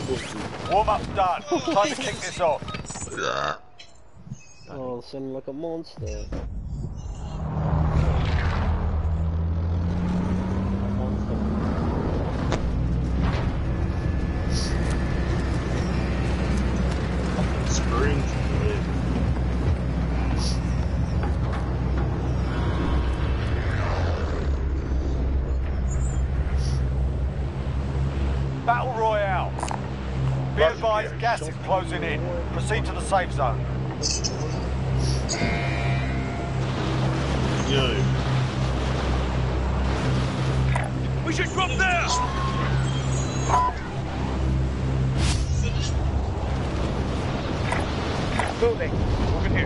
Warm-up's done. Time to kick this off. Oh, sounding like a monster. Battle Royale. Be advised, gas is closing in. Proceed to the safe zone. Yo. We should drop there! Moving. Moving here.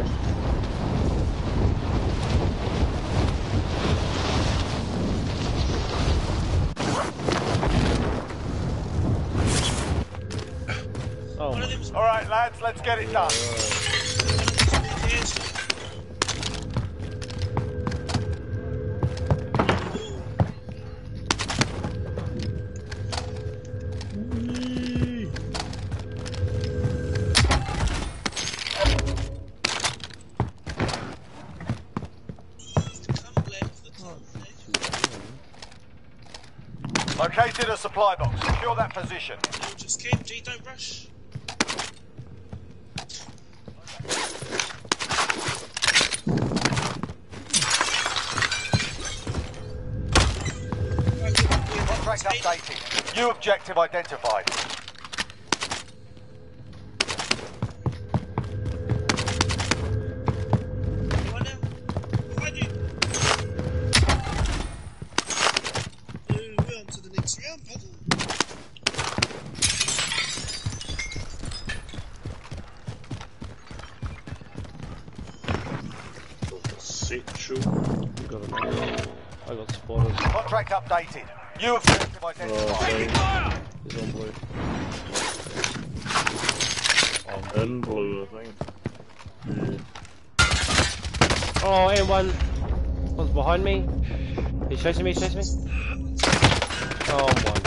Oh. All right, lads, let's get it done. Located a supply box. Secure that position. Just keep G, don't rush. Contract updated. New objective identified. I got spotted. Contract updated. New objective identified. He's on blue. I'm in blue, I think. Yeah. Oh, and one was behind me. He's chasing me, Oh my god.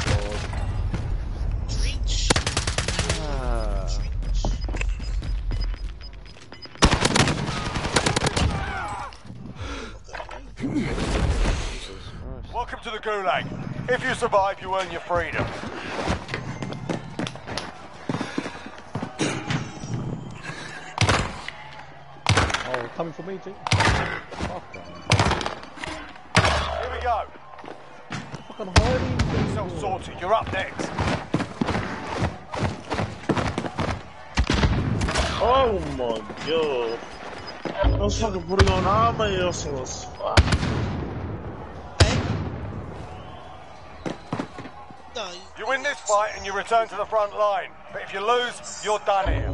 Welcome to the Gulag. If you survive, you earn your freedom. Oh, coming for me, G. Here we go. Fucking hiding. Get yourself sorted. You're up next. Oh my god. I was fucking putting on armor, you assholes. Fuck. You win this fight and you return to the front line. But if you lose, you're done here.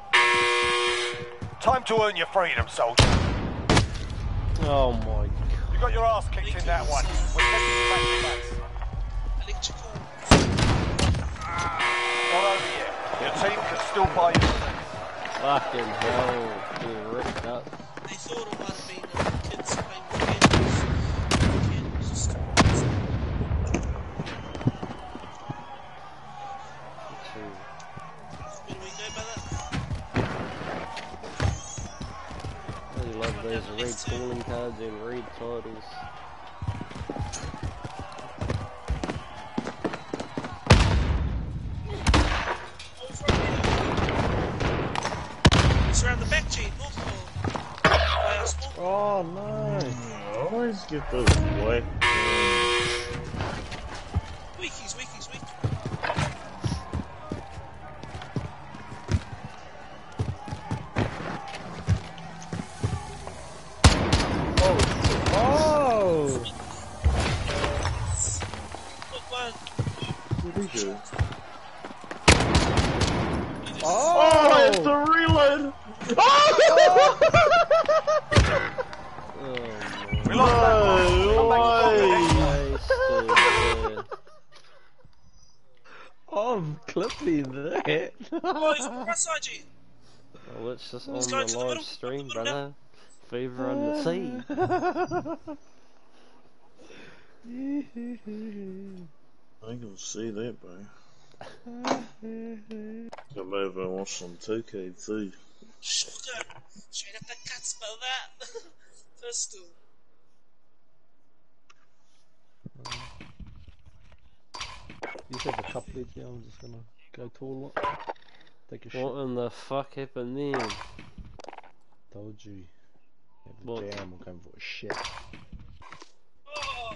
Time to earn your freedom, soldier. Oh my god. You got your ass kicked in that one. We're taking you back to base. Not over yet. Your team can still buy you. Fucking hell. Getting ripped up. They thought it might have been kids playing with There's raid calling cards and raid titles. It's around the back chain, north pole. Oh no! I always get those white. Weak, he's weak. Oh, it's the reload! Oh! We lost that one. I'm clipping that. Oh, he's right side you. Well, it's just on He's the going to the live middle, stream, middle brother. Fever on the sea. I can see that, bro. Come over and watch some 2K2. Shotgun! Straight up the cut, spell that! Pistol. You have a couple of yeah, I'm just gonna go toilet. Take a shit. What in the fuck happened then? Told you. Have a What? jam, I'm going for a shit. Oh!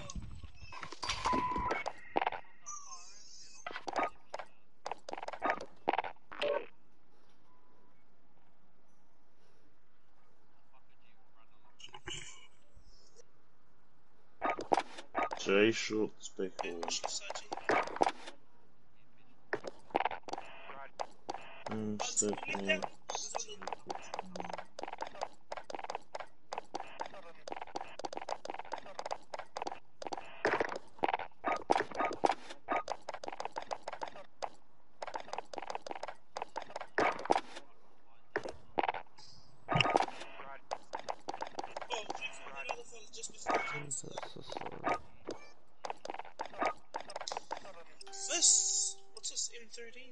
J short speckles. Stephanie. This? What's this? M13?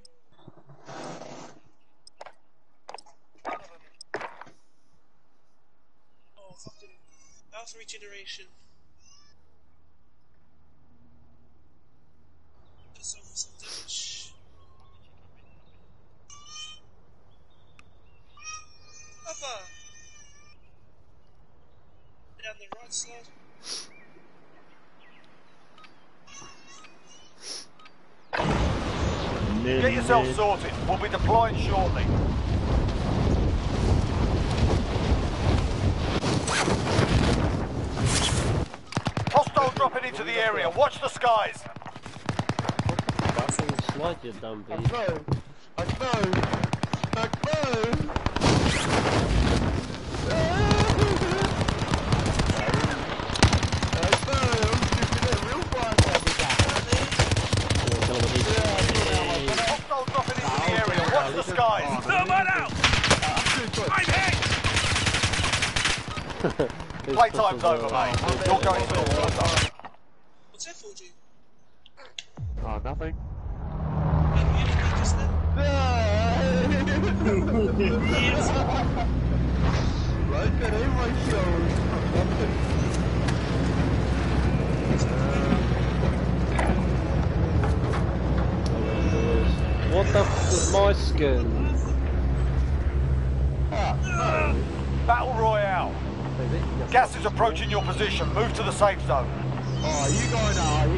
Oh, fucking Alpha Regeneration. Some damage. Papa! Down the right side. Get yourself sorted. We'll be deploying shortly. Hostile dropping into the area. Watch the skies. Fucking slide, you dumb bitch. I know! Hostile dropping into the area. Watch the skies. Someone out! I'm hit! Playtime's over, mate. You're going to the war zone. What's that for, G? Oh, nothing. Look at him, my What the f is my skin? Battle Royale. Gas is approaching your position. Move to the safe zone. Oh, you going out?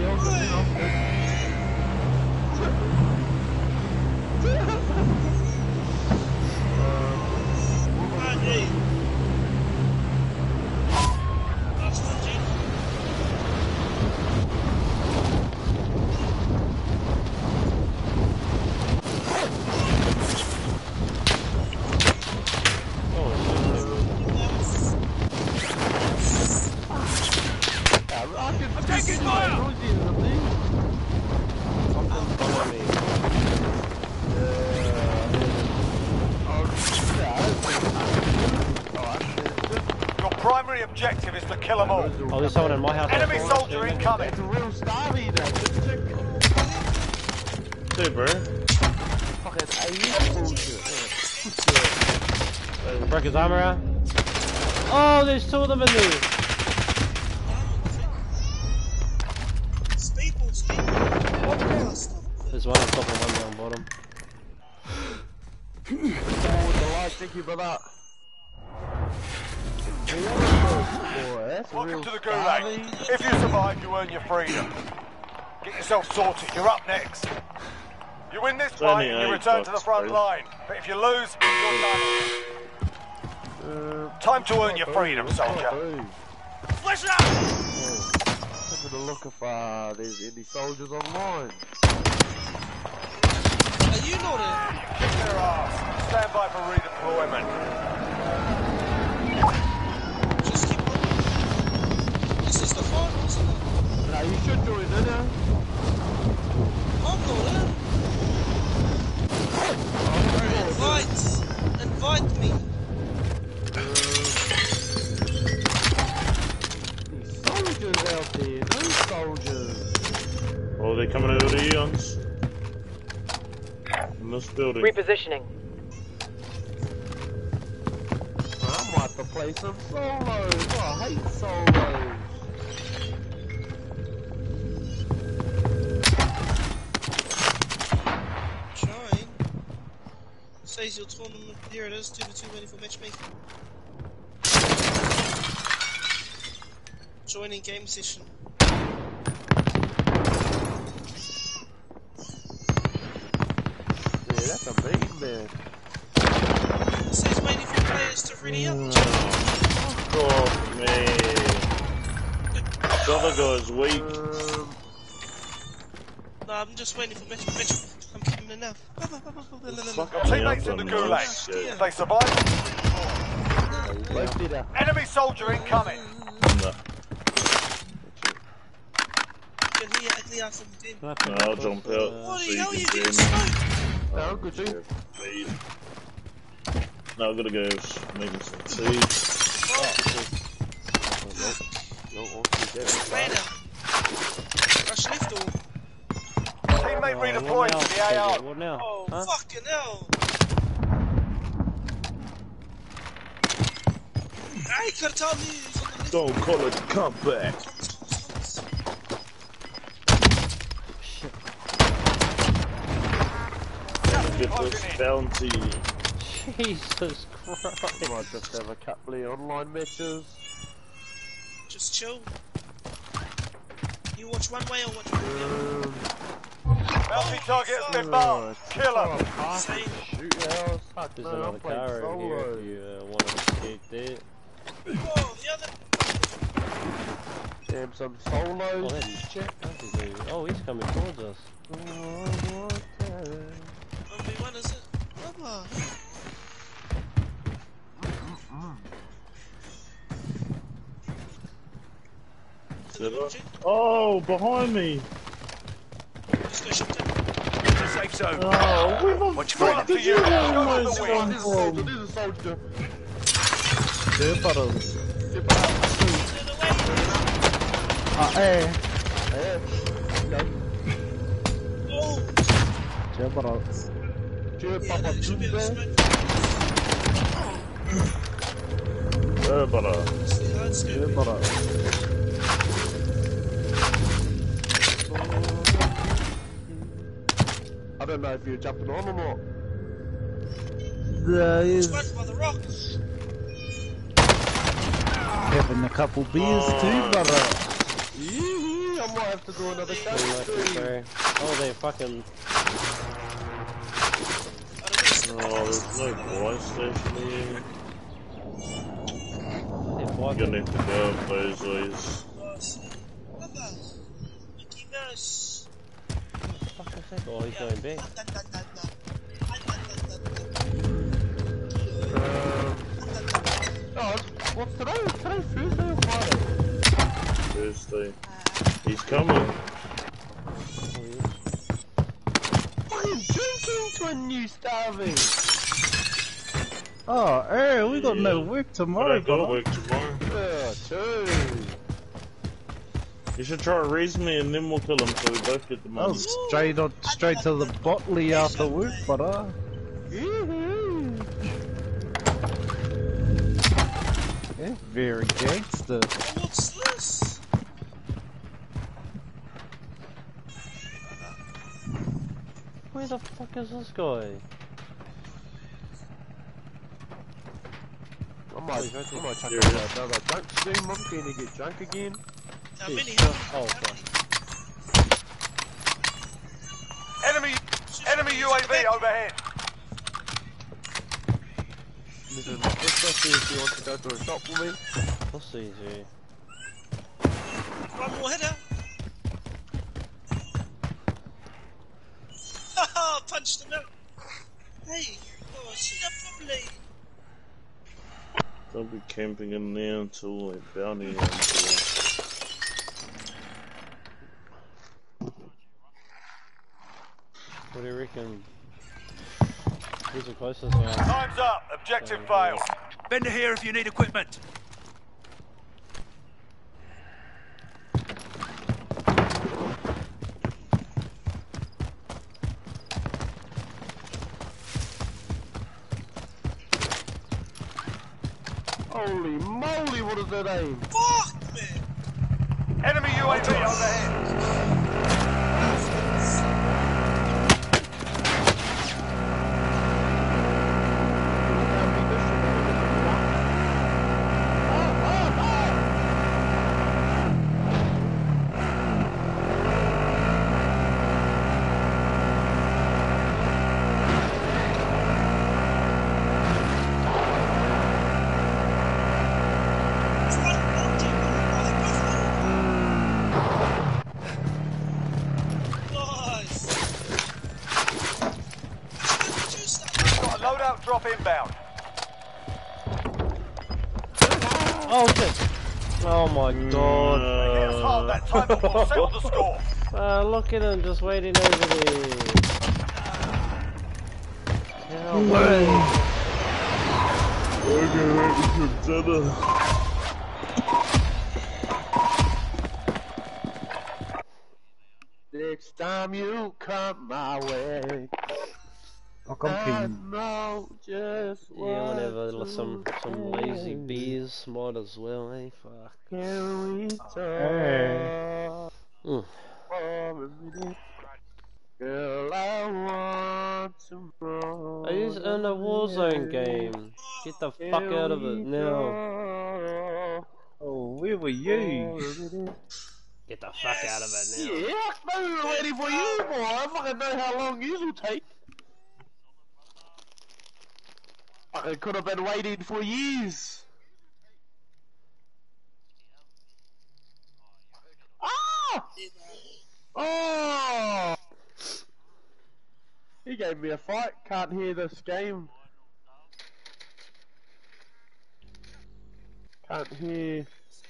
I'm taking fire! Your primary objective is to kill them all. Oh, there's someone in my house. Enemy soldier incoming. It's a real starvey there. Hey, bro. Fucking alien bullshit. Broke his armor out. Oh, there's two of them in there. There's one on top and one down bottom. Thank you for that. Welcome to the Gulag. If you survive, you earn your freedom. Get yourself sorted. You're up next. You win this fight and you return to the front line. But if you lose, you're done. Time to earn your freedom, soldier. Flash it out! Look at the look if there's any soldiers online. Are you not in? Kick their ass. Stand by for redeployment. Just keep on. This is the finals, isn't it? Now you should join in now. I'm not in. Invite me. Soldiers out there, no soldiers. Oh, they're coming over the eons. In this building. Repositioning. I might have to play some solos. Oh, I hate solos. Trying. Says your tournament. Here it is. 2v2 ready for matchmaking. Joining game session. Yeah, that's a mean man. It says waiting for players to ready up. Oh, man. The other guy's weak. No, I'm just waiting for match. I'm coming in now. Fuck Your me up teammates in the on gulag. this shit. If they survive, Both did a enemy soldier incoming. No. Can hear ugly ass on the team. I'll jump out. What so the hell are you can getting see me. smoked? no, good team. Feed. No, I gotta go making some tea. Later. Rush left or? Teammate redeployed to the AR. What now? Oh, Huh? fucking hell. I could tell me he's on the left. Don't call it a comeback. Get this bounty. Jesus Christ. Might just have a couple of online matches. Just chill. You watch one way or watch the other. Bounty target has been marked. Kill him. Same. Shootouts. Fuck There's no, I'm another playing car over here solo. if you want to escape that. Oh, the other. Damn, some Oh, solos. that's Jack. Oh, he's coming towards us. 1v1 is it? Baba. Oh, behind me. Let's go ship down. Safe zone. Oh, where the Watch fuck for did it. you Go to almost the come wing. from? This is a soldier. Separos. To the way. Oh, Separos. yeah, there should be a smoke. It's the hard scope. Separos. I don't know if you're jumping on or not. There It's is right by the rocks. having a couple beers too, but I might have to do another game stream. Sorry. Oh, they fucking. Oh, there's no buy station here. They You're fucking. gonna need to go up those ways. Baba. Mickey Mouse. Fucking sick. Oh, he's going big. Oh, what's today? Today's Thursday or Friday? Thursday. He's coming. Fucking drinking when you starving. oh, hey, we got no work I tomorrow, don't got brother. work tomorrow. Yeah, true. You should try to raise me and then we'll kill him so we both get the Oh, money. straight to the Botley after work, brother. Yeah, very gangster. What's this? Where the fuck is this guy? I might chuck Here it it out another drunk stream. I'm gonna get drunk again. How many? Oh, fuck. Enemy UAV overhead. Let's see if you want to go to a shop with me. Pussies, yeah. One more header. Haha, punched him out. Hey, oh, shoot up properly. Don't be camping in there until like bounty until What do you reckon? Who's the closest one? Time's up. Objective failed. Bender here if you need equipment. Holy moly, what is that aim? Fuck, man! Enemy UAV overhead. Drop inbound. Oh shit! Oh my god. Get us hard, that time will settle the score. Look at him just waiting over there. Next time you come my way, I can know just Yeah, whenever some lazy bees might as well, eh? Fuck. Can we talk Mm. for a minute? Girl, I want to know. I use in a Warzone game. Get the fuck out of it now. Oh, where were you? Get the fuck out of it now. Yeah, I'm ready for you, boy. I fucking know how long you will take. I could have been waiting for years. Ah! Oh! He gave me a fight. Can't hear this game. Can't hear.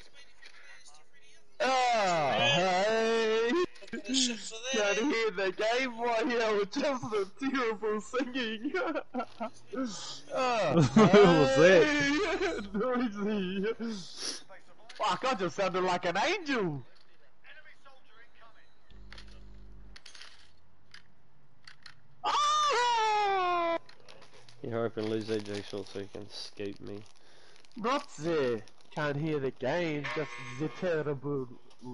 Oh, hey! Can't hear the game while here with just the terrible singing. What was that? Noisy. Fuck, I just sounded like an angel. Ah! You hurry up and lose AJ short so you can escape me. Not there. Can't hear the game, just the terrible.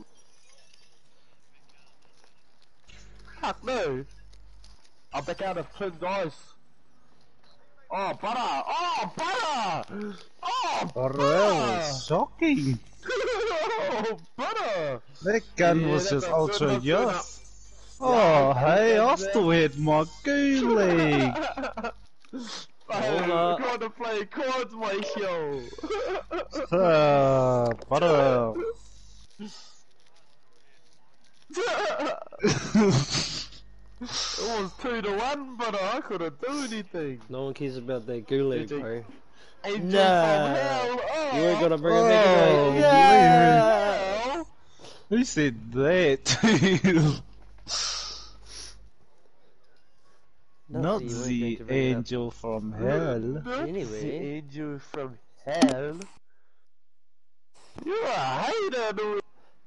Fuck no! I'll back out of Clint's eyes. Oh, butter! Oh, butter! Oh, Butter! Shocking! Oh, butter! That gun Yeah, was that's just not good, ultra not good yes. enough. Oh, Yeah, hey, I that's still had my gulag. Hold up. I'm going to play cards, my show. Butter. It was 2-1, but I couldn't do anything. No one cares about that gulag, AJ. bro. Angel Nah. from hell. Oh, You ain't gonna bring Oh, a nigga yeah. hell. Who said that? Not you ain't the going to bring it up. angel from hell. Not Anyway. the angel from hell. You're a hater, dude.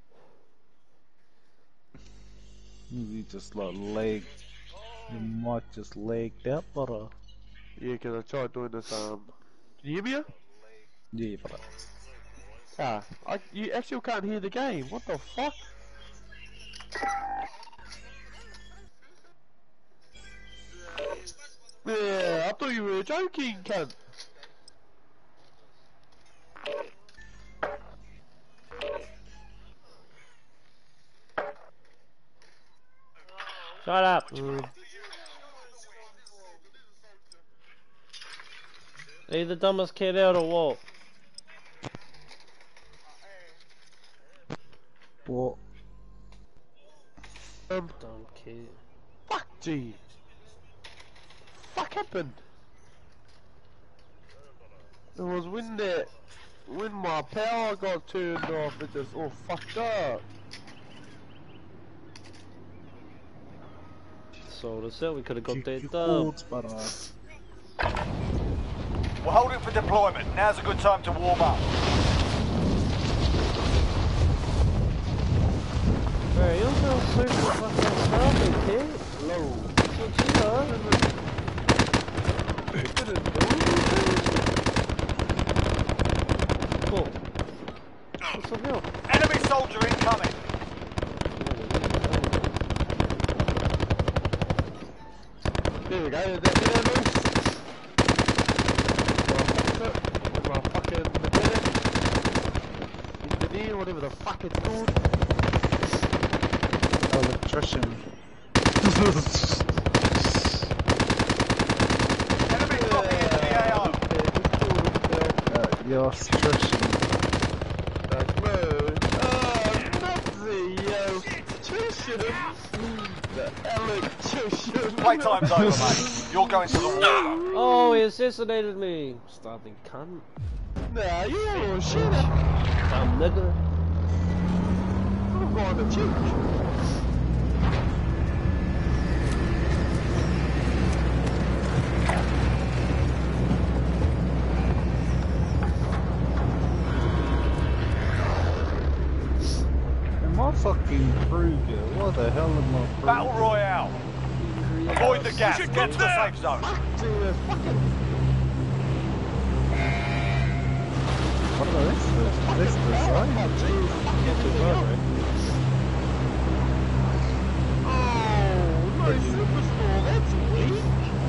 You just like leg. You might just lagged out, butter. Yeah, cause I tried doing this, Can you hear me? Yeah, butter. Ah, you actually can't hear the game. What the fuck? Yeah, I thought you were joking, cunt. Shut up. Are you the dumbest kid out or what? What? Dumb kid. Fuck, G. Fuck happened? It was when my power got turned off, it just all fucked up. Sold us out, we could have got Check that your dub. cords, butter. We're holding for deployment. Now's a good time to warm up. Bro, you're so super fucking stealthy, kid. Hello. That's what you are. some help. Enemy soldier incoming. There we go, is that better, boys? My fucking engineer, whatever the fuck it's called. Electrician. Enemy dropping into the AO. Electrician. Playtime's over, mate. You're going to the water. Oh, he assassinated me. Starving cunt. Nah, you ain't shit. Dumb nigga. I'm going to church. Am I fucking Kruger? What the hell am I Kruger? Battle Royale. Avoid the gas. Get to the safe zone. What about this? This design? Get to the right? Oh, no superstore, that's weak.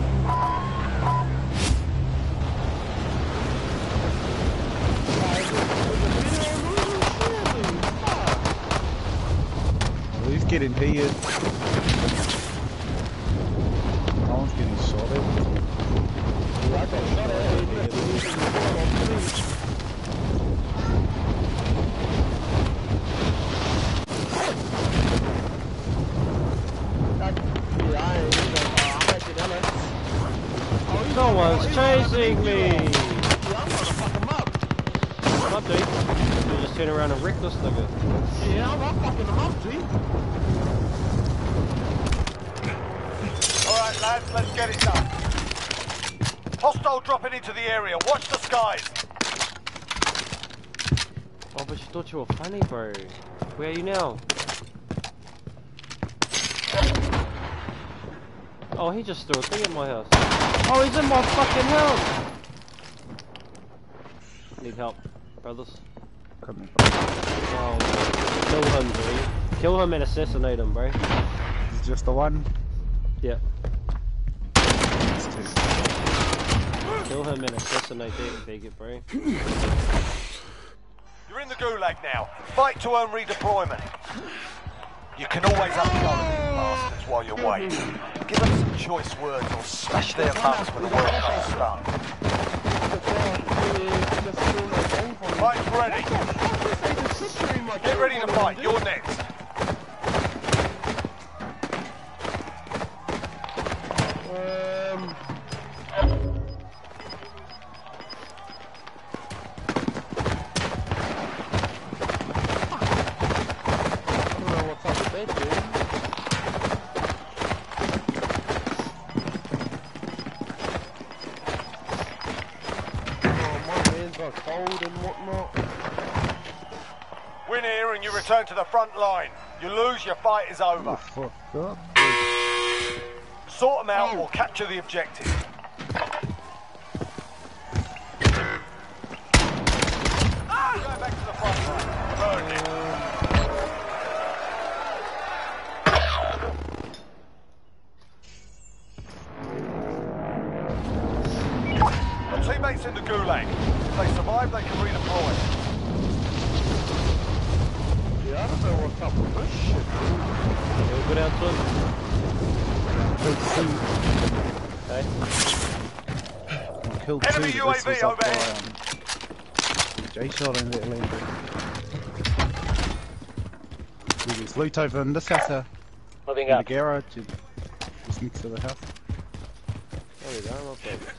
Well, he's getting heated. No one's getting shot at. I got shot at. No one's chasing me! I'm gonna fuck him up. What up, dude? You just turn around and wreck this nigga. Yeah, I'm fucking him up, G. Alright, lads, let's get it done. Hostile dropping into the area. Watch the skies. Oh, but she thought you were funny, bro. Where are you now? Oh, he just threw a thing at my house. Oh, he's in my fucking house! Need help, brothers. Oh, kill him, dude. Kill him and assassinate him, bro. Is it just the one? Yeah. It's two. Kill him and assassinate that faggot, bro. You're in the gulag now. Fight to earn redeployment. You can always upload these bastards while you're waiting. Give them some choice words or smash their mums when the work comes done. Fight's ready. Get ready to fight. You're next. Cold and whatnot. Win here and you return to the front line. You lose, your fight is over. Fuck up. Sort them out or capture the objective. Go back to the front line. Burn it. Your teammates in the gulag. If they survive, they can redeploy. Yeah, I don't know what's up with this shit. You'll go down to him. I killed Enemy two, but this UAV was up by, overhead. J-shot and it landed. There's loot over in this house here. Moving In the up. garage, just next to the house. There we go, I'm up there.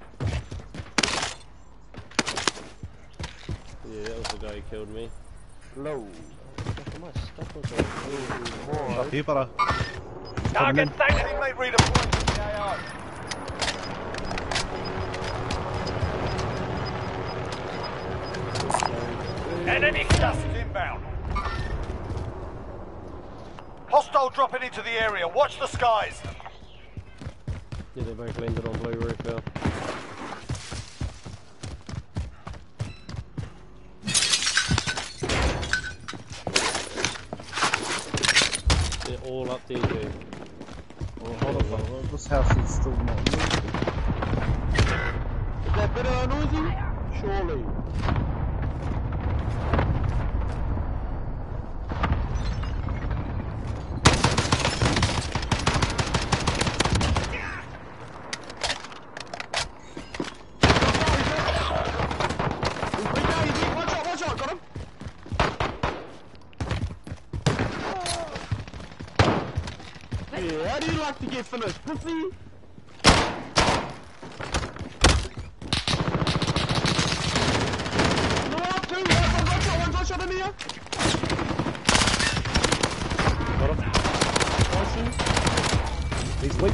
Yeah, that was the guy who killed me. Low. What am I stuck with that? Up here, brother. Target sighted. Teammate redeployed to the AO. Enemy gas is inbound. Hostile dropping into the area. Watch the skies. Yeah, they both landed on blue roof now. all up there, dude. Oh, hold on, bro. This house is still not moving. Is that better than noisy? Surely. Yeah, how do you like to get finished, pussy? No, up two, one shot in here. Got him. He's weak.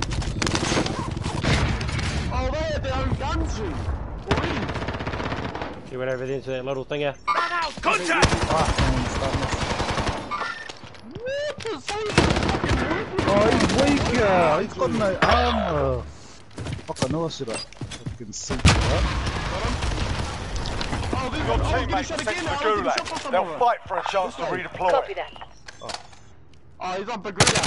Oh, they had their own guns, you. Already. He went over there into that little thing here. Contact! Oh, he's weaker! He's got no armor! Fuck, I know I should have fucking seen that. Your teammates sent to the gulag. They'll fight for a chance to redeploy. Copy that. Oh, he's on Bagria.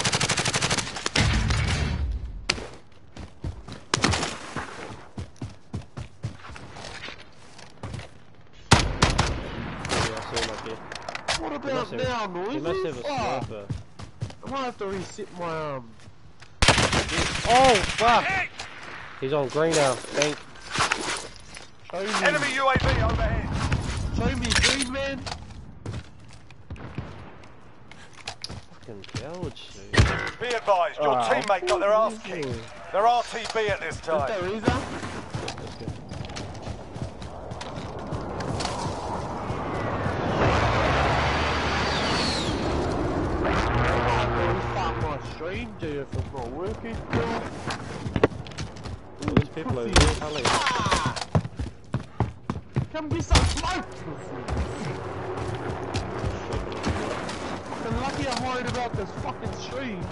Yeah, I see him up here. What about now, noise? He must have a sniper. I might have to reset my Oh, fuck! He's on green now, think. Show me. Enemy UAV overhead. Show me green, man. Fucking gouge, dude. Be advised, your teammate got their ass kicked. They're RTB at this Is time. there reason? Stream, dude, if it's not working. All these people over here, Tully. Come get some smoke! I'm lucky I'm worried about this fucking stream.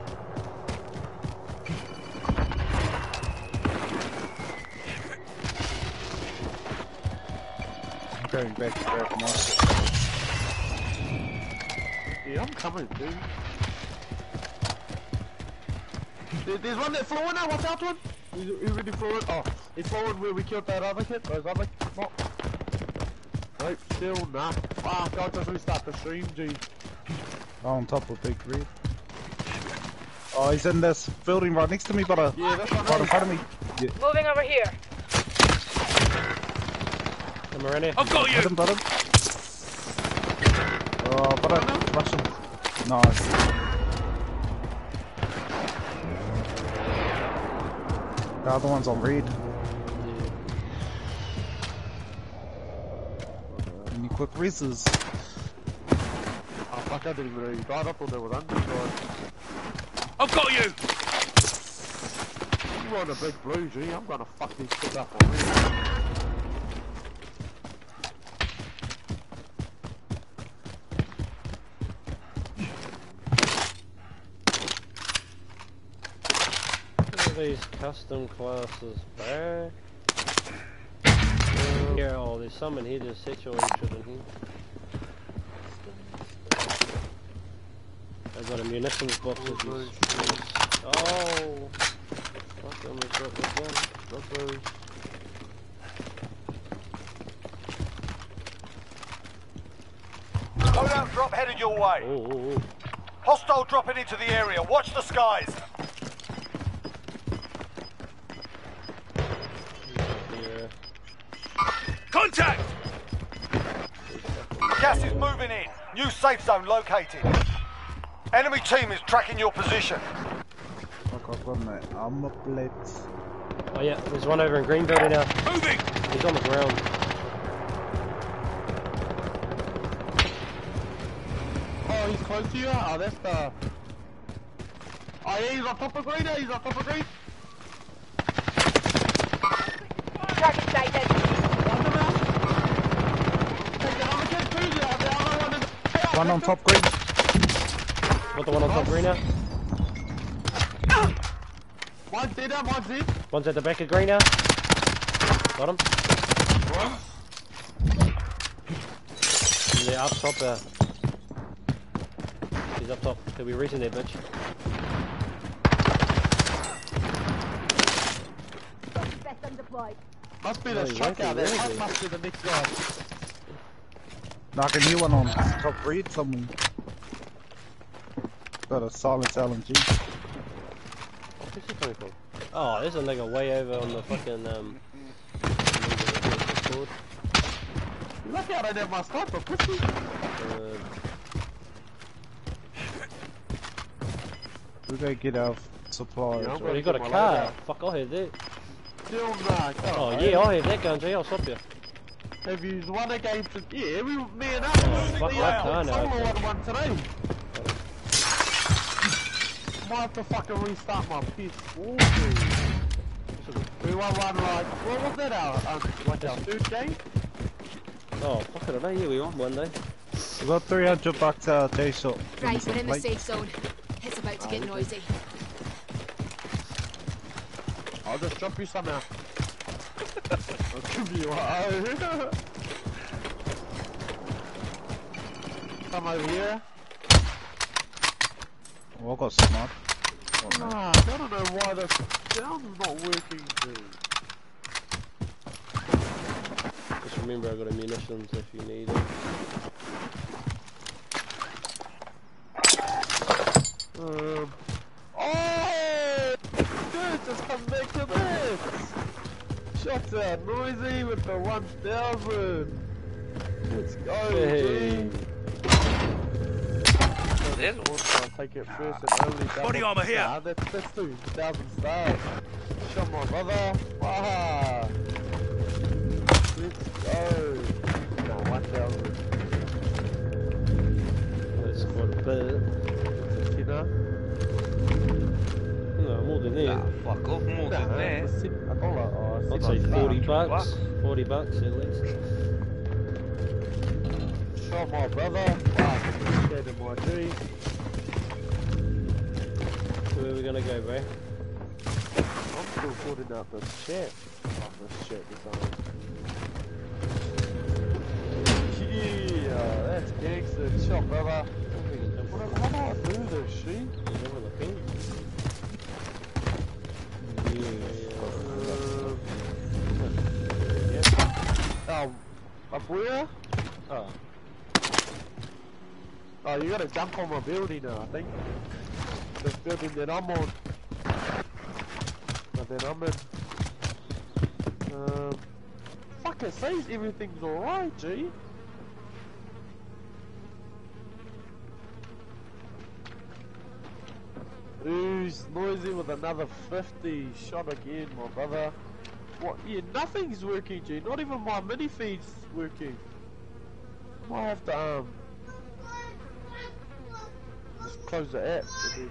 I'm going back to grab my shit. Yeah, I'm coming, dude. There's one that flew in now, watch out to him! He really flew in. Oh, he flew in where we killed that other kid, those other kids. Nope, still nah. Fuck, I'll just restart the stream, G. On top of Big Red. Oh, he's in this building right next to me, brother. Yeah, that's one. Right in front of me. Yeah. Moving over here. Come around here. I've got Hit you! him, brother. Oh, brother, rush him. Nice. The other one's on red. Any quick reses? Oh fuck, I didn't even really dive up on there with underside. I've got you! You want a big blue, G, I'm gonna fuck these kids up on red. These custom classes back. Here, oh, there's some in here, there's situated in here. I've got a munitions box with these. Oh! Fuck, I almost dropped this gun. Drop those. Loadout drop headed your way. Oh. Hostile dropping into the area. Watch the skies. Yeah. Contact! Gas is moving in. New safe zone located. Enemy team is tracking your position. Fuck, I've got my armor plates. Oh yeah, there's one over in green building now. Moving! He's on the ground. Oh, he's close to you? Oh, that's the... Oh yeah, he's on top of green, he's on top of green. Target sighted. One on top green. Got the one on top green now. One's dead, one's dead. One's at the back of green now. Got him. Yeah, up top there. He's up top. He'll be raising that bitch. Must be the truck out there. That must be the next guy. Knock a new one on top read someone. Got a silence LMG. Where's he coming from? Oh, there's a nigga way over on the fucking Look out, I didn't have my sniper, pussy. We gotta get our supplies. Yeah, Well, you got a car. Fuck, I'll have that. Still nah, Oh yeah, I'll have that gun, Jay. I'll stop you. Have you won a game to... Yeah, me and us. Fuck, I can't. Solo won one today. Might have to fucking restart my PS4, dude. We won one like... What was that, like our third game? Oh, fuck, I don't know. Yeah, we won one day. We got $300 J-shot. Right, we're in the safe zone. It's about to get noisy. I'll just drop you somehow. I'll give you one. Come over here. Oh, I got smart. Nah, I don't know why the sound's not working, dude. Just remember, I got a munitions if you need it. Oh! Dude, just come back to this! Shots out noisy with the 1000! Let's go, Hey. G! I'll take it first and only Body armor here. That's 2,000 stars. Shot my brother. Waha! Let's go! No, 1,000. That's quite a bit. Dinner. No, more than that. Fuck off, more than that. I'd say 40 bucks. 40 bucks at least. Shot my brother. Fuck, scared of my tree. Where are we gonna go, bro? I'm still sorting out the chat. Oh, this shit is on. Yeah, that's gangster. Shot, brother. How do I do this, shit? Up where? Oh. Oh, you gotta jump on my building now, I think. This building that I'm on. But then I'm in. Fuck, it says everything's alright, G. Who's noisy with another 50? Shot again, my brother. What? Yeah, nothing's working, G. Not even my mini feed's working. Might have to just close the app.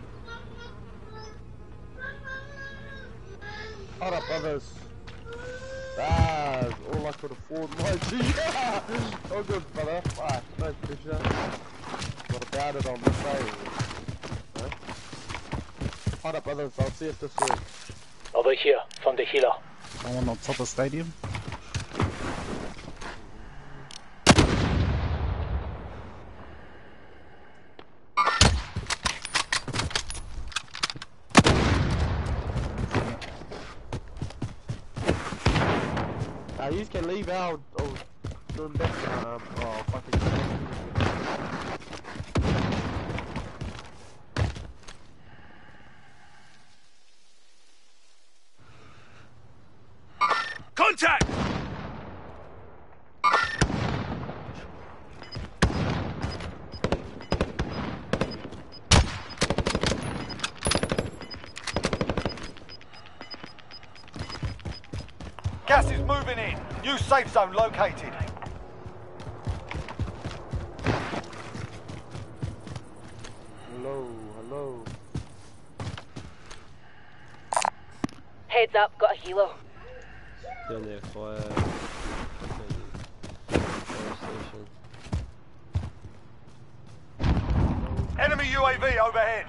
Hold up, brothers. Ah, all I could afford, my G. All good, brother. Fuck, no pressure. What about it on the day? Huh? Hold up, brothers. I'll see if this works. Over here, from the healer. Someone on top of stadium. You can leave out. Oh, doing that. Oh, fucking. Contact! Gas is moving in. New safe zone located. Hello, hello. Heads up, got a healer. Down there, fire station. Enemy UAV overhead.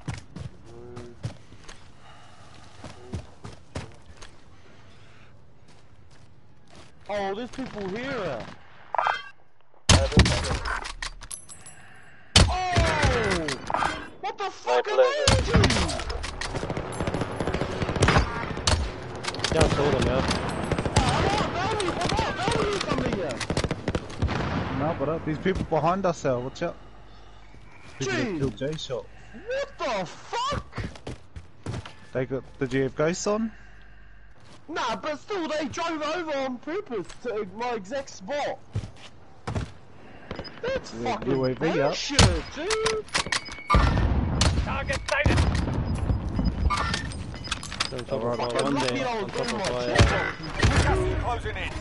Oh, there's people here. Oh! the fuck are they doing? Down to them, yeah. No, but these people behind us here, watch out. People that Gee. killed J-Shot. What the fuck? They got, did you have ghosts on? Nah, but still, they drove over on purpose to my exact spot. That's Yeah, fucking UAV, yeah. bullshit, dude. Target sighted. On top of Alright, fire, one Lucky there. I On was top doing of my fire. job. Gas is closing in.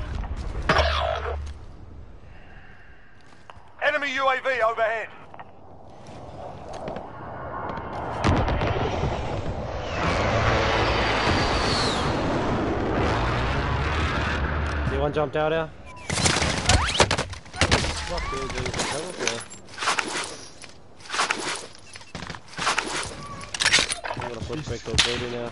Enemy UAV overhead. See one jumped out here? Fuck you, dude. Cover for. I'm gonna push back to a building now.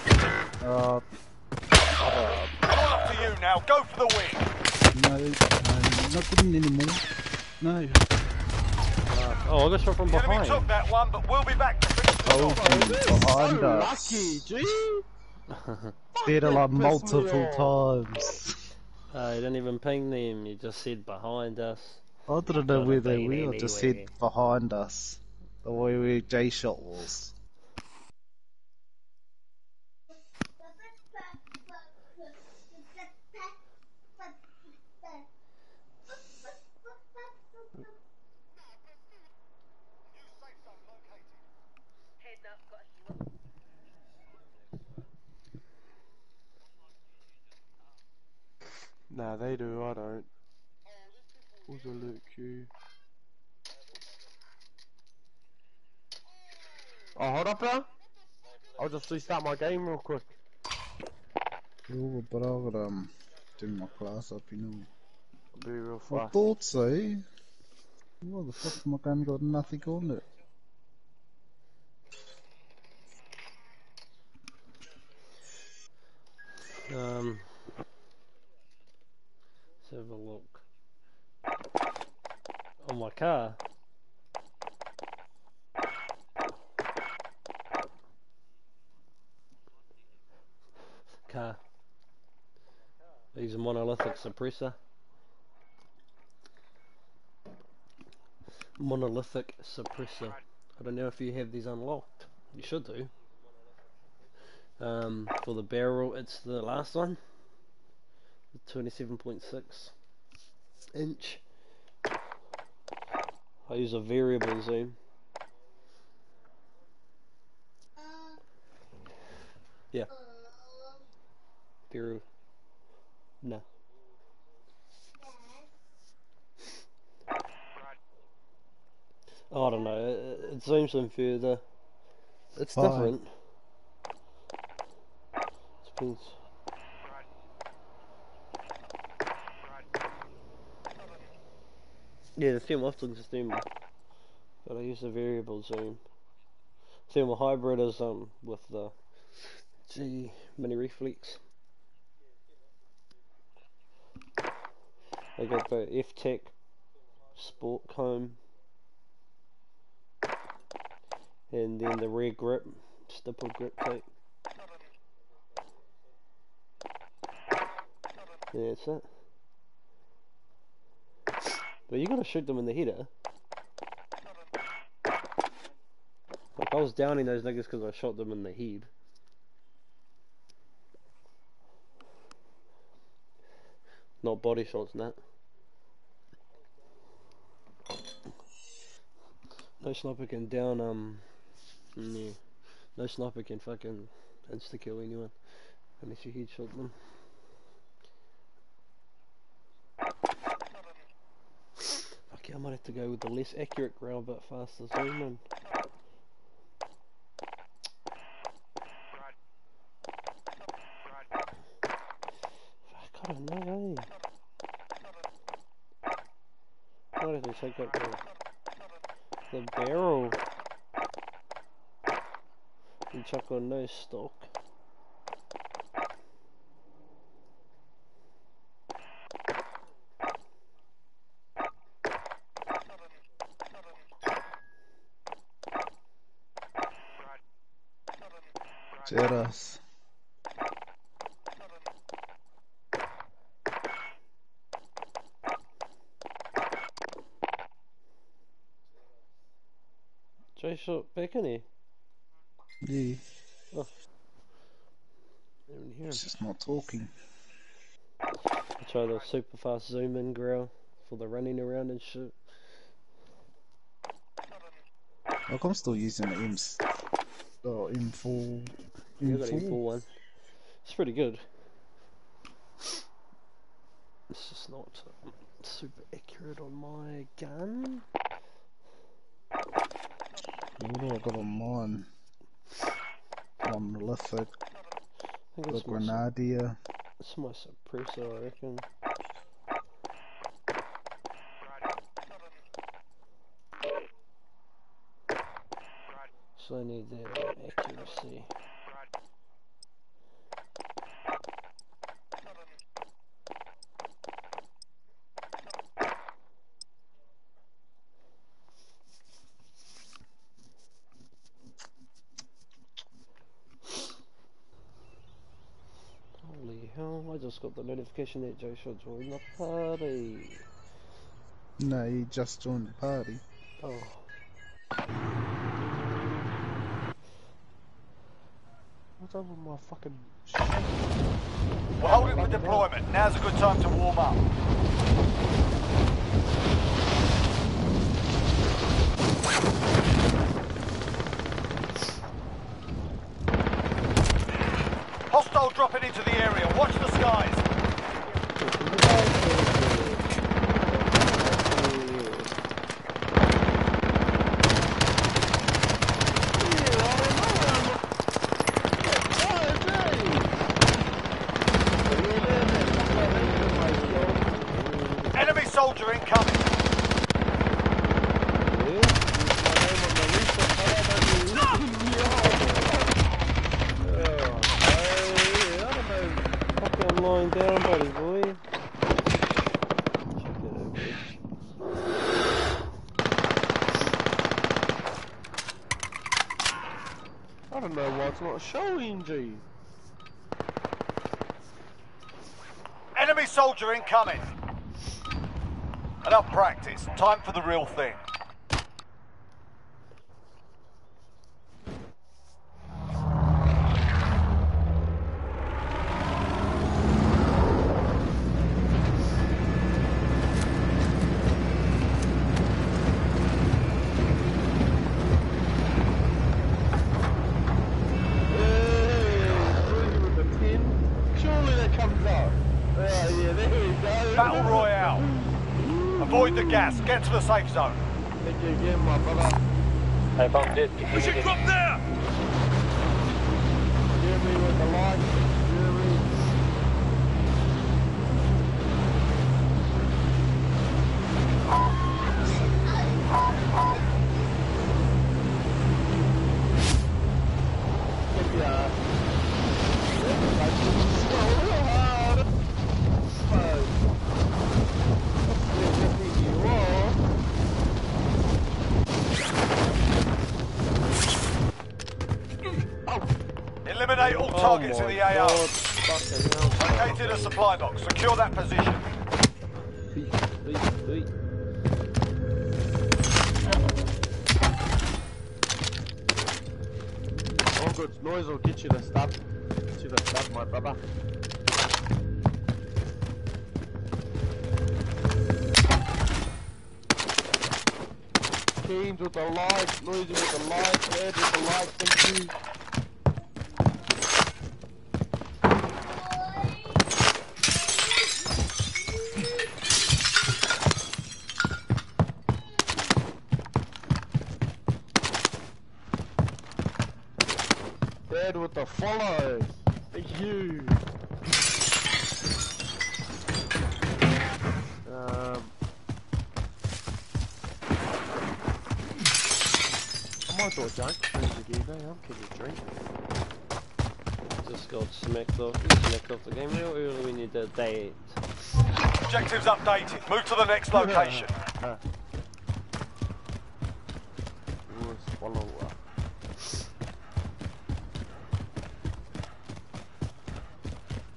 All up to you now. Go for the win. No, not getting anymore. No. Oh, I got shot from The enemy behind. took that one, but we'll be back to finish the Oh, job. behind So us. lucky, G. Did it like Fucking pissed me multiple off. times. You didn't even ping them, you just said behind us. I didn't know Could've where they been were, I just anywhere. said behind us. The way where J-Shot was. Nah, they do, I don't. What's a loot queue? Oh, hold up there. I'll just restart my game real quick. Oh, but I gotta do my class up, you know. I'll be real I fast. thought so. What the fuck, my game got nothing on it. Let's have a look. On my car. I use a monolithic suppressor. Monolithic suppressor. I don't know if you have these unlocked. You should do. For the barrel, it's the last one. The 27.6 inch. I use a variable zoom. Yeah. Variable. No. Oh, I don't know. It zooms in further. It's Fine. different. Depends. Yeah, the film often just zoom, but I use a variable zoom. Thermal hybrid is with the G mini reflex. I got the F-Tech Sport Comb, and then the rear grip, stipple grip tape. Yeah, that's it. But you gotta shoot them in the header. Like I was downing those niggas because I shot them in the head. Not body shots, Nat. No sniper can down, yeah. No sniper can fucking insta-kill anyone unless you headshot them. Fuck yeah, I might have to go with the less accurate growl but faster zoom in. Fuck, I don't know, eh? Might have to check out the barrel and chuck on no stock. Cheers. Jay shot back in here. Yeah. Oh. I didn't hear him. It's just not talking. I try the super fast zoom in growl for the running around and shit. Like I'm still using the M4. You got an M4 one. It's pretty good. It's just not super accurate on my gun. What do I got on mine? Monolithic. I think The it's Grenadier. It's my suppressor, I reckon. So I need that accuracy. Holy hell, I just got the notification that Joe should join the party. No, he just joined the party. Oh. What's up with my fucking We're holding for deployment. Now's a good time to warm up. Hostile dropping into the area. Watch the skies. Enemy soldier incoming. Fucking lying down, buddy boy. Check that out, boy. I don't know why it's not showing, G. Enemy soldier incoming. Enough practice. Time for the real thing. Battle Royale. Avoid the gas. Get to the safe zone. Thank you again, my brother. I found it. We should drop there! Hear me with the light. Hear me. Eliminate all targets in the AO. Fucking hell. Located a supply box. Secure that position. All good noise will get you to stop. Get you to stop, my brother. Keynes with the light, noisy with the light, red with the light, thank you. Red with the follow, thank you. I thought Junk again, I'm kidding a drink. Just got smacked off the game real early when you did that. Objectives updated. Move to the next location.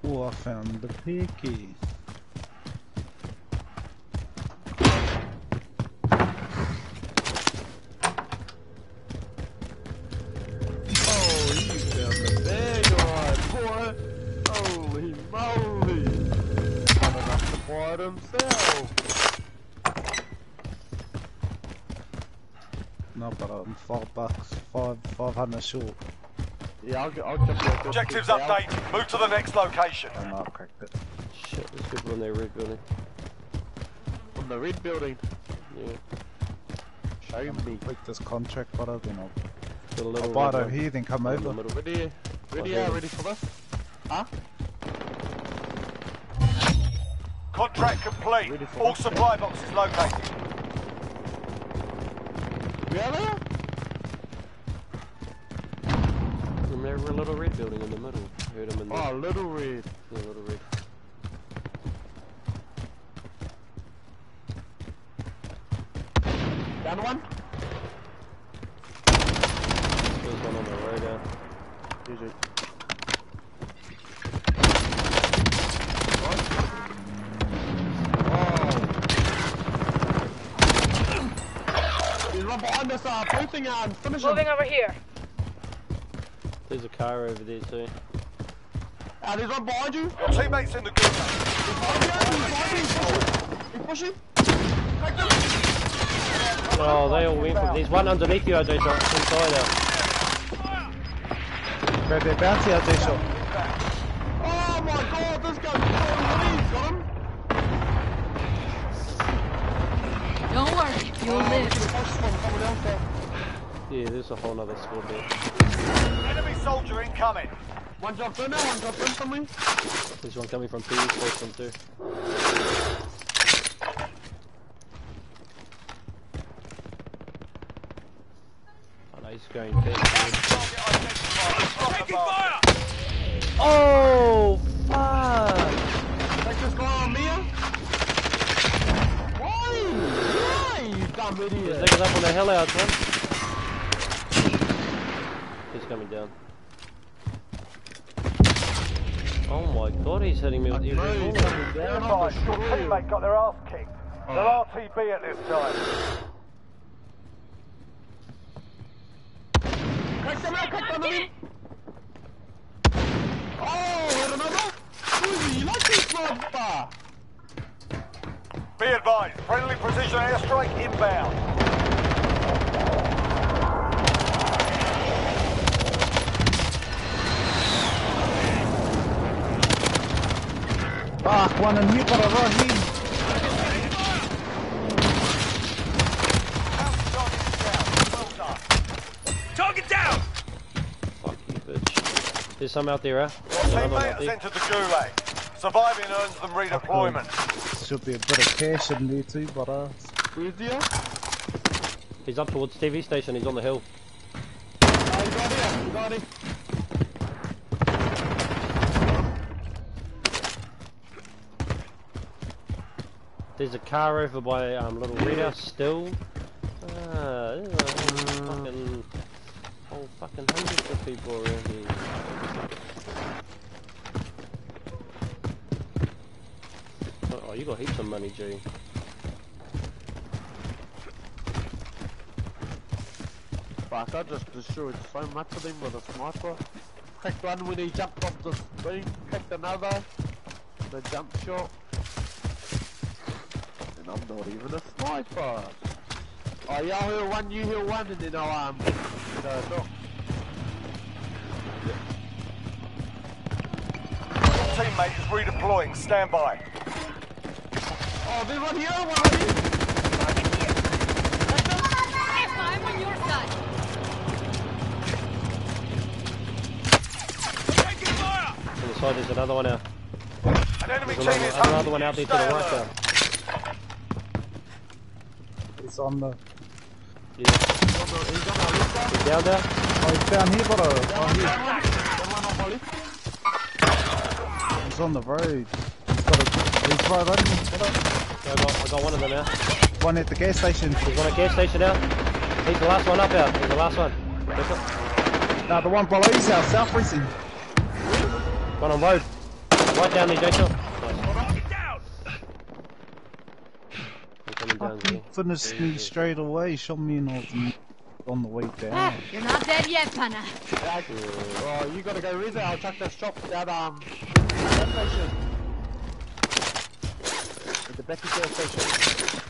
Oh, I found the picky. Oh, you found the bag one, boy. Holy moly. Not enough to buy it himself. No, but I'm $5, 500 short. Yeah, I'll get the Objectives updated. Move to the next location. I know I cracked it. Shit, there's people in their red building. On the red building. Yeah. Show me. Complete this contract, but then Got a I'll little buy it red over one here, then come in the over. middle. Ready? Ready? Okay. Ready for this? Huh? Contract complete. Ready for All this? supply boxes located. Where are they? Remember a little red building in the middle? Heard him in there. Oh, Little Red. Yeah, little red. Down one? There's one on the road out. Easy. He's right behind us, posting and finish him. Moving over here. There's a car over there too. He's right behind you. Your teammates in the good zone. He's pushing. Oh, they all went for. There's one underneath you, OJ shot. Inside out. Grab that bounty out there, shot. Oh my god, this guy's he's got him. Don't worry, you'll live. Yeah, there's a whole nother squad there. Enemy soldier incoming. One dropped in there, one dropped in from me. There's one coming from PE station too. Oh, no, he's going back. Taking fire! Oh, fuck! Take this guy on me. Why? You dumb There's idiot. niggas up on the hill out, man. He's coming down. Oh my god, he's hitting me with every ball. Be advised, your teammate got their ass kicked. They're RTB at this time. Crack them out, crack them in. Oh, hit another. Uzi, you like this sniper? Be advised, friendly precision airstrike inbound. Fuck, one in here, but I right here. Target down! Fuck you, bitch. There's some out there, huh? Your Another one teammate out has there. entered the gulag. Surviving earns them redeployment. Should be a bit of cash in there too, but Where's he at? He's up towards TV station, he's on the hill. Oh, he got here, he got it. There's a car over by Little Red House still. There's a whole fucking hundreds of people around here. Oh, you got heaps of money, G. Fuck, I just destroyed so much of them with a sniper. Cracked one when he jumped off the thing, cracked another, the jump shot. And I'm not even a sniper. Oh yeah, I'll heal one, you heal one, and then I'll go knock. Your teammate is redeploying. Stand by. Oh, there's one here, one right here. I'm on your side. Taking fire! On the side, there's another one out. An enemy There's team is another one out there to the Stay right alert. there. it's on the. Yeah. He's down there. Oh, he's down here, but on here. He's on the road. He's right on me. I got one of them out. One at the gas station. There's one at gas station out. He's the last one up out. He's the last one. That's it. No, the one below his house, south facing. One on road. Right down there, Jason. Get down! I'm coming down here. Finished me straight away, shot me in on the way down. You're not dead yet, Pana. Oh, you gotta go with it. I'll chuck this shop down gas station. At the Becky gas station.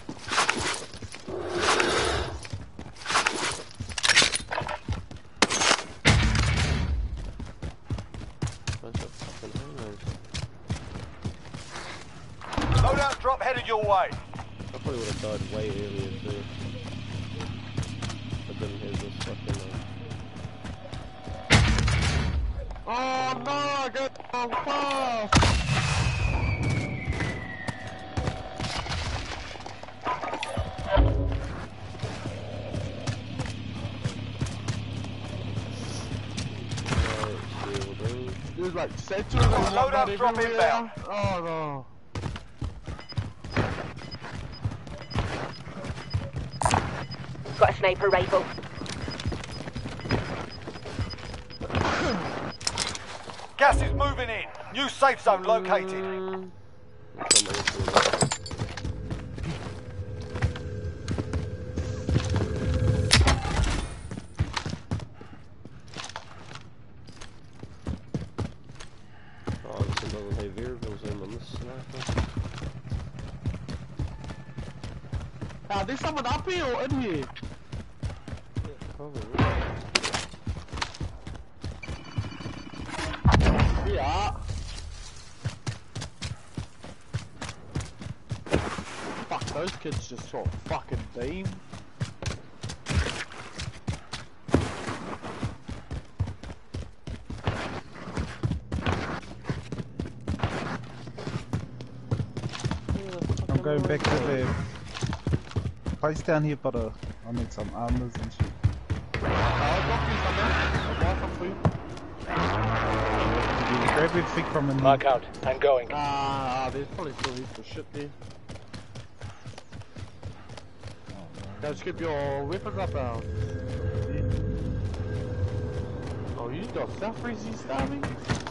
Loadout drop headed your way. I probably would have died way earlier too. I didn't have this fucking. Oh no! I got so fast. There's like center and loadout drop inbound. Oh no. Got a sniper rifle. Gas is moving in. New safe zone located. Oh, this doesn't have variables in on this sniper. There's someone up here or in here? Probably. Yeah. Fuck, those kids just shot fucking beam. I'm going back to the place down here, but I need some armors and shit. I'll drop you something. I'll buy some food. Did you grab everything from in Mark out. I'm going. There's probably still heaps of shit there. Guys, keep your weapons up out. Oh, you got stuff freezy starving?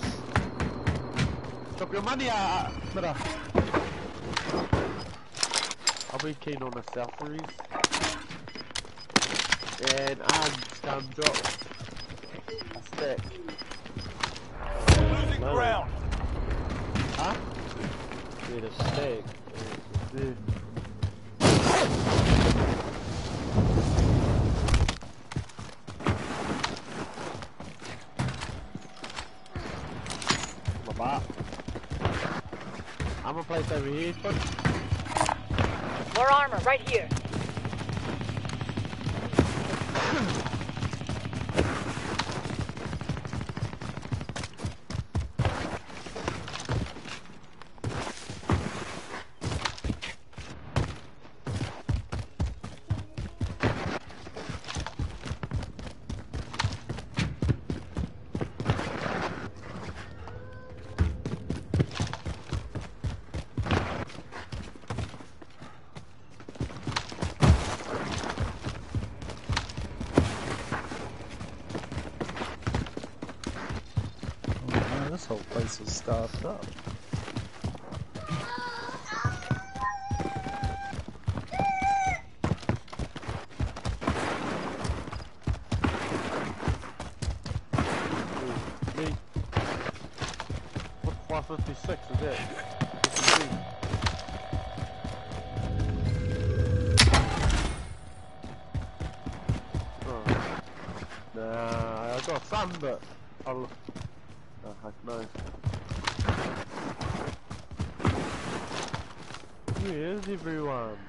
Drop your money out, brother. I'll be keen on the South freeze. And I'm drop a stack. Losing ground. Huh? Need a stake. Dude. I'm gonna place over here. More armor right here. This whole place is staffed up. Me. What 556 is that? Oh. Nah, I got some, but I'll. Oh, heck no. Where's everyone?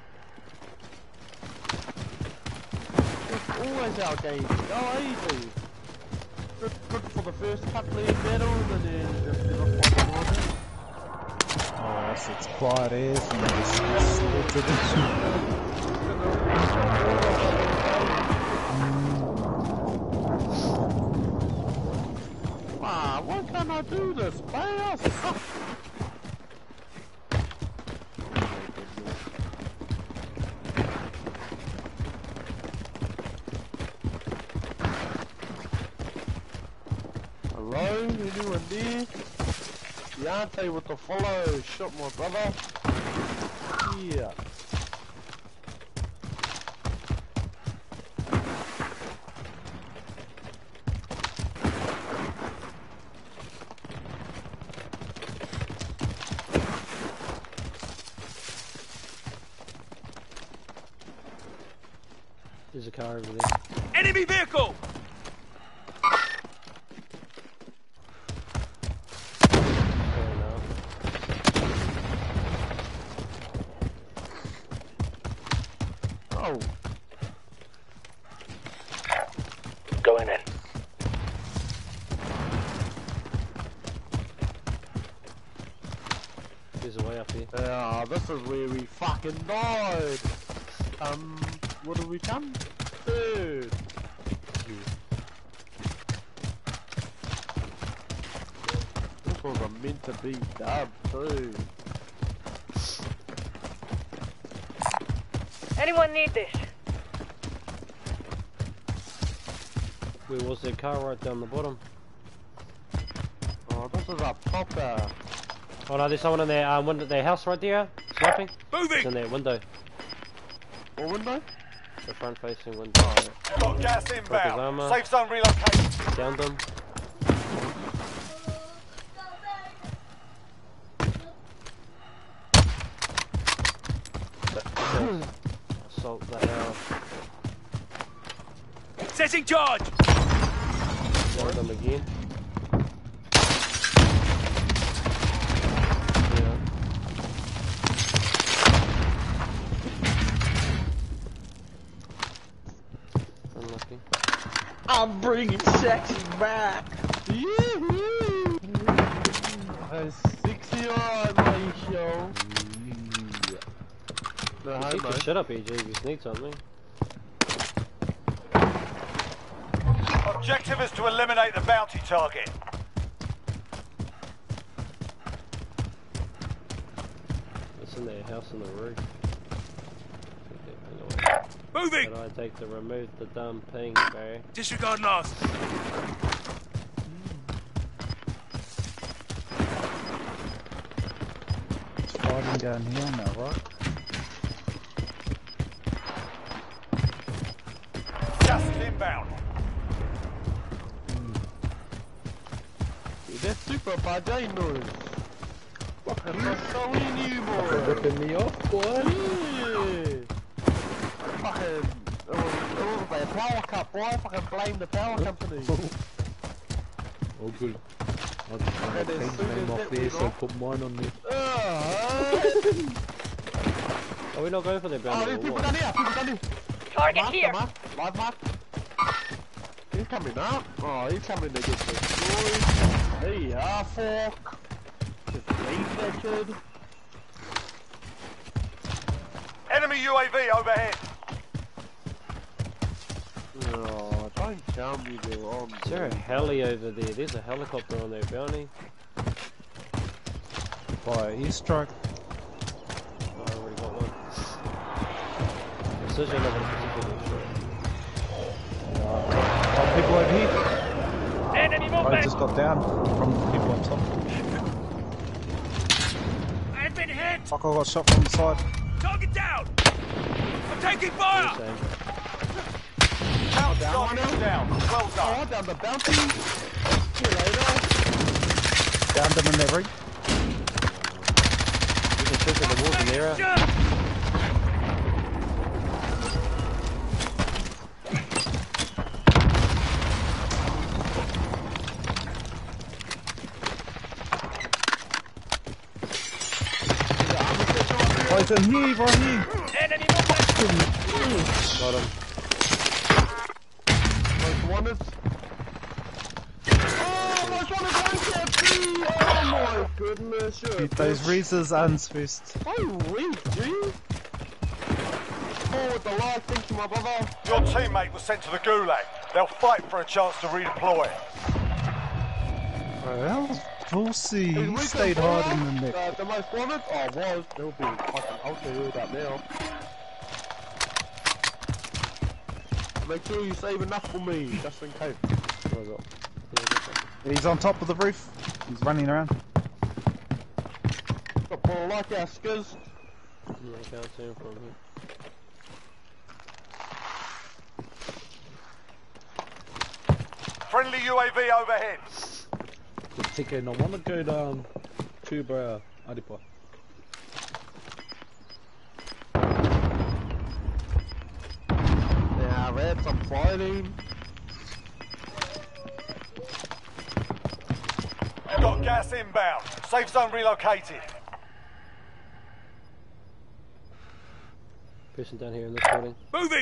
It's always our game. Oh, easy. Good for the first couple of battles and then just not fighting all day. Oh, yes, it's quiet ass and just sorted it. Why can't I do this? Fast! Hello? Anyone there? Deontay with the follow. Shot my brother. Yeah. There's a car over there. Enemy vehicle! Oh. Going in. There's a way up here. Yeah, this is where we fucking died. What did we come? Third. This was a meant to be dub too. Anyone need this? Where was that car? Right down the bottom. Oh, this is a proper. Oh no, there's someone in their window, their house right there, sniping. Moving! It's in their window. What window? The front facing window. You've got gas Broke his inbound. armor. Safe zone relocated. Downed them. Assault the house. Setting charge! Downed them again. I'm bringing sexy back. Yoo-hoo! Sexy on my show. No, Keep your shit up, EJ, if you need something. Objective is to eliminate the bounty target. It's in their house on the roof. Moving! But I take to remove the dumb ping, Barry. Disregard last. It's fighting down here now, right? Gas is inbound. That's super bad noise. Fucking Australian you, boy. Ripping me off, boy. Yeah. Fucking, it was a power cut, boy. Fucking blame the power company. Oh, good. I just had a team's name off there, so put mine on there. Are we not going for the bounty? Oh, there's people down here, people down here. Target Mark, here. Mark, live mark. He's coming up. Oh, he's coming to get destroyed. There you are, fuck. Just leave that kid. Enemy UAV overhead. Oh, don't tell me they're on. Is there a heli over there? There's a helicopter on their bounty. By airstrike. Oh, I already got one. Precision of a precision Oh, people over here. Enemy I movement! just got down from the people on top. I've been hit! Fuck, I got shot from the side. Target down! I'm taking fire! Bounty Down one target is down. Well done. Oh, down the bounty. See you later. Down them in their ring. You can shoot at the walls in there. Right in here, right here. Enemy movement! Got him. Most wanted. Oh, most wanted one KFC! Oh my goodness, you're Keep those reasons and first. Oh, wait, G. Forward the life, thank you, my brother. Your teammate was sent to the gulag. They'll fight for a chance to redeploy. Well, we'll see. Is He Rico stayed hard in the neck. The most wanted? Oh, was. They'll be fucking ultra healed up now. Make sure you save enough for me, just in case. He's on top of the roof. He's running around. Well, like our skis. Yeah, I can't see him from here. Friendly UAV overhead. Good ticket. I want to go down to Adipa. Yeah, Reds, I'm fighting. You've got gas inbound. Safe zone relocated. Person down here in this building. Moving!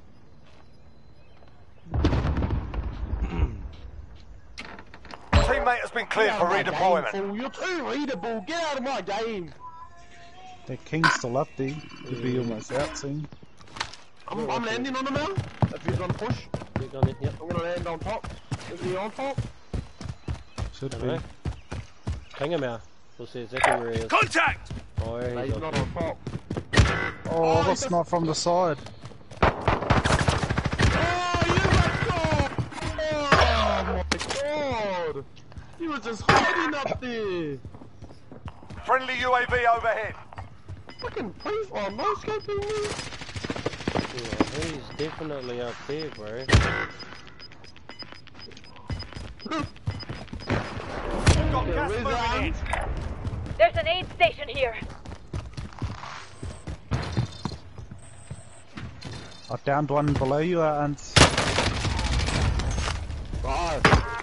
Teammate has been cleared for redeployment. Game, you're too readable. Get out of my game. That King's still up there. Could be almost out soon. I'm landing on him now. If he's gonna push, Click on it, yep. I'm gonna land on top. Is he on top? Should I be. don't know. Ping him out. We'll see exactly where he is. Contact! Oh, yeah, No, he's he's on not on top. Oh, that's not from the side. Oh, you got caught! Oh my god! He was just hiding up there. Friendly UAV overhead. Fucking please, oh, no scoping me. Yeah, he's definitely up there, bro. Got gas moving in. There's an aid station here. I downed one below you, and Right.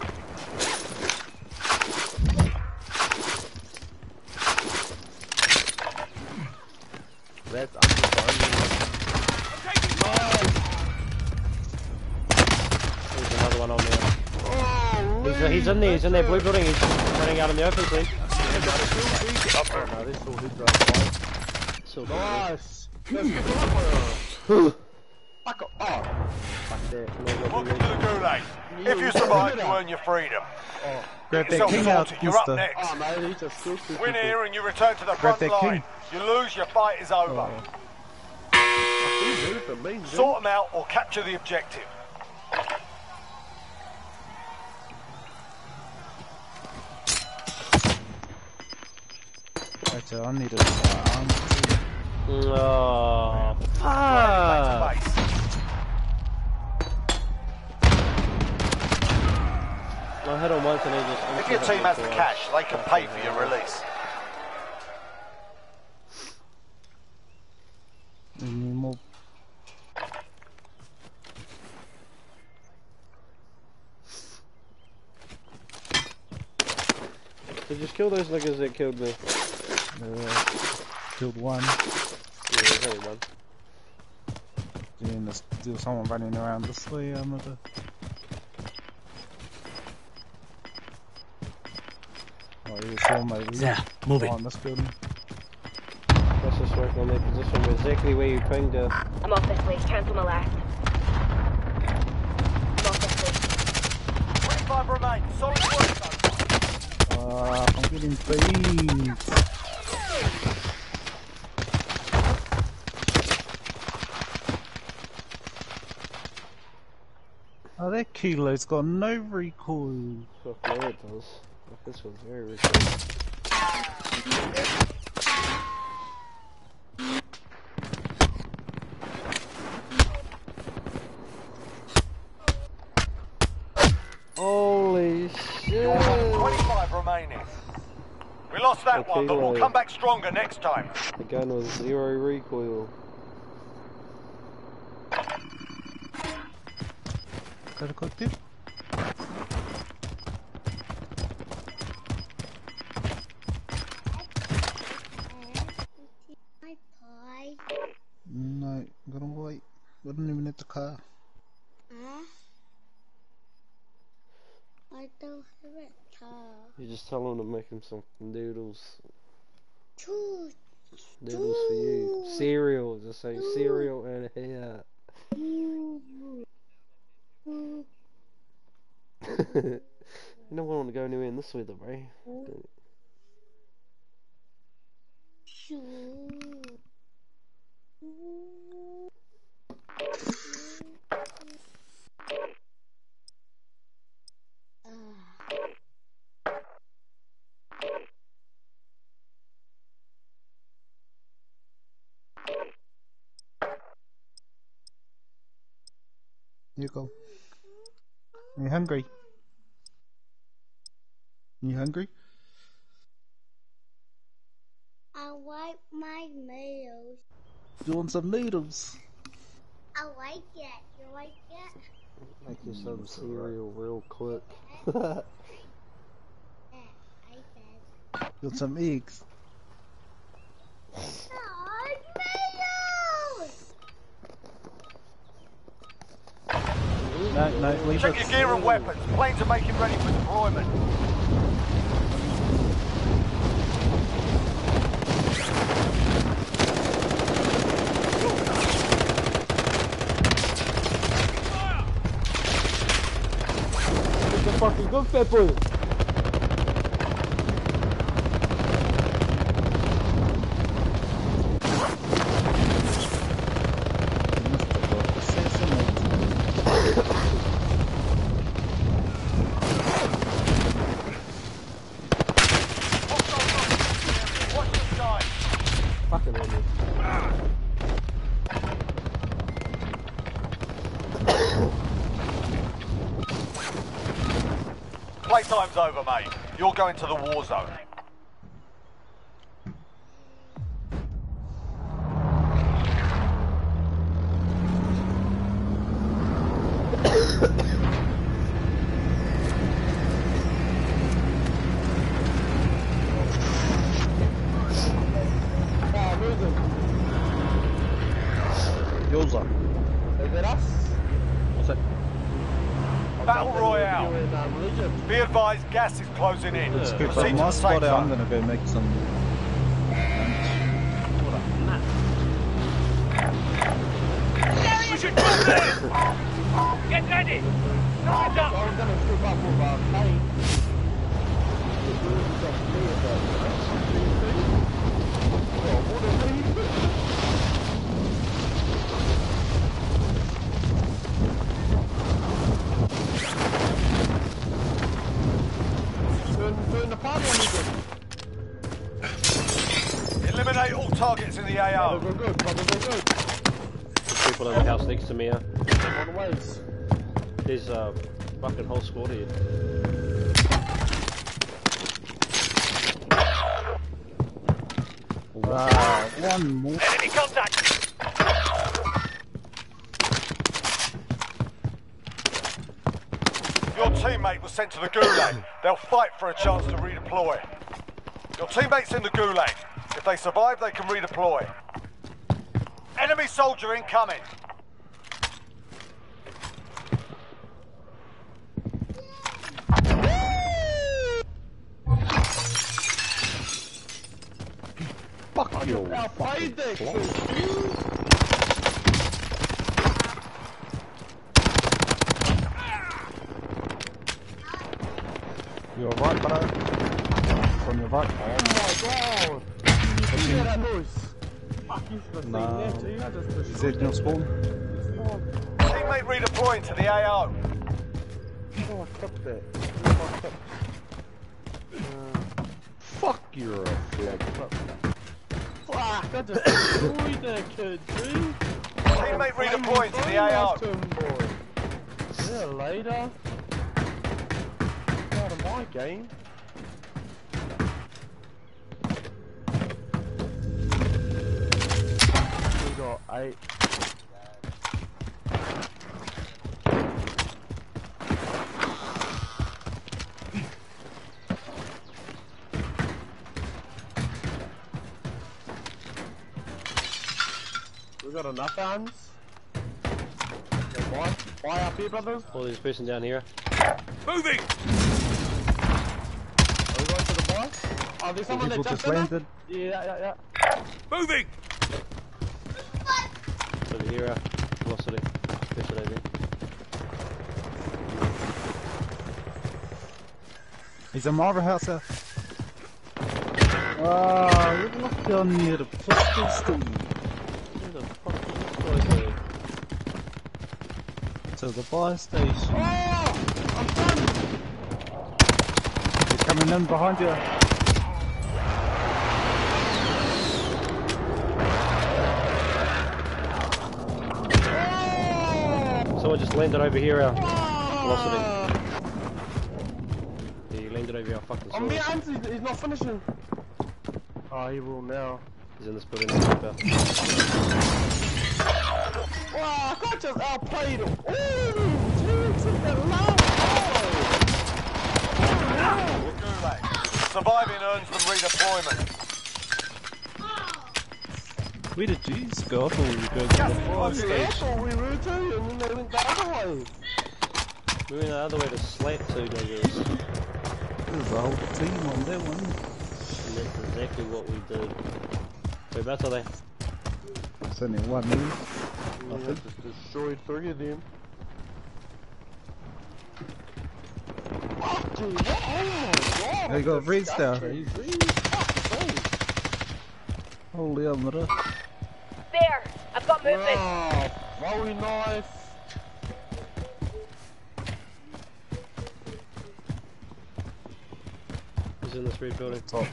That's There's another one on there. He's in there, he's in there, blue building, he's running out in the open soon. Oh no, this all his right. So Nice. Fuck up. Oh. Fuck that. Welcome to the Gulag. If you survive, you earn your freedom. grab Get that yourself King out, sorted. You're up mister. next. Oh no, he just killed two Win people. here and you return to the Grab front that line. King. You lose, your fight is over. He moved the main, Sort them out or capture the objective. Actually, I need a arm. Oh, fuck! Back to base. I hit him once and he just... If your team has the cash, they can pay for your release. Any more? So just kill those niggas that killed me. Killed one. Yeah, there's only one. Then there's someone running around this way, another. Oh, yeah, someone maybe. Yeah, moving. On this building. Let's just work on their position exactly where you pinged her. I'm off this way. Cancel my last. I'm off this way. 25 remain. Solid work, though. I'm getting beat. Oh, that kilo's got no recoil. Fuck yeah, it does. Fuck, this one's very recoil. Holy shit! 25 remaining. We lost that Okay, one, but we'll like- come back stronger next time. The gun was 0 recoil. Got a cockpit? No, gotta wait. We don't even have the car. I don't have a car. You just tell him to make him some noodles. Two. Noodles for you. Cereal, just say cereal and here. You don't want to go anywhere in this weather, bro. You go. Are you hungry? You hungry? I like my meals. You want some noodles? I like it. You like it? Make you some cereal real quick. Yeah, I did. You want some eggs? Oh, meals! No, leave Check it. your gear and weapons. Planes are making ready for deployment. It's a fucking good pepper. Fucking idiot. Playtime's over, mate. You're going to the war zone. Yours up. Is it us? What's it? Battle Royale. Be advised, gas is closing in. It's good, but Proceed to my the safe spot I'm zone. gonna go make some We should drop this! Get ready! Hands up! I'm gonna strip up with our plane. Doing the party on me. Eliminate all targets in the AO. Go good, brother, go good. There's people in the house next to me here. On the waves. There's a fucking whole squad here. one more. Enemy contact! Your teammate was sent to the Gulag. They'll fight for a chance to redeploy. Your teammate's in the Gulag. If they survive, they can redeploy. Enemy soldier incoming. Fuck you. I played that shit. You're right, brother. From your right. Oh my god. You hear that noise? Fuck, you should have seen No. that too. I just Is it your spawn? Teammate redeploying to the AO. Oh, I clipped that. Fuck you're a flag. Fuck, I just destroyed that kid, dude. Teammate redeploying to the AO. See you later. Get out of my game. We got 8. We got enough hands. Okay, buy up here, brothers. Oh, there's a person down here. Moving! Are we going to the boss? Oh, there's someone that People jumped just in there? landed. Yeah. Moving! Over here, velocity. Person over here. He's a Marvel house there. Ah, you're not down near the fucking school. Where the fuck is this guy going? To the fire station. Oh! I'm done! He's coming in behind you. Someone just landed over here, our velocity. Yeah, he landed over our fucking sword. On behind, he's not finishing. Oh, he will now. He's in this building. Wow, I got just outplayed him. Ooh, dude, took that long. Surviving earns them redeployment. Where did you go? I thought we were going to the fire I station. thought we were too, and then they went the other way. We went the other way to slap 2 niggas. There's a whole team on that one. And that's exactly what we did. Whereabouts are they? It's only one move. I think just destroyed 3 of them. Oh, dude, what? Oh my god! They got red star. Oh, Holy Amara. There! I've got movement! wow, very nice. Who's in this red building? Top.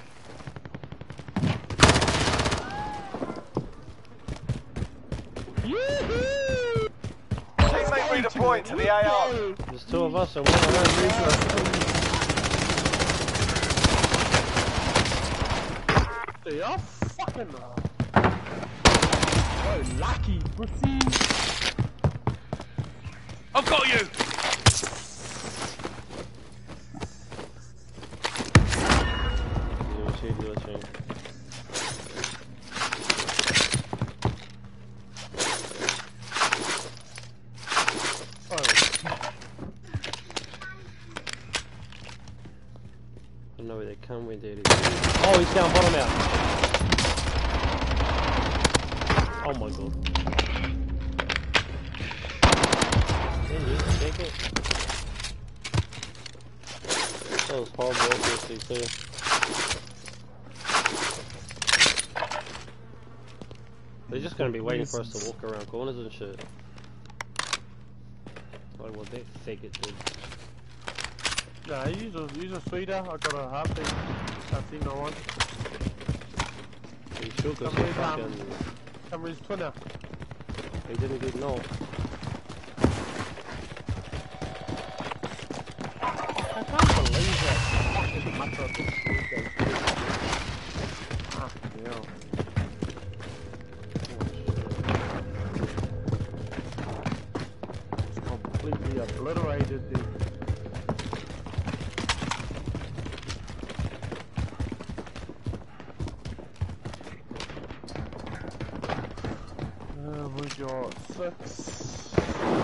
Teammate redeploying to the AR. There's 2 of us and 1 of them. They are fucking oh, lucky pussy. I've got you! I don't know where they come with it. Oh, he's down bottom out. Oh my god. Can you take it? That was horrible accuracy too. They're just gonna be waiting for us to walk around corners and shit. Like what that faggot did. Nah, use a sweeter. I got a heartbeat. I've seen no one. He shook us fucking... Camera's twinner. He didn't get knocked. I can't believe that. Fucking Metro took sweeter. Ah, yeah. It's completely obliterated, dude. We got 6.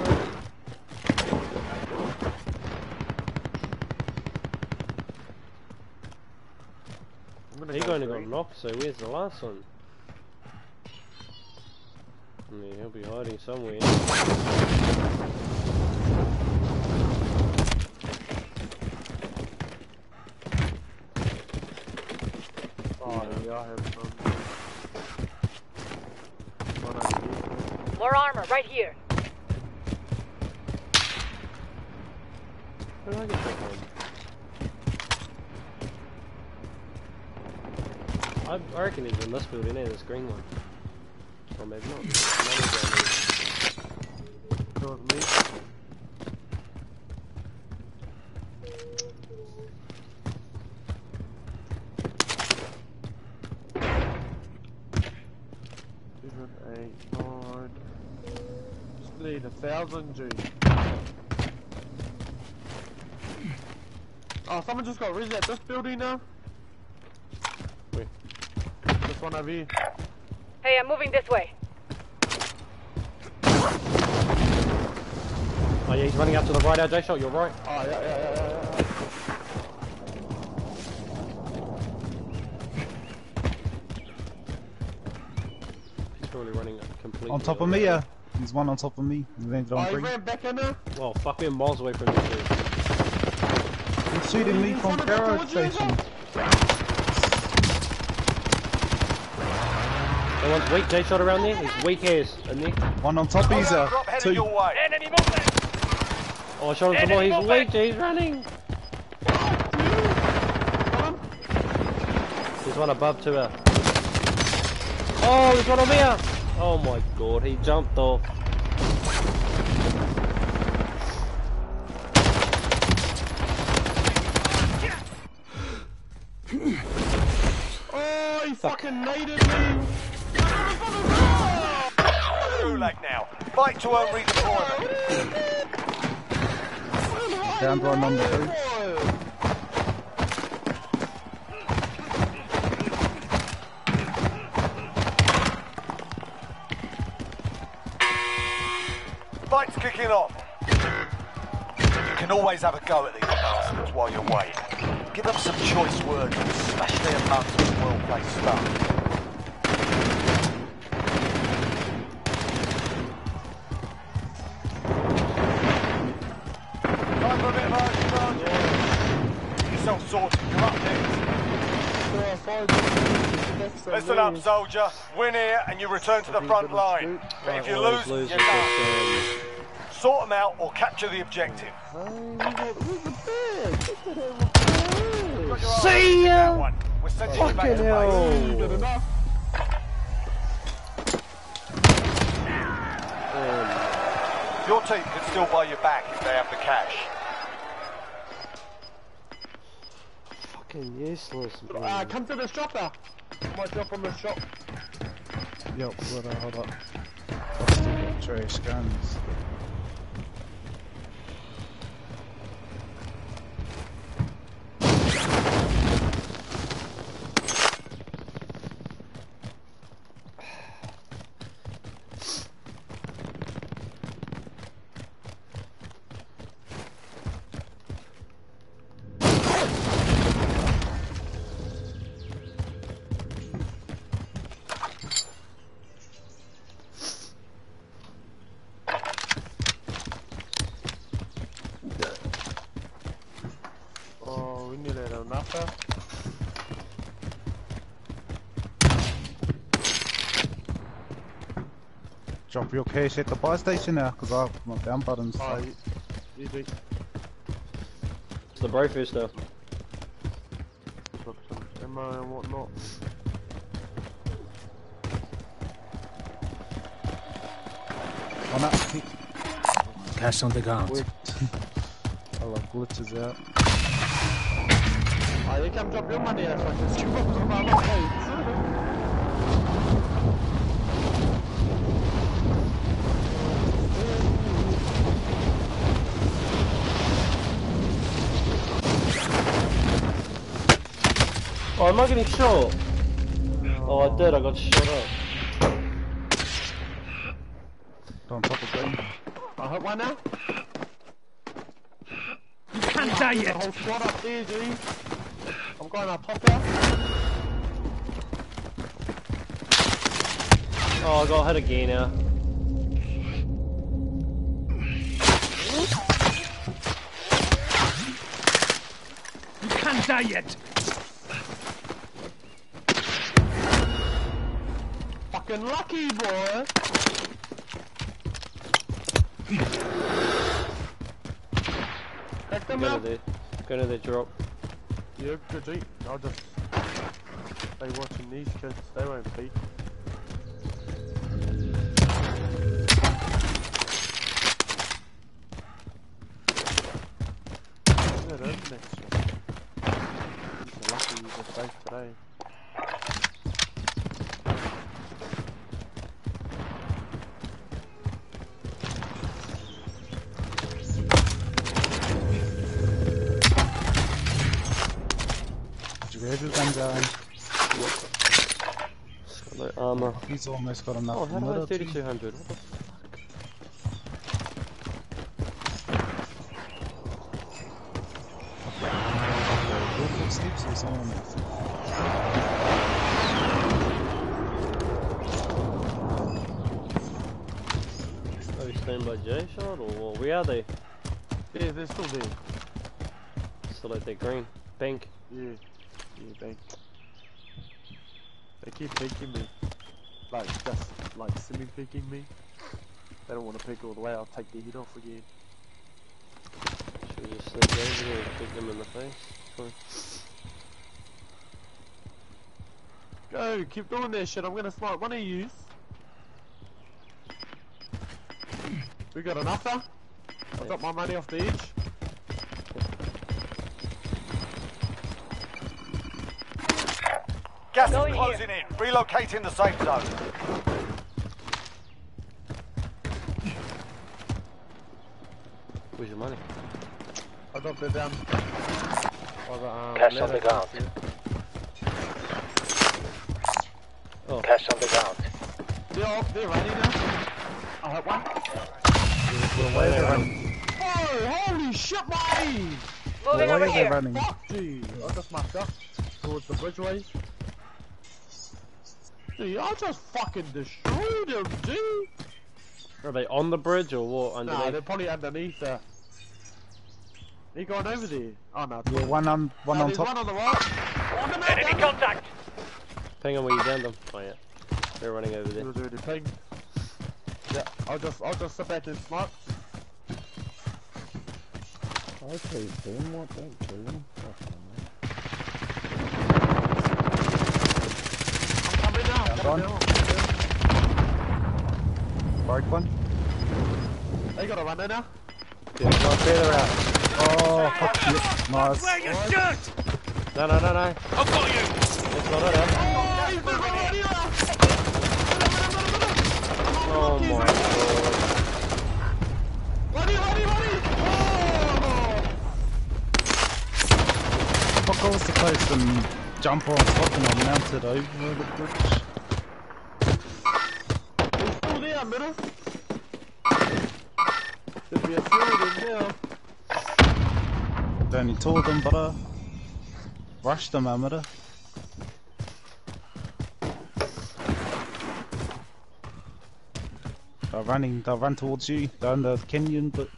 He only got knocked, so where's the last one? I mean, he'll be hiding somewhere. Oh, yeah, I have some. More armor, right here. Where did I get that from? I reckon he's in this building and this green one. Or maybe not. That was me. Need 1,000 G. Oh, someone just got res at this building now. Wait. This one over here. Hey, I'm moving this way. Oh yeah, he's running up to the right, RJ shot, you're right. Oh, yeah. He's probably running completely On top of me, yeah. There's one on top of me. He landed on he green. ran back in there. Oh, fuck, we're miles away from this dude. He's shooting me from garage station. That one's weak, J shot around there. He's weak ass in there. One on top of his, 2. Enemy movement! Oh, I shot him some more. He's weak, he's running. There's one above to her. Oh, there's one on here. Oh my god, he jumped off. fucking naded me! Gulag now. Fight to earn redeployment. Down by number 2. Fight's kicking off. You can always have a go at these bastards while you're waiting. Give them some choice words and smash their mums with well-placed stuff. Time for a bit of urgent margin. Get yourself sorted. You're up next. Listen up, soldier. Win here and you return to the front line. But if you lose, you're done. Sort them out or capture the objective. See ya! We're sending you back to base. Your team can still buy you back if they have the cash. Fucking useless, bro. Come to the shopper. Might drop on the shop. Yep, hold up. I've still got trash guns. Drop your cash at the buy station now, because I have my down buttons. Oh, you do. It's the bro first now. Got some ammo and whatnot. Oh no, Cash on the ground. I love glitches out. Oh, you come drop your money out, fucking stupid. I'm not paid. Oh, am I getting shot? Oh, I did, I got shot up. On top of them. I hit one now. You can't die The yet! whole squad up there, G. I'm going to pop out. Oh, I got hit again now. You can't die yet! Fucking lucky, boy! Back them up! Go to the drop. Yeah, good G. I'll just stay watching these kids, they won't peek. Yeah, that is next one. He's lucky he's safe today. Where's guns going? No armor. He's almost got enough. Oh, how do I have 3200? What the fuck? Steps or someone. Are we staying by J shot or where are they? Yeah, they're still there. Still at that green bank. Yeah, bank. They keep picking me. Like, just like semi-picking me. They don't want to pick all the way, I'll take their head off again. Should we just sneak over there and kick them in the face? Fine. Go, keep doing that shit, I'm gonna snipe one of yous. We got an upper. I got my money off the edge. Gas is Going here. closing in. Relocating the safe zone. Where's your money? I dropped it down. Cash on the ground. Oh. Cash on the ground. They're ready now. I have one. Oh, holy shit, mate! Moving over here. Running? Fuck, gee. I just marked up towards the bridgeways. Gee, I just fucking destroyed him, gee. Are they on the bridge or what? Underneath? Nah, they're probably underneath there. He going over there? Oh no. Yeah, one on There's top. one on the right. On the map, Enemy contact. Ping on where you downed them. Oh yeah. They're running over He there. was already pinged. Yeah, I'll just sit back and smoke. Okay, then what? Don't kill him. I'm coming now. I'm coming now. Broke one. They got a run there now. Yeah, go further out. Oh, fuck shit. Nice. Where you shoot! No. I've got you! It's not it out. Oh, he's been right here. Oh my god. Ready! Fuck, I was supposed to jump on top and I mounted over the bridge. He's still there, middle. Should be a field in there. Only two of them, but I rushed them, amateur. They'll run towards you. They're in the canyon, but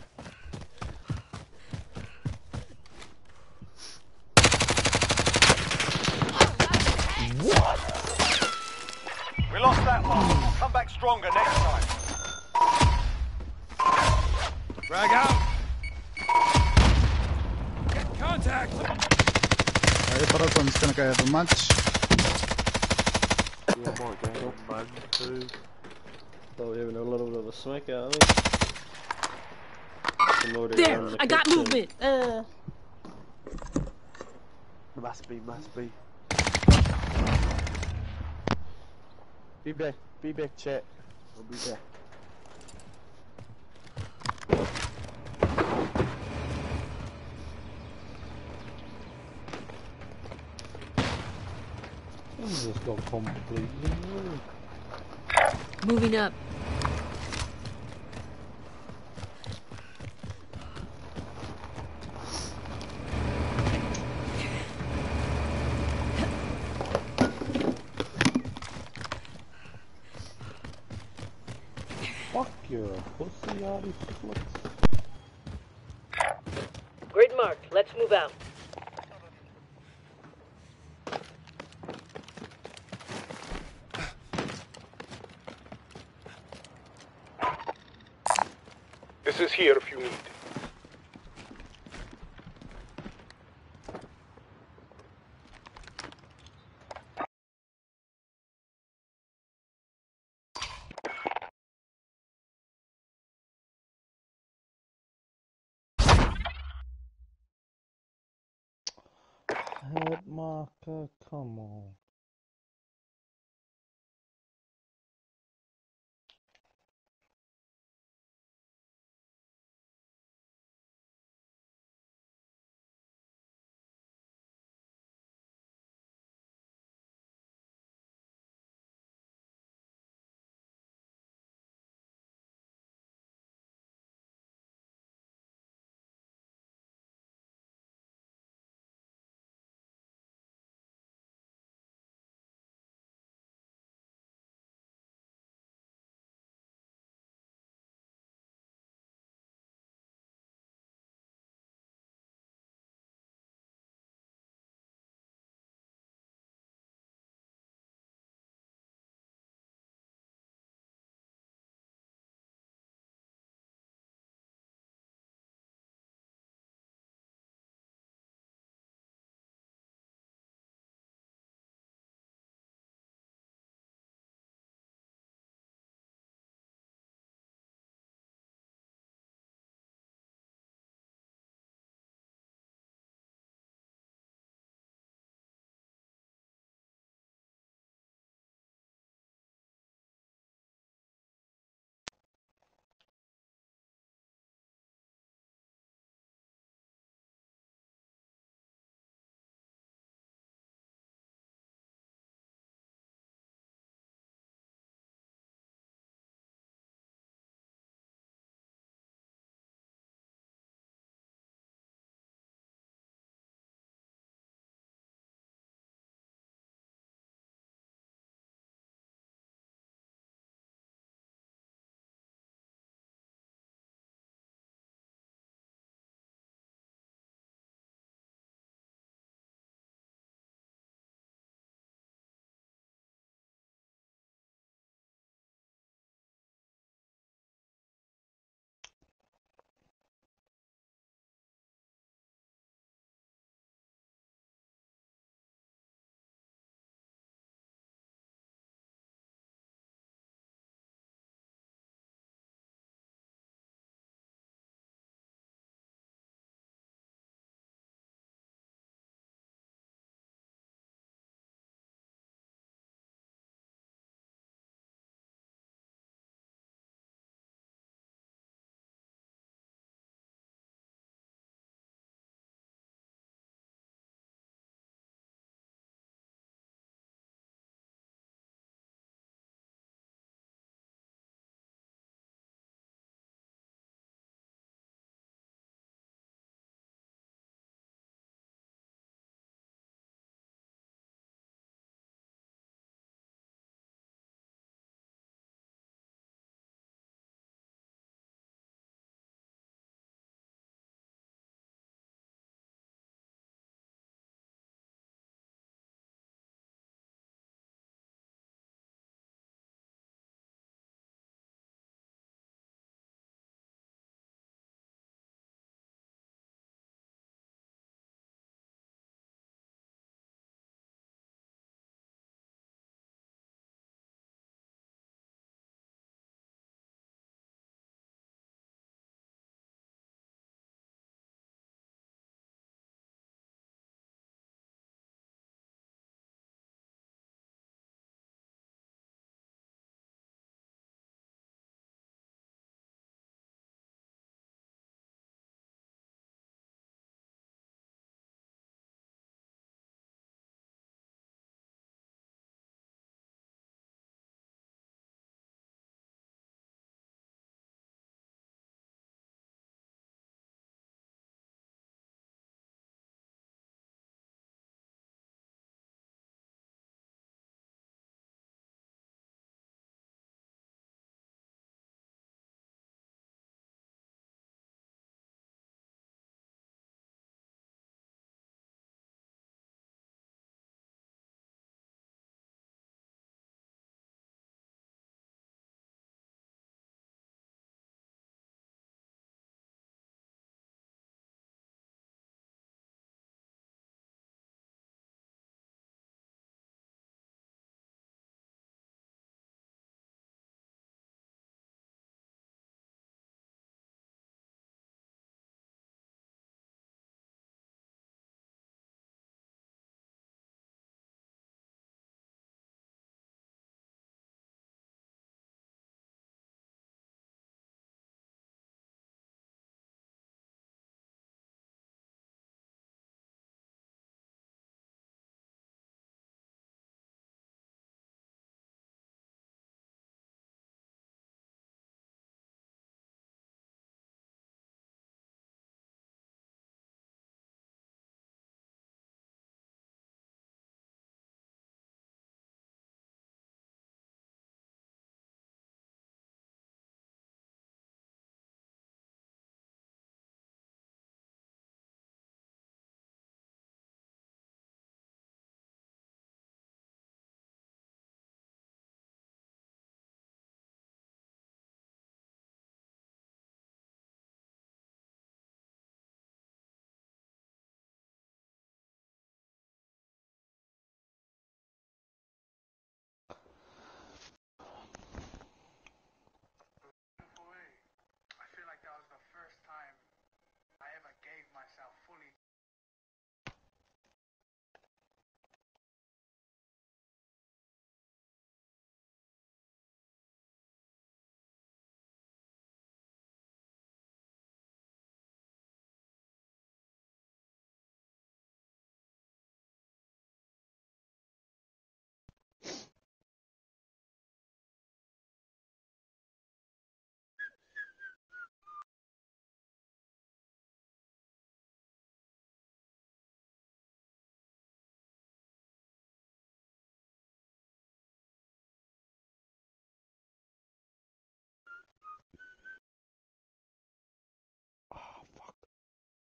We lost that one. Come back stronger next time. Frag out! Get contact! hey, but I'm just gonna go have a munch. Yeah, might go on man too. Thought we were having a little bit of a smack out, aren't we? There, I got movement. Must be. Be back, chat. I'll be back. This just got completely ruined. Moving up. Fuck you, pussy, all these flicks. Grid marked. Let's move out. This is here if you need. Head marker, come on.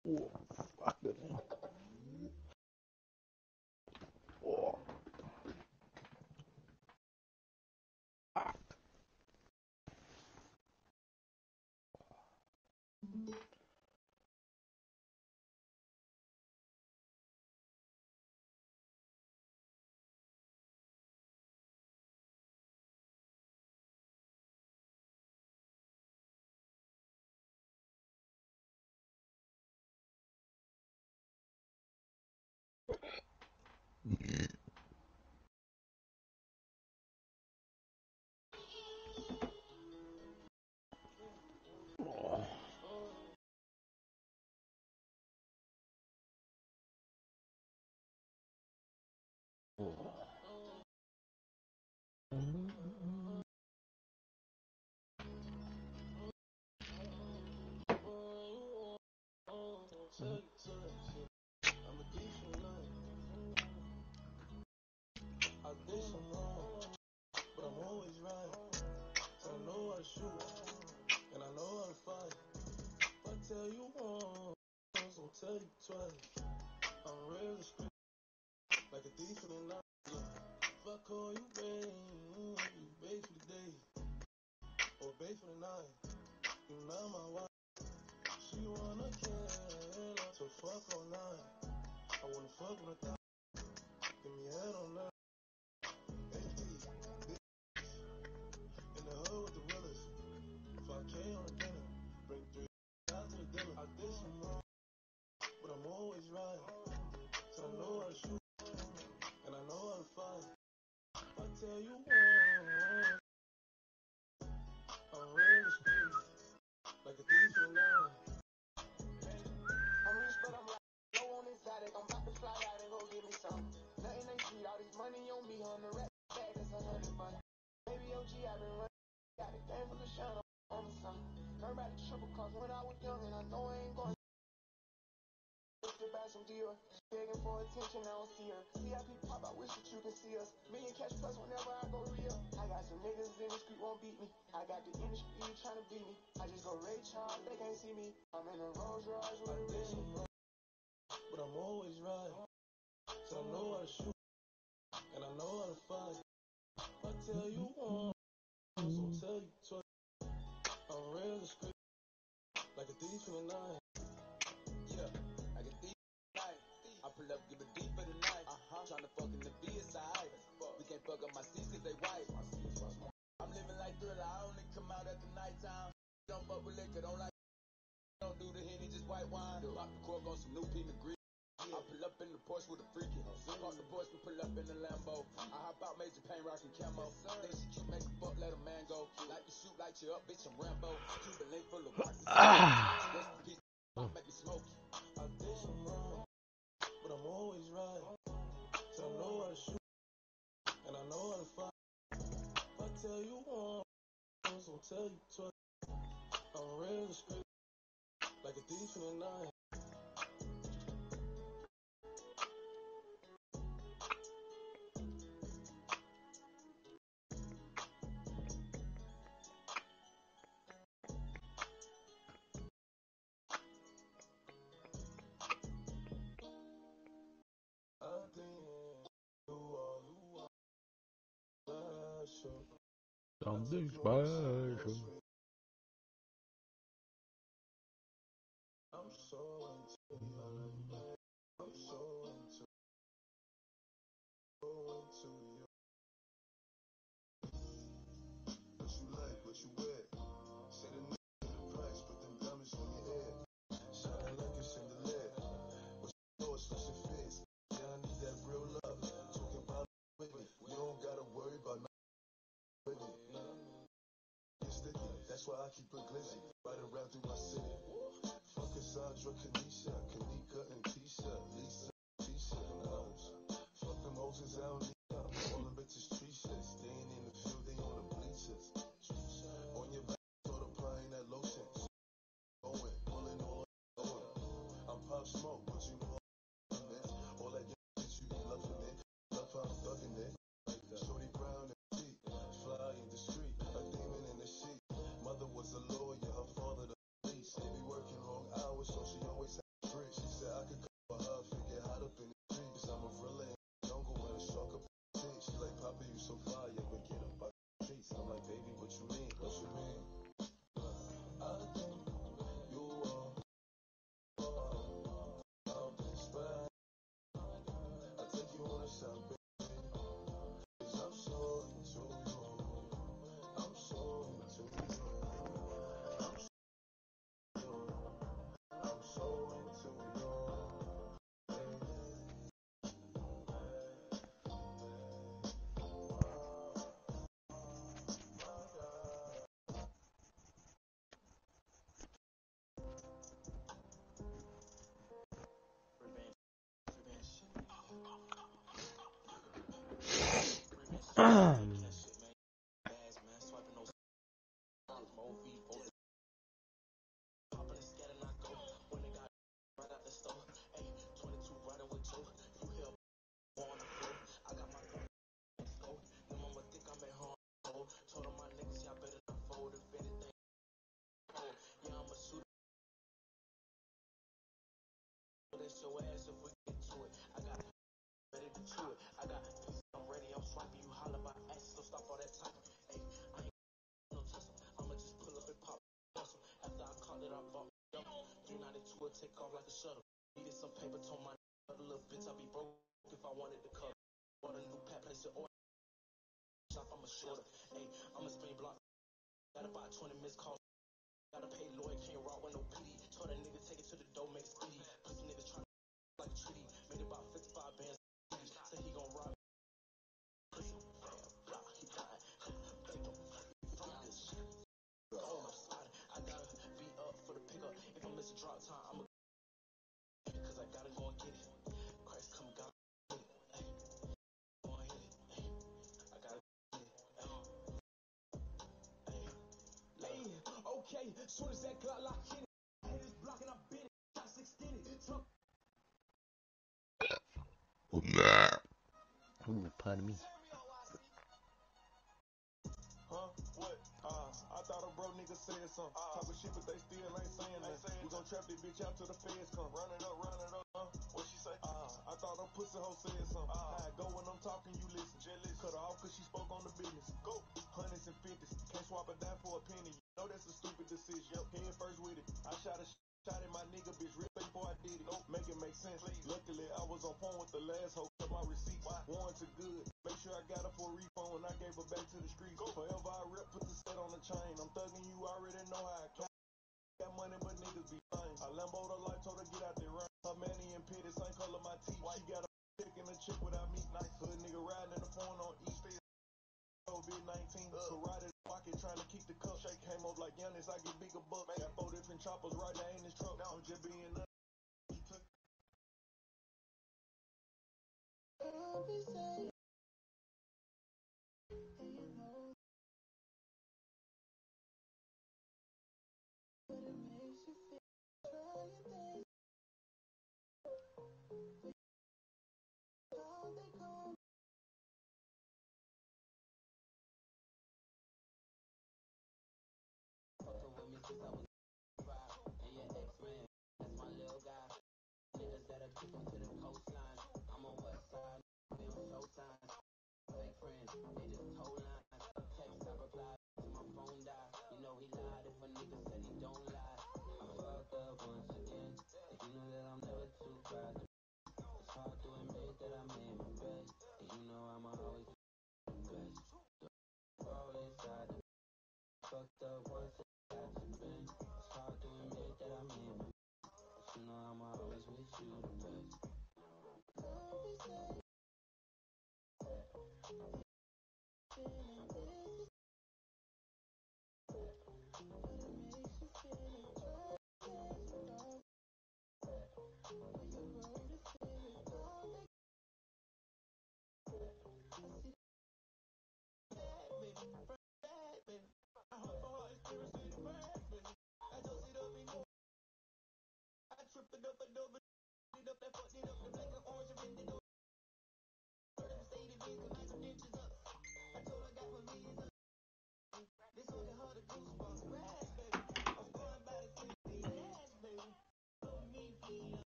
Oh, fuck it. Oh. Fuck. But I'm always right. I know how to shoot, and I know how to fight. If I tell you once, I'll tell you twice. I'm real discreet, like a thief in the night. If I call you babe, you babe for the day, or babe for the night. You not my wife. She wanna kill, so fuck all night. I wanna fuck with a thigh. Give me head on night. In the hood with the realest. 5K on the dinner. Bring 3 out to the dinner. I did some wrong, but I'm always right. So I know how to shoot, and I know how to fight. If I tell you once, I'm real discreet, like a thief in the night. I'm rich, but I'm like, no on exotic. I'm about to fly out and go get me some. Nothing ain't sweet, all this money on me, on the rap bag, that's 100 money. Baby OG, I've been running, got a game full of shine on the sun. Learned about the triple cross when I was young, and I know I ain't going to buy some Dior. Begging for attention, I don't see her. VIP pop, I wish that you can see us. Million cash plus whenever I go real. I got some niggas in the street won't beat me. I got the industry trying to beat me. I just go Ray Charles, they can't see me. I'm in a Rolls Royce with a Ray. But I'm always right. So I know how to shoot, and I know how to fight. If I tell you once, I'll tell you twice. I'm real discreet, like a thief in the night. Yeah, like a thief in the night. I pull up, give a deep for the night. Tryna fuck in the B side. We can't fuck up my seats cause they white. I'm living like Thriller, I only come out at the nighttime. Don't fuck with liquor, don't like. Don't do the Henny, just white wine. Pop the cork on some new Pinot Gris. I pull up in the Porsche with a freakin'. Pop the Porsche, we pull up in the Lambo. I hop out, major pain, rockin' camo. Then she cute, make a fuck, let a man go. Like you shoot, light you up, bitch, I'm Rambo. Cuban link full of rocks. Rest in peace, make me smoke. I did some wrong, but I'm always right. So I know how to shoot, and I know how to fight. If I tell you once, I'll tell you twice. I'm real discreet, like a thief in the night. Something special. I'm so into you. I'm so into you. What you like, what you wear. Say the name and the price, put them diamonds on your head. Shining like a chandelier. What's your thoughts, what's your fears? Yeah, I need that real love. Talking about with me. You don't gotta worry about nothing with me. You're sticky, that's why I keep it glizzy. Right around through my city. Fuck Cassandra, Kanisha, Kanika, and Tisha. Lisa, Tisha, and others. Fuck them hoses, I don't need them. All them bitches treeless. They ain't in the field, they on the bleachers. On your back, start applying that lotion. Going, pulling all going. I'm Pop Smoke, but you know I'm this. All that shit, you be loving it. Love how I'm thugging it. Shorty brown and cheap. Fly in the street, a demon in the sheet. Mother was a lawyer, her father the police. They be working long hours, so she always had free. Pardon me. I thought a bro nigga said something. Talking shit, but they still ain't saying nothing. We gon' trap this bitch out till the feds come. Run it up, what she say? I thought a pussy hoe said something. Now I go when I'm talking, you listen. Jealous. Cut her off cause she spoke on the business. Go. Hundreds and fifties. Can't swap a dime for a penny. You know that's a stupid decision. Head first with it. I shot at my nigga, bitch, real before I did it. Make it make sense. Luckily, I was on point with the last hoe. Cut my receipts. Warranted good. Make sure I got her for a refund when I gave her back to the streets. Forever I rip, put the set on the chain. I'm thugging you, already know how I count. Got money, but niggas be fine. I Lambo the light, told her get out there run. Her manny and pitty, same color my teeth. She got a chick and a chick without me. Nice hood nigga riding in the phone on East. COVID-19, Karate pocket trying to keep the cup. Shake came up like Giannis, I get bigger bucks. Got 4 different choppers right there in this truck. I'm just being up.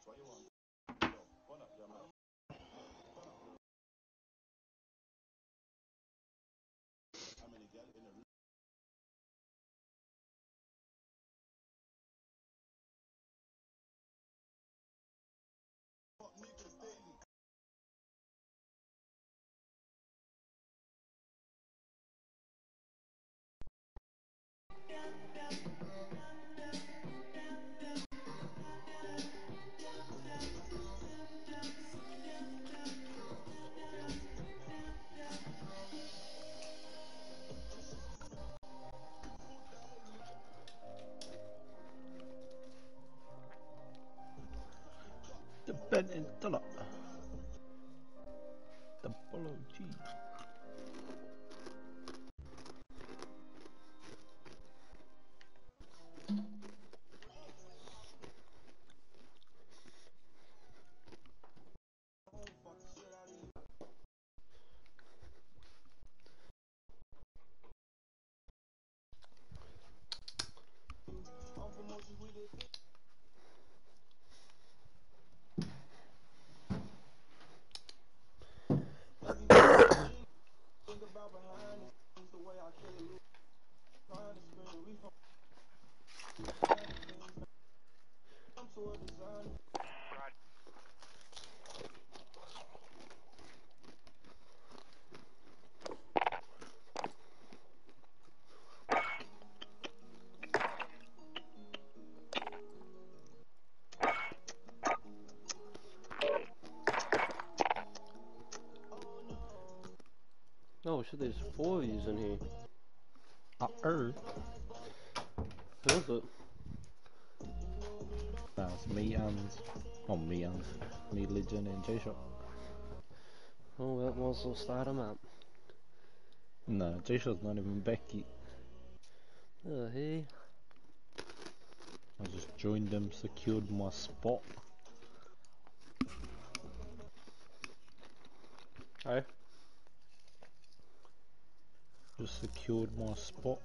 The Ben dollar. The Bolo G. Oh shit, there's 4 of yous in here. Uh-oh. Who is it? That's me and... Oh, me, Legend and J-Shot. Oh well, might as well start him up. No, J-Shot's not even back yet. Oh hey. I just joined them, secured my spot. Hey? Just secured my spot.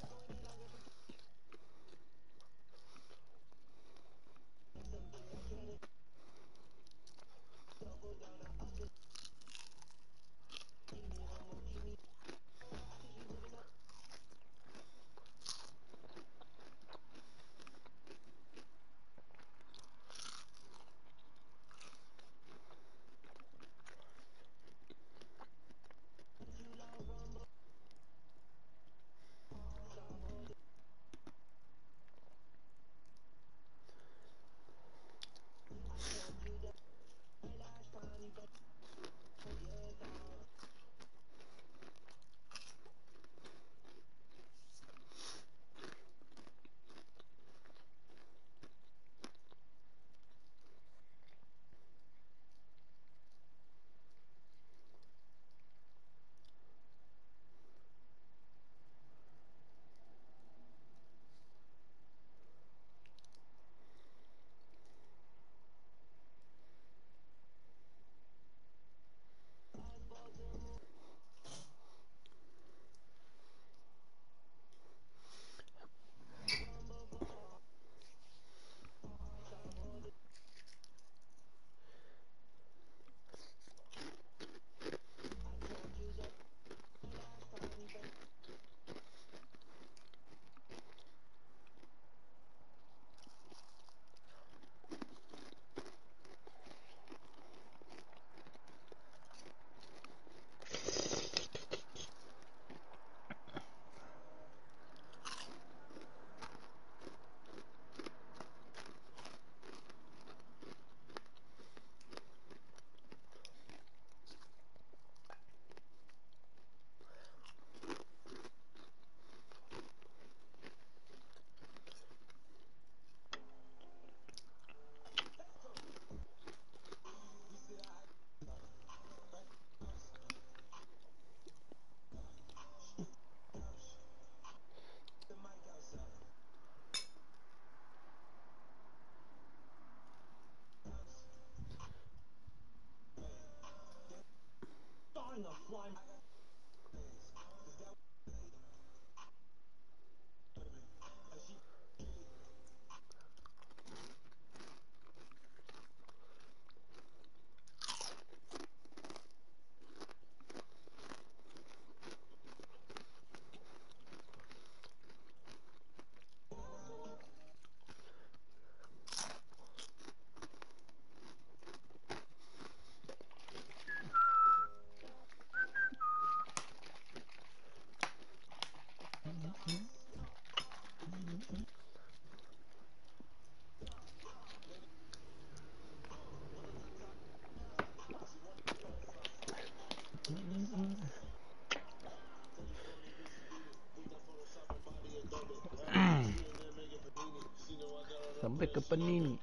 Don't pick up a panini.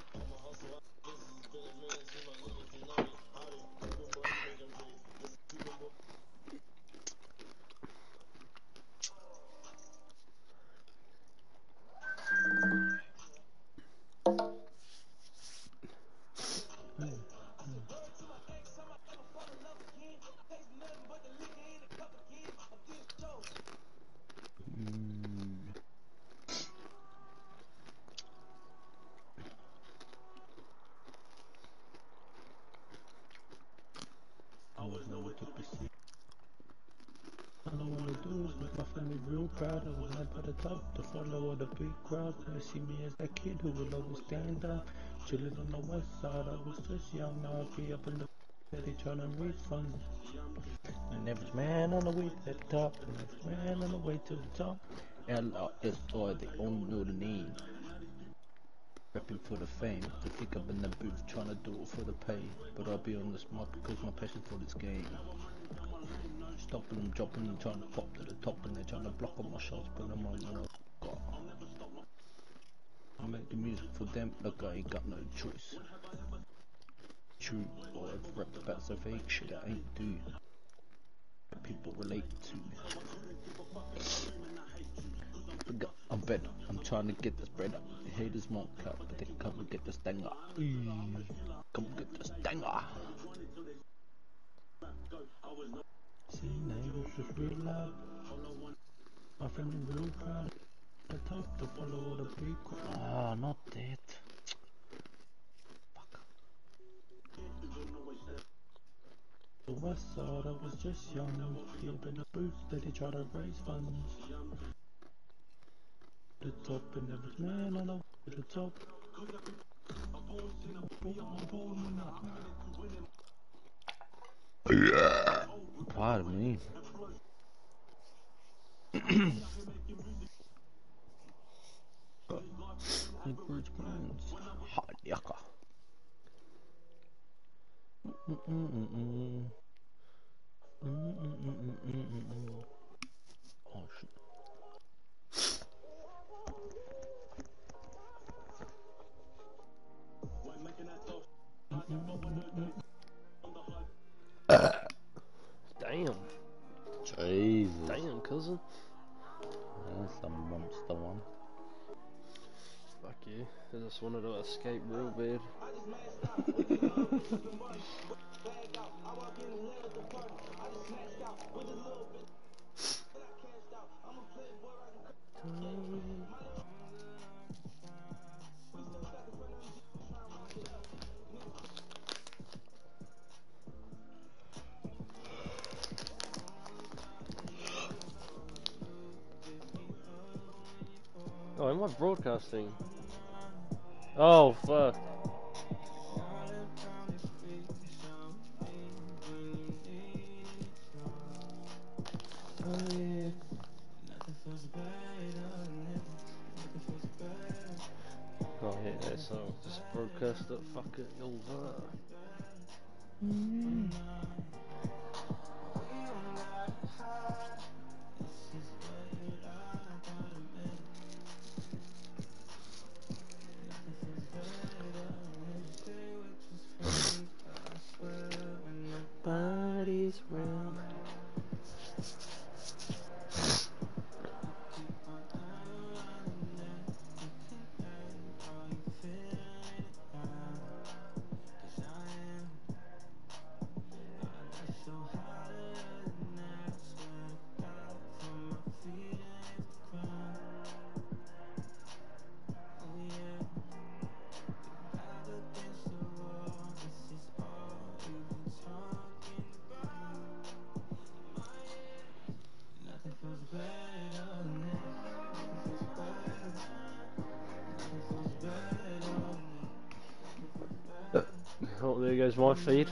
All I wanna do is make my family real proud. I was never at the top to follow the big crowd. They see me as that kid who will always stand up. Chillin' on the west side, I was just young. Now I be up in the city trying to reach funds. And every man on the way to the top, and every man on the way to the top. LRSR, they only know the name. Repping for the fame, they think I'm in the booth trying to do it for the pay. But I'll be on the smart because my passion for this game. Stopping them, dropping them, trying to pop to the top, and they're trying to block all my shots, but I'm on what I got. I make the music for them, look, I ain't got no choice. True, or I've rapped about some fake shit I ain't do. That people relate to. I'm bet, I'm trying to get this bread up. The haters won't cut, but they come and get the stanger. Come get the stanger. See, now you just real loud. My family real proud. The type to follow the big crowd. Ah, not that. Fuck. The west side, I was just young. Here in the booth, they try to raise funds. The top and every man on the way to the top. Pardon me. Edwards Brands. Hot yucca. Oh shit. Damn. Jesus. Damn, cousin. That's some monster one. Fuck you. I just wanted to escape real bad. Oh, am I broadcasting? Oh, fuck. Oh, yeah. Oh, yeah, so just broadcast it, fuck it, over. Body's round. Oh, there goes my feed.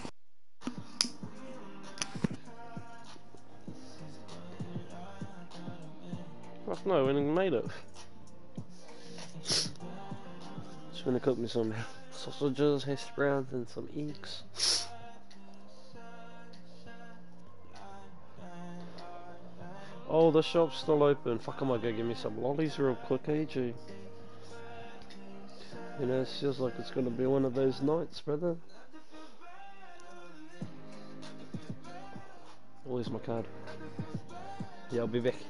Fuck no, we didn't made it. Just gonna cook me some sausages, hash browns, and some eggs. Oh, the shop's still open. Fuck, I might go give me some lollies real quick, AG. You know, it feels like it's going to be one of those nights, brother. Where's my card? Yeah, I'll be back.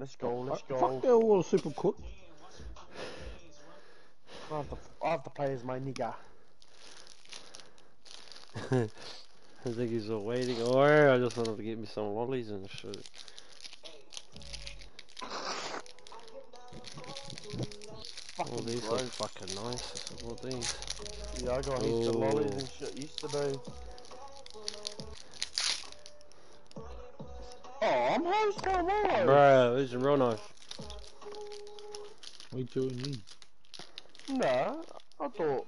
Let's go, let's go. Fuck, they're all super quick. I have to play as my nigga. I think he's all waiting. Or I just wanted to get me some lollies and shit. Oh, these are fucking nice. What are these? Yeah, I got heaps of lollies and shit yesterday. Oh, I'm host tomorrow. Bro, these are real nice. We joining. Nah, I thought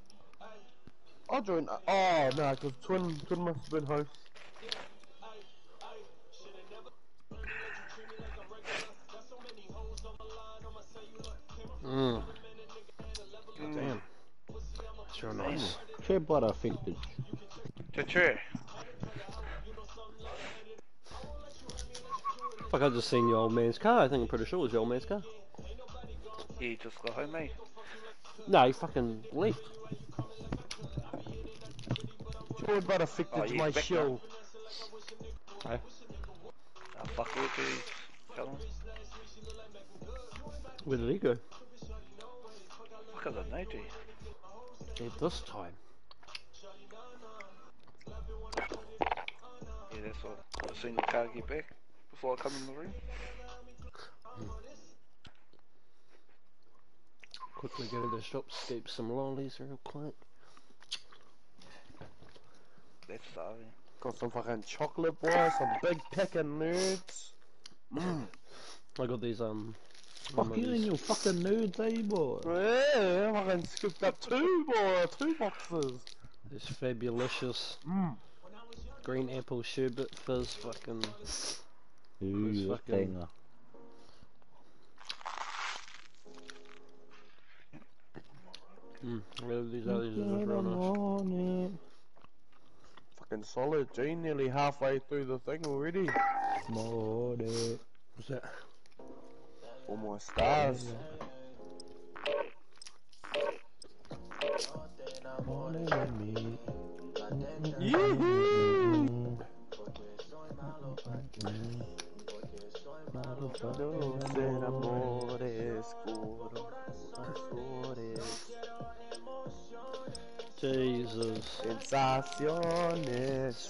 I joined. Oh no, because Twin must have been host. Damn, it's real nice. Shea butter vintage. True. Fuck, I just seen your old man's car. I think I'm pretty sure it was your old man's car. He just got home, mate. No, he fucking left. Shea butter vintage my show. Hey. Oh, fuck it, dude. Tell him. Where did he go? Fuck, I don't know, dude. At this time. Yeah, that's what I've seen the car get back before I come in the room. Quickly go to the shop, scoop some lollies real quick. That's starving. Got some fucking chocolate, boy. Some big pecking nerds. I got these Fuck you and your fucking nerds, eh, boy? Yeah, I fucking scooped up two boxes. This fabulicious green apple sherbet fizz fucking. Ooh, banger. These are real nice. Fucking solid, G. Nearly halfway through the thing already. What's that? All my stars. Jesus. Sensaciones.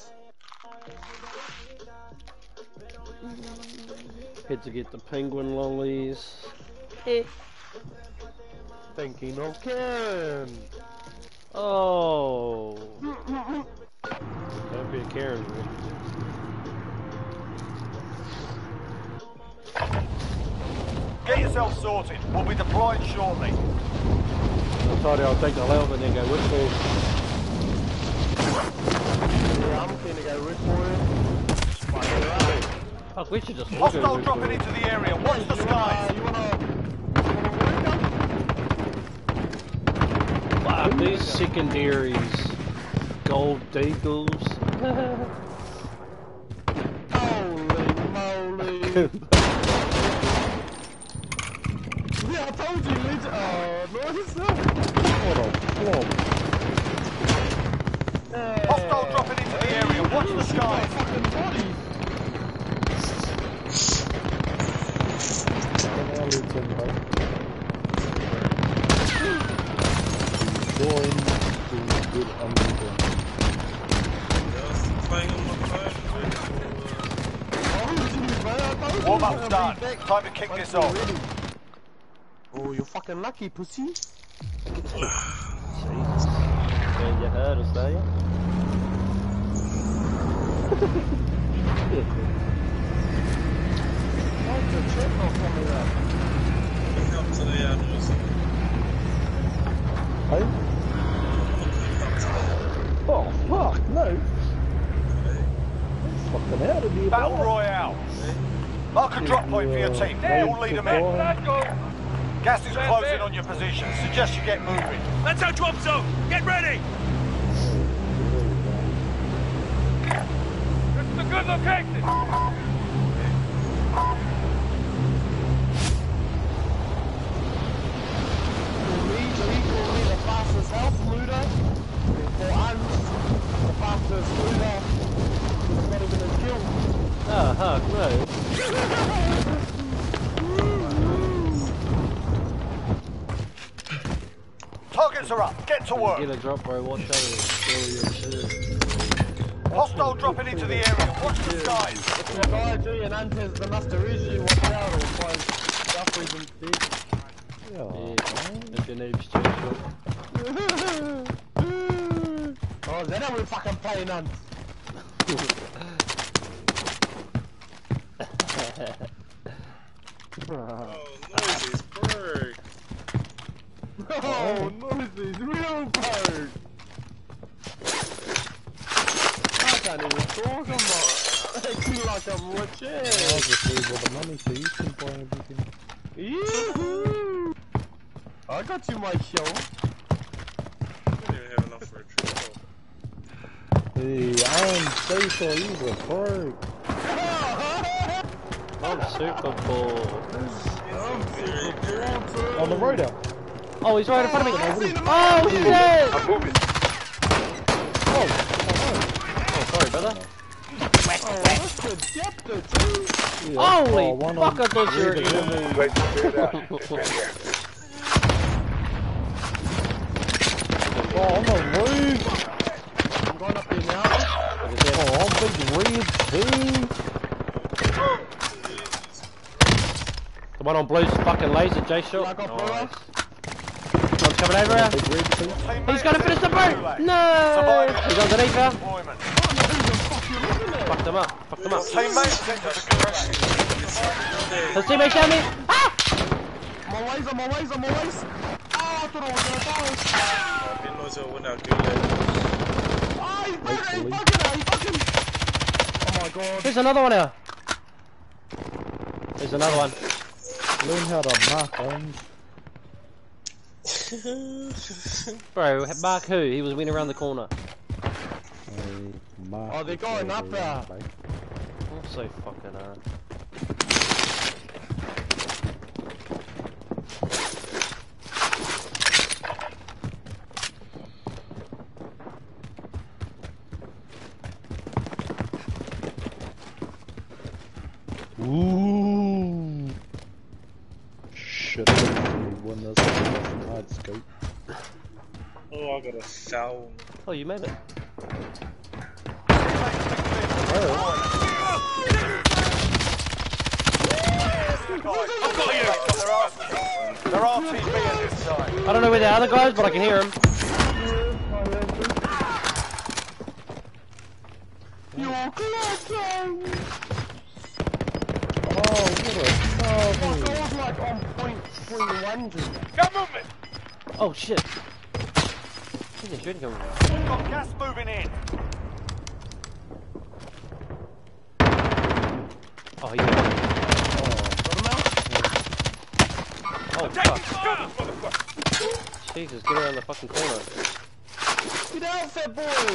Had to get the penguin lollies. Thinking of Karen. Oh. Don't be a Karen. Get yourself sorted. We'll be deployed shortly. I told you I'll take the left and then go with me. Yeah, I'm gonna go with for it. Fuck, we should just Hostile dropping into the area. Watch the skies. Wow, these secondaries. Gold deagles. Holy moly. Yeah, I told you, Lidge. Oh, nice. What a flop. Hostile dropping into the area. Watch the skies. Warm up's done. Time to kick this off. Oh, you're fucking lucky, pussy. Yeah, you heard us, there you? Why's the chat not coming up? Up to the animals. Hey? Oh, fuck, no. Fucking out of here, Battle Royale. Mark a drop point for your team. You'll lead them in. Gas is closing on your position. Suggest you get moving. That's our drop zone. Get ready. This is a good location. The fastest health looter. For uns, the fastest looter. It's not even a kill. Ah, fuck, no. Gas are up. Get to work. Get a drop, bro. Watch out. Hostile dropping into the area. Watch the skies. If the guy doing antes the master issue, watch out or find stuff even big. Yeah. If your name's changed. Oh, then I will fucking play none. Noisy's bird. Oh, Noisy's real bird. I can't even talk about it. I feel like I'm watching. I'll just leave all the money so you can buy everything. Yoo-hoo! I got you my show. I don't even have enough for a triple. Hey, I'm Faisal, he's a bird. I'm super cool. On the road out. Oh, he's right in front of me. Oh, shit! I'm moving. Oh, sorry, brother. Holy fuck, I thought you were gonna move. Wait, clear it out. It's right here. Oh, I'm a rude. I'm going up here now. Oh, I'm big red too. The one on blue's fucking laser, J-Shot. Nice. One's coming over here. He's gonna finish the boat! No! He's underneath her. Fucked him up. Fucked him up. His teammate's down me. Ah! My ways. Ah, I thought I was gonna die. Didn't know so when I do that. Ah, he's fucking. Oh my god. There's another one here. There's another one. Learn how to mark guns. Bro, Mark who? He was winning around the corner. Oh, they're going up there. I'm so fucking Ooh. Shit, when there's a hard scope. Oh, I got a foul. Oh, you made it. There are TV at this time. I don't know where the other guys, but I can hear them. You're close. Oh, what a I was like on point 300. Got movement. Oh shit. There's a shooting coming. Got gas moving in. Oh, he's there. Oh, fuck. Jesus, get around the fucking corner. Get out, fat boy!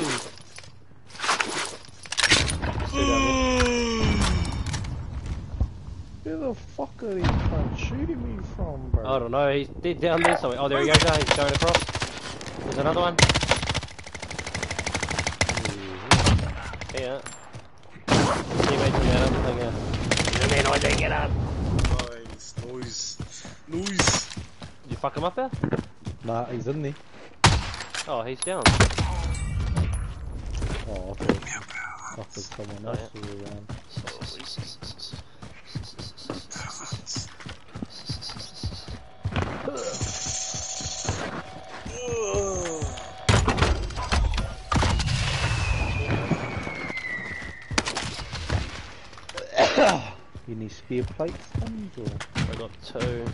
Where the fuck are these cunts shooting me from, bro? I don't know, he's dead down there somewhere. Oh, there he goes now, he's going across. There's another one. Yeah. Teammates in that other thing, yeah. Man, I didn't get up. Noise. Did you fuck him up there? Nah, he's in there. Oh, he's down. Oh, I thought someone else was around. You need spare plates, Tons, or? I got two.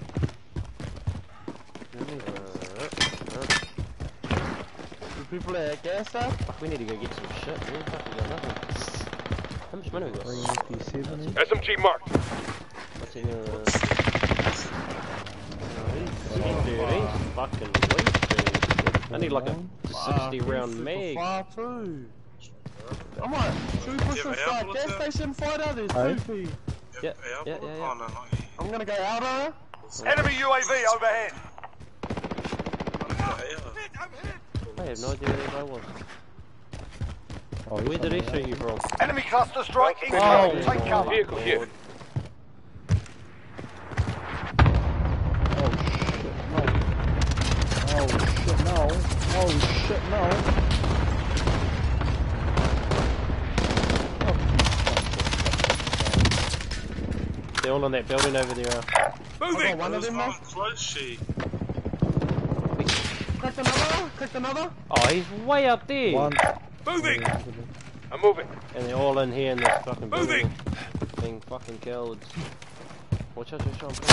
Do people at gas up? Fuck, we need to go get some shit, man. Fuck, we got nothing. How much money we got? 357. SMG marked. What's in dude, he's fucking weak, dude. I need like a 60 round mag. Far too. I'm like, should we push this gas station fighter? There's two people. Yeah. I'm gonna go out there. Enemy UAV overhead. I have no idea where that guy was. Oh, Where did he shoot you from? Enemy cluster strike Oh, incoming. Take cover. Vehicle here. Oh shit, no. They're all on that building over there. Moving! One of them now. Close she. Cracked another. Cracked another. Oh, he's way up there. One. Moving! I'm moving. And they're all in here in this fucking building. Moving! Being fucking killed. Watch out, watch out.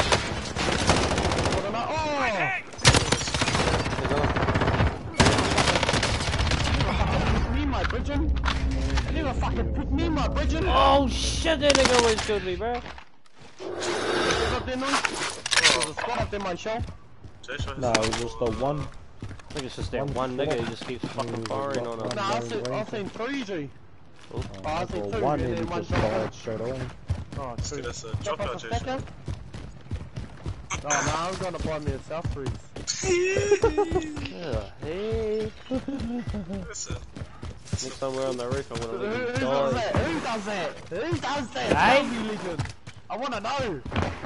Me, my bridging. You never fucking put me, my bridging. Oh shit, that nigga always killed me, bro. Up there, no? There's a squad up there, my shell. No, it was just the one. I think it's just that one nigga who just keeps fucking firing on us. Nah, I've seen 3, G. Oh, I've seen 2. One, and and he then one just shot. died straight away. Oh, 2. That's a drop out, Jason. Oh, no, I'm gonna buy me a South Breeze. Yeah, hey. Listen. Next time we're on the roof, I'm gonna let Who you does die. that? Who does that? Who does that? Hey? Tell me, legend. I wanna know.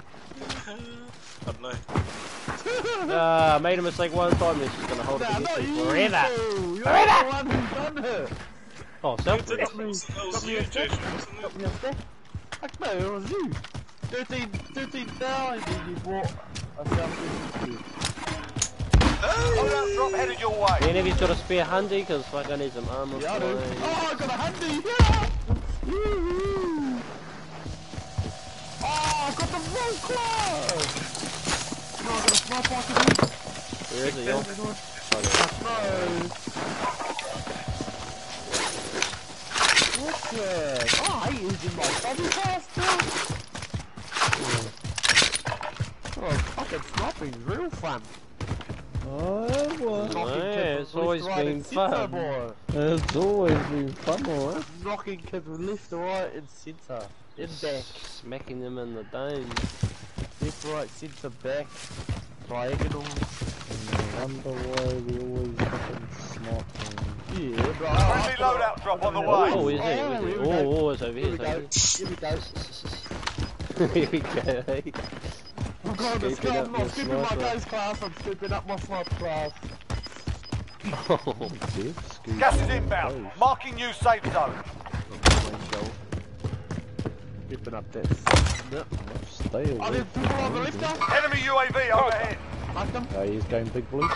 I don't know. I made a mistake one time, it's just gonna hold it against me forever. You're Forever! the one who's done it. Oh, self-breeze. That was you, Jason. Got me a stick. Fuck no, it was you. 13 down, and then you bought a South Breeze. Loadout drop headed your way. Any of you's got a spare handy? Cause fuck, I need some armor. Yeah, I do. please. Oh, I got a handy. Yeah. Woohoo. Oh, I got the wrong class. No, I got a smart pocket. Where is it, yo? No. What's that? Oh, I ain't using my body class still. Oh, fucking sniping's real fun. Oh, boy. Yeah, it's always been fun. It's always been fun, boy. Knocking kids left, right, and centre. In back. Smacking them in the dome. Left, right, centre, back. Diagonal. Wonder why we always fucking smart. Yeah, bro. Friendly loadout drop on the way. Oh, is it? Oh, it's over here. Here we go. Here we go, hey. I'm going to Scooping school, up I'm your not scooping my sniper. guy's class, I'm scooping up my snipe class. Oh, Gas is inbound. Marking new safe zone. Scooping up that. Stay away. Oh, there's people on the left now? Enemy UAV overhead. Mark them. Yeah, he's going big blue.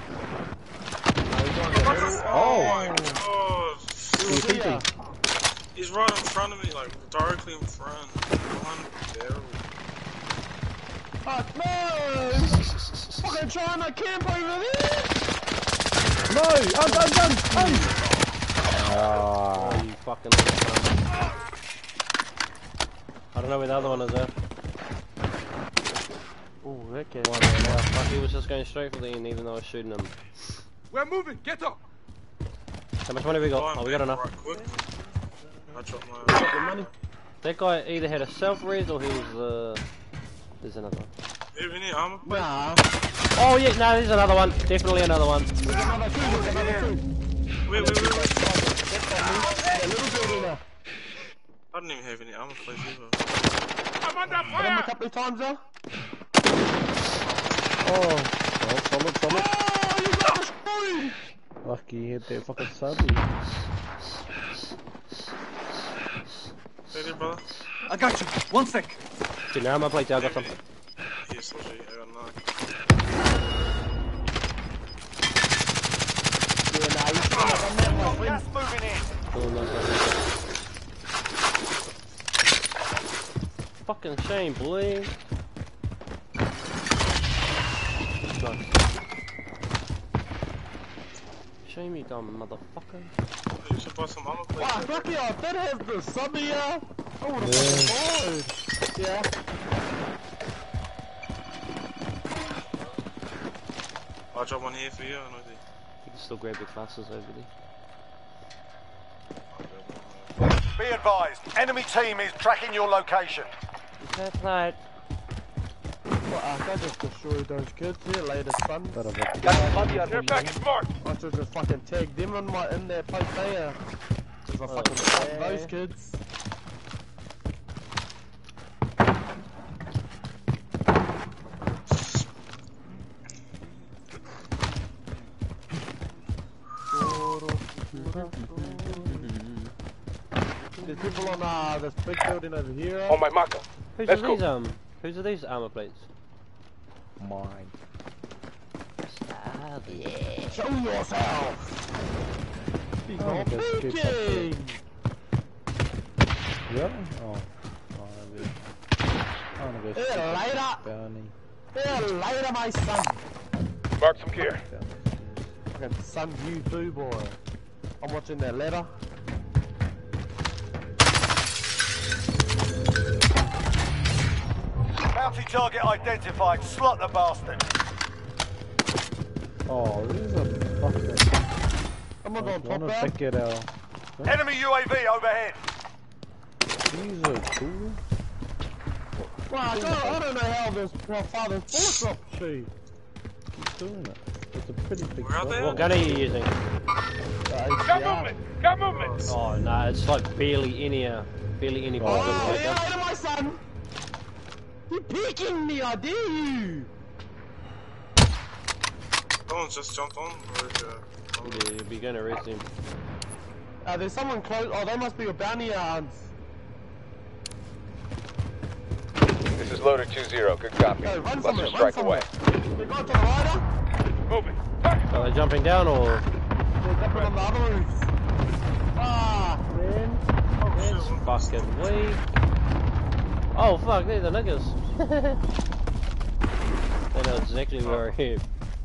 Oh! He's thinking. He's right in front of me, like directly in front. Behind the barrel. Fuck no! Fucking trying to camp over there! No! Done! oh, you fucking. I don't know where the other one is there. Oh, that guy. Fuck, he was just going straight for the end even though I was shooting him. We're moving. Get up. How much money we got? Oh, we got enough. Right quick. I dropped my money. That guy either had a self-res or he was, there's another one. Do you have any armor? Nah. Oh yeah, no, there's another one. Definitely another one. There's another two. Wait. That little building there. I didn't even have any armor plates either. I'm under Hit him a fire. couple of times there. Oh, solid. Oh, you got destroyed! Lucky he hit that fucking subby. Stay there, brother. I got you. 1 sec. Okay, now I'm gonna play I got some. Yes, I'll show you. I got 9. Yeah, nah, you should have done that, my friend. Gas moving in. Oh, nice. Fucking shame, boy. Nice. Shame you dumb motherfucker. You should buy some armor plates. Wow, lucky I did have the sub here. I would've fucking died. Yeah. I'll drop one here for you. I know the. You can still grab your classes over there. Be advised, enemy team is tracking your location. That's right. Well, I just destroyed those kids here, latest fun. Bit of a They're back and smart. I should just fucking tag them in their place there. Cause I fucking fucked those kids. There's people on this big building over here. On my marker. Whose Let's are go. these whose are these armor plates? Mine. Show yourself! He's Oh, not that's good, peeking! Really? Oh. I wanna go Here, later! Bernie. Here, later, my son! Mark some gear. Okay, son, you do, boy. I'm watching that ladder. Bounty target identified. Slot the bastard. Oh, this is a fucking... I'm on top wanna there. pick it out. Enemy UAV overhead. These are cool. Well, I don't know how far this bullet drop to. Keep doing it. It's a pretty big shot. What gun are you using? Got movement! Got movement! Oh no, it's like barely any Oh, here, later, my son! You're peeking me, I dare you! Someone just jumped on. Yeah, you'll be gonna arrest him. There's someone close. Oh, they must be a bounty hunts. This is loader 2-0. Good copy. Hey, run Let's from it, strike run away. They got to the rider. Moving. Are they jumping down or? They're jumping on the other roofs. Ah, man. It's fucking weak. Oh fuck, they're the niggas. They know exactly where I am.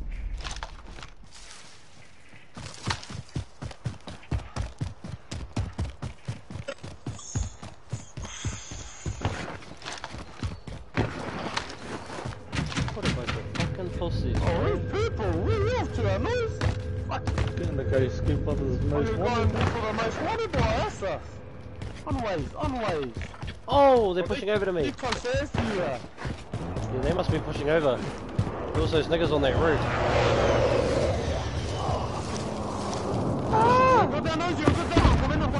What a bunch of fucking pussies. Oh, these people, we're off to our nose. Fuck. Gonna go skip others Oh, most you're wanted. going for the most wanted boy, that's us. Unways. Oh, they're pushing over to me. You close to you. Yeah, they must be pushing over. There's those niggas on that roof. Ah! Go down, nose, go down. Come in.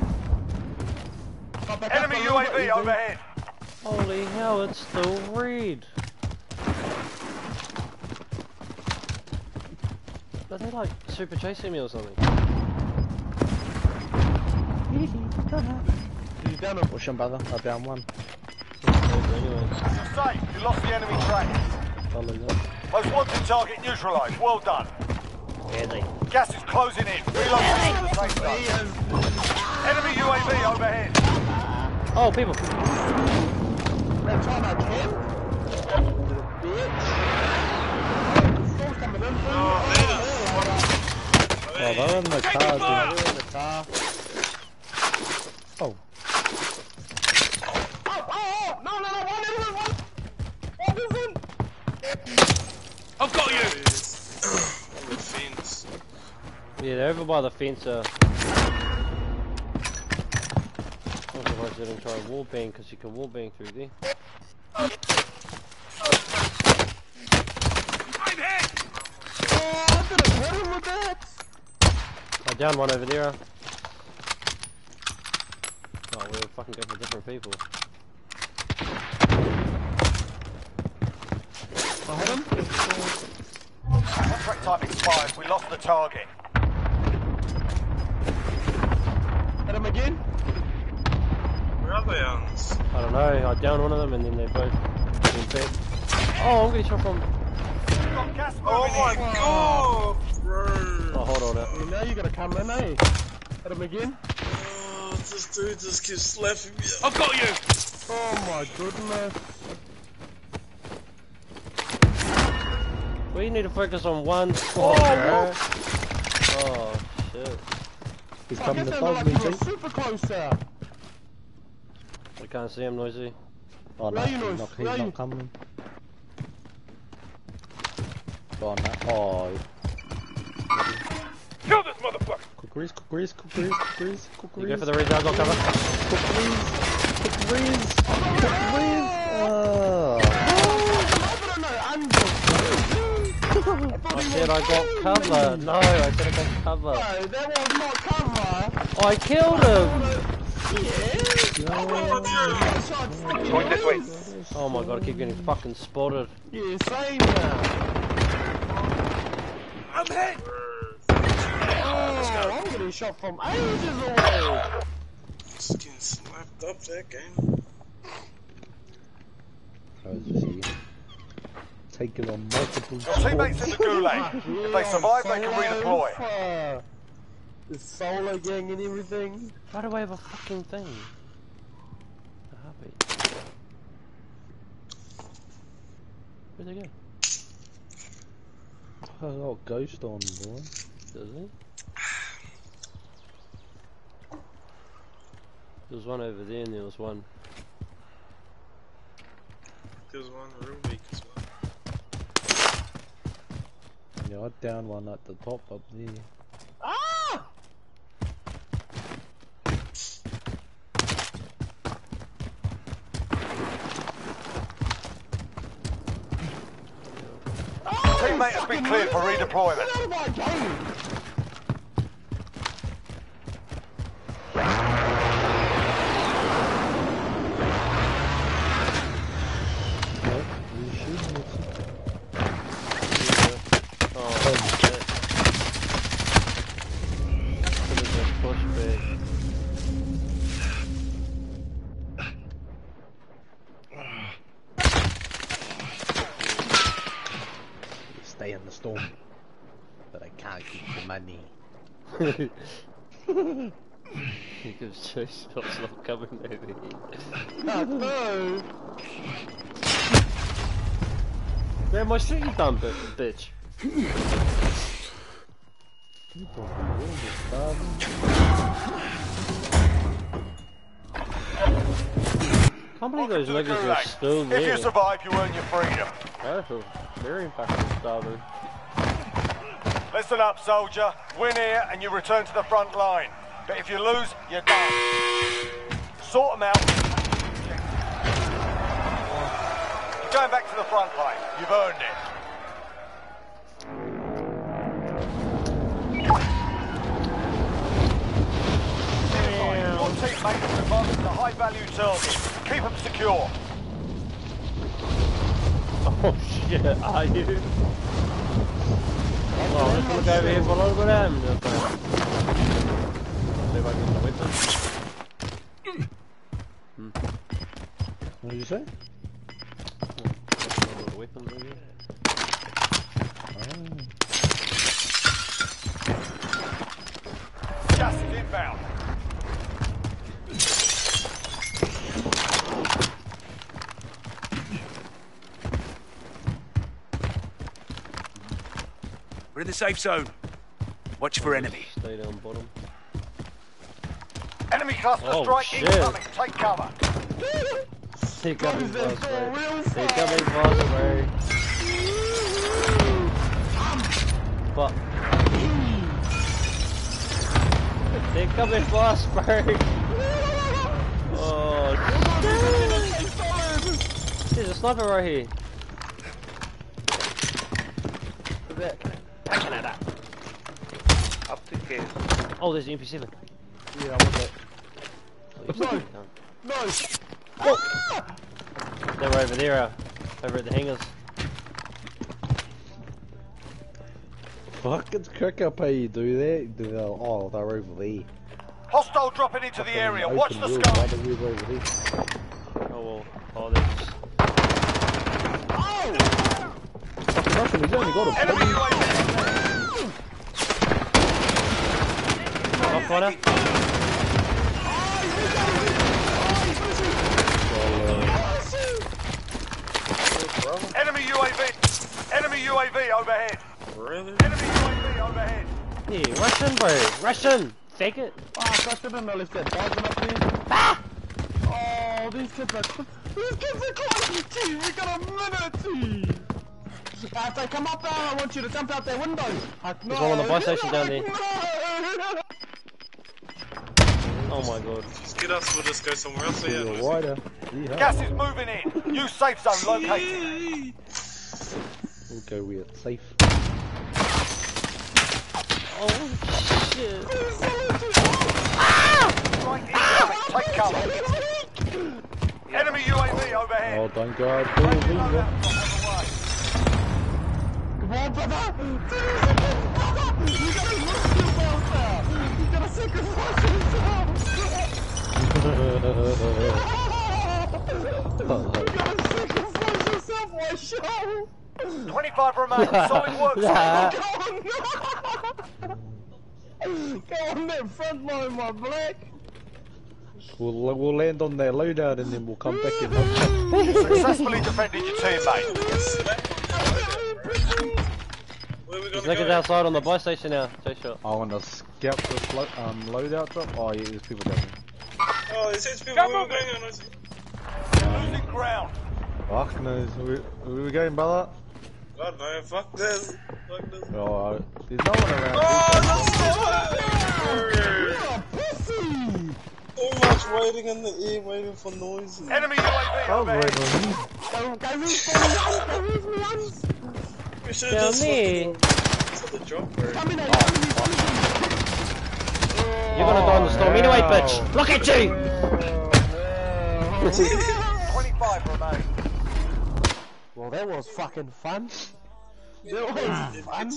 Enemy UAV overhead. Holy hell, it's still red. Are they like super chasing me or something? You down him. Push him, brother. I down one. Anyway. You're safe. You lost the enemy track. Most wanted target neutralized. Well done. Gas is closing in. Relocating to the safe zone. Enemy UAV overhead. Oh, people. They're trying to kill. Bitch. Storm's coming in. Oh, they're in the car, dude. They're in the car. Oh. No, one. I've got you! With fins. Yeah, they're over by the fence. I'm surprised they didn't try a wallbang because you can wallbang through there. I'm hit! Oh, I could have hit him with that. I downed one over there. Oh, we're fucking going for different people. I hit him. Contract time expired. We lost the target. Hit him again. Where are they, Hans? I don't know, I downed one of them and then they both been dead. Oh, I'm getting shot from... Oh my god, bro! Oh, hold on now. You know you gotta come in, eh? Hit him again. Oh, this dude just keeps slapping me. I've got you! Oh my goodness. We need to focus on one squad, bro. Oh, shit. He's I coming guess to they were bug like me, you were G. super close there. I can't see him, Noisy. Oh, no, Where are you, he's Noise? not, Where are he's you? not coming. Oh, no. Oh, Kill this motherfucker! cookeries. You go for the res, I'll go cover. Cookeries. I said I got cover. No, I said I got cover. No, that was not cover. I killed him! Point this way. Oh my god, I keep getting fucking spotted. Yeah, same now. I'm hit! I'm getting shot from ages away. Just getting slapped up that game. Taking on multiple Your teammates in the gulag. If they survive, they can redeploy. The solo gang and everything. Why do I have a fucking thing? A heartbeat. Where'd they go? Oh, got Ghost on, boy. Does he? There was one over there and there was one. There's one real weak as well. Yeah, I down one at the top up there. Ah! Teammate has been cleared for redeployment. Get out of my game! Stay in the storm, but I can't keep the money. He gives two shots not coming over here. Oh, no! Man, my shit you done, bitch. Can't believe those niggas are still there. If you survive, you earn your freedom. I feel very fucking starving. Listen up, soldier. Win here and you return to the front line. But if you lose, you're done. Sort them out. You're going back to the front line. You've earned it. Your teammate has advanced to high-value targets. Keep them secure. Oh shit, are you? Oh, let's look over here for a little bit of ammo. See if I can get the weapons. What did you say? Weapons over here. Gas is inbound. We're in the safe zone. Watch for enemy. Stay down bottom. Enemy cluster strike incoming. Take cover. They're coming fast, bro. They're coming fast, bro. Fuck. They're coming fast, bro. Oh, shit. There's a sniper right here. Up to case. Oh, there's an MP7. Yeah, I want that. No! Oh. They were over there, over at the hangars. Fuck, it's crack up how you do that. Oh, they're over there. Hostile dropping into the area. Watch the sky. Oh well. Oh, there's. Oh! Fucking Russian, he's only got a enemy UAV. Off corner. Enemy UAV. Enemy UAV overhead. Really? Enemy UAV overhead. Yeah, Russian, bro. Russian. Take it. Fuck, I shouldn't have left that button up there. Ah! Oh, these kids are close to you. We got a minute, team. If they come up there, I want you to jump out their window. There's one on the buy station down there. Oh my god. Just get us, we'll just go somewhere else. So yeah, wider. Gas is moving in. New safe zone located. We'll go with it. Safe. Oh shit. Strike incoming. Take cover. Enemy UAV overhead. Oh, don't go out. Come on, brother! You gotta look yourself out! Show. 25 remain. Solid work, Go on that front line, my black. We'll land on their loadout and then we'll come back and help. Successfully defended your teammate. There's niggas outside on the buy station now. J-Shot. I want to scout this loadout drop. Oh yeah, there's people down there. Oh, it says people were going on. Losing ground. Fuck knows. Where we going, brother? God no, fuck this. Fuck this. Oh, there's no one around. So much waiting in the air, waiting for noises. Enemy UAV overhead. We should have just took the drop, bro. You're gonna go on the storm anyway, bitch! Look at you! 25 remain. Well, that was fucking fun. That was fun.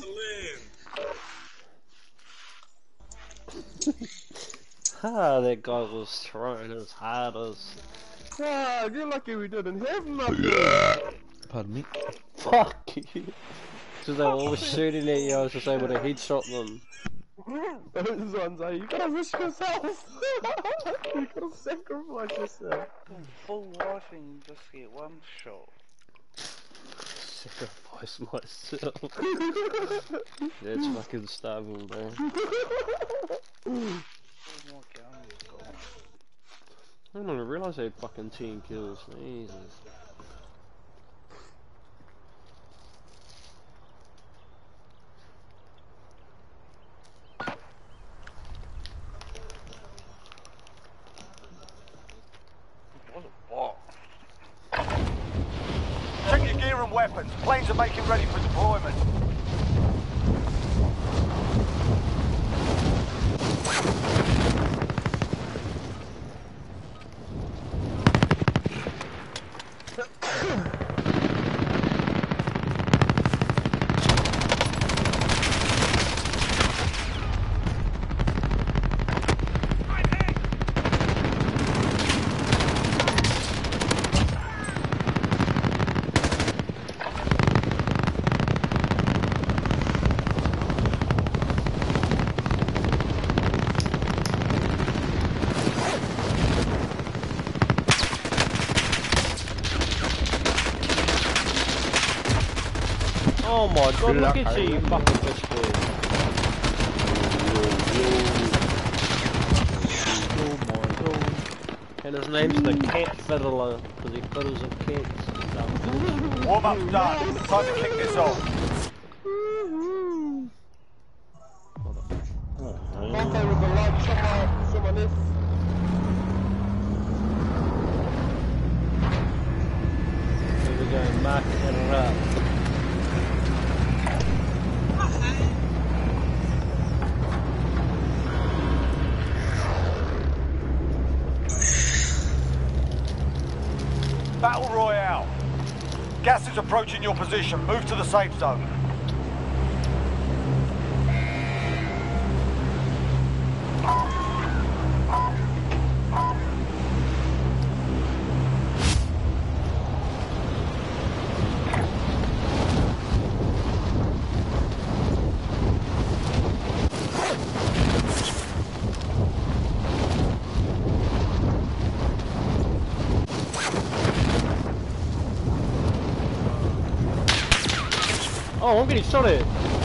That guy was trying as hard as... Ah, you're lucky we didn't have nothing. Pardon me? Fuck you. So they were all shooting at you, I was just able to headshot them. Those ones are, you gotta risk yourself. You gotta sacrifice yourself. Full life and you just get one shot. Sacrifice myself. That's fucking starving, bro. I didn't even realise they had fucking 10 kills. Jesus. Check your gear and weapons. Planes are making ready for deployment. Oh my god, look at you, you fucking bitch boy. Oh my god. And his name's the Cat Fiddler, because he fiddles with cats. Warm up's done. Time to kick this off. Okay, with the light, someone is. Here we go, mark it up. Battle Royale. Gas is approaching your position. Move to the safe zone. Oh, I'm getting shot at.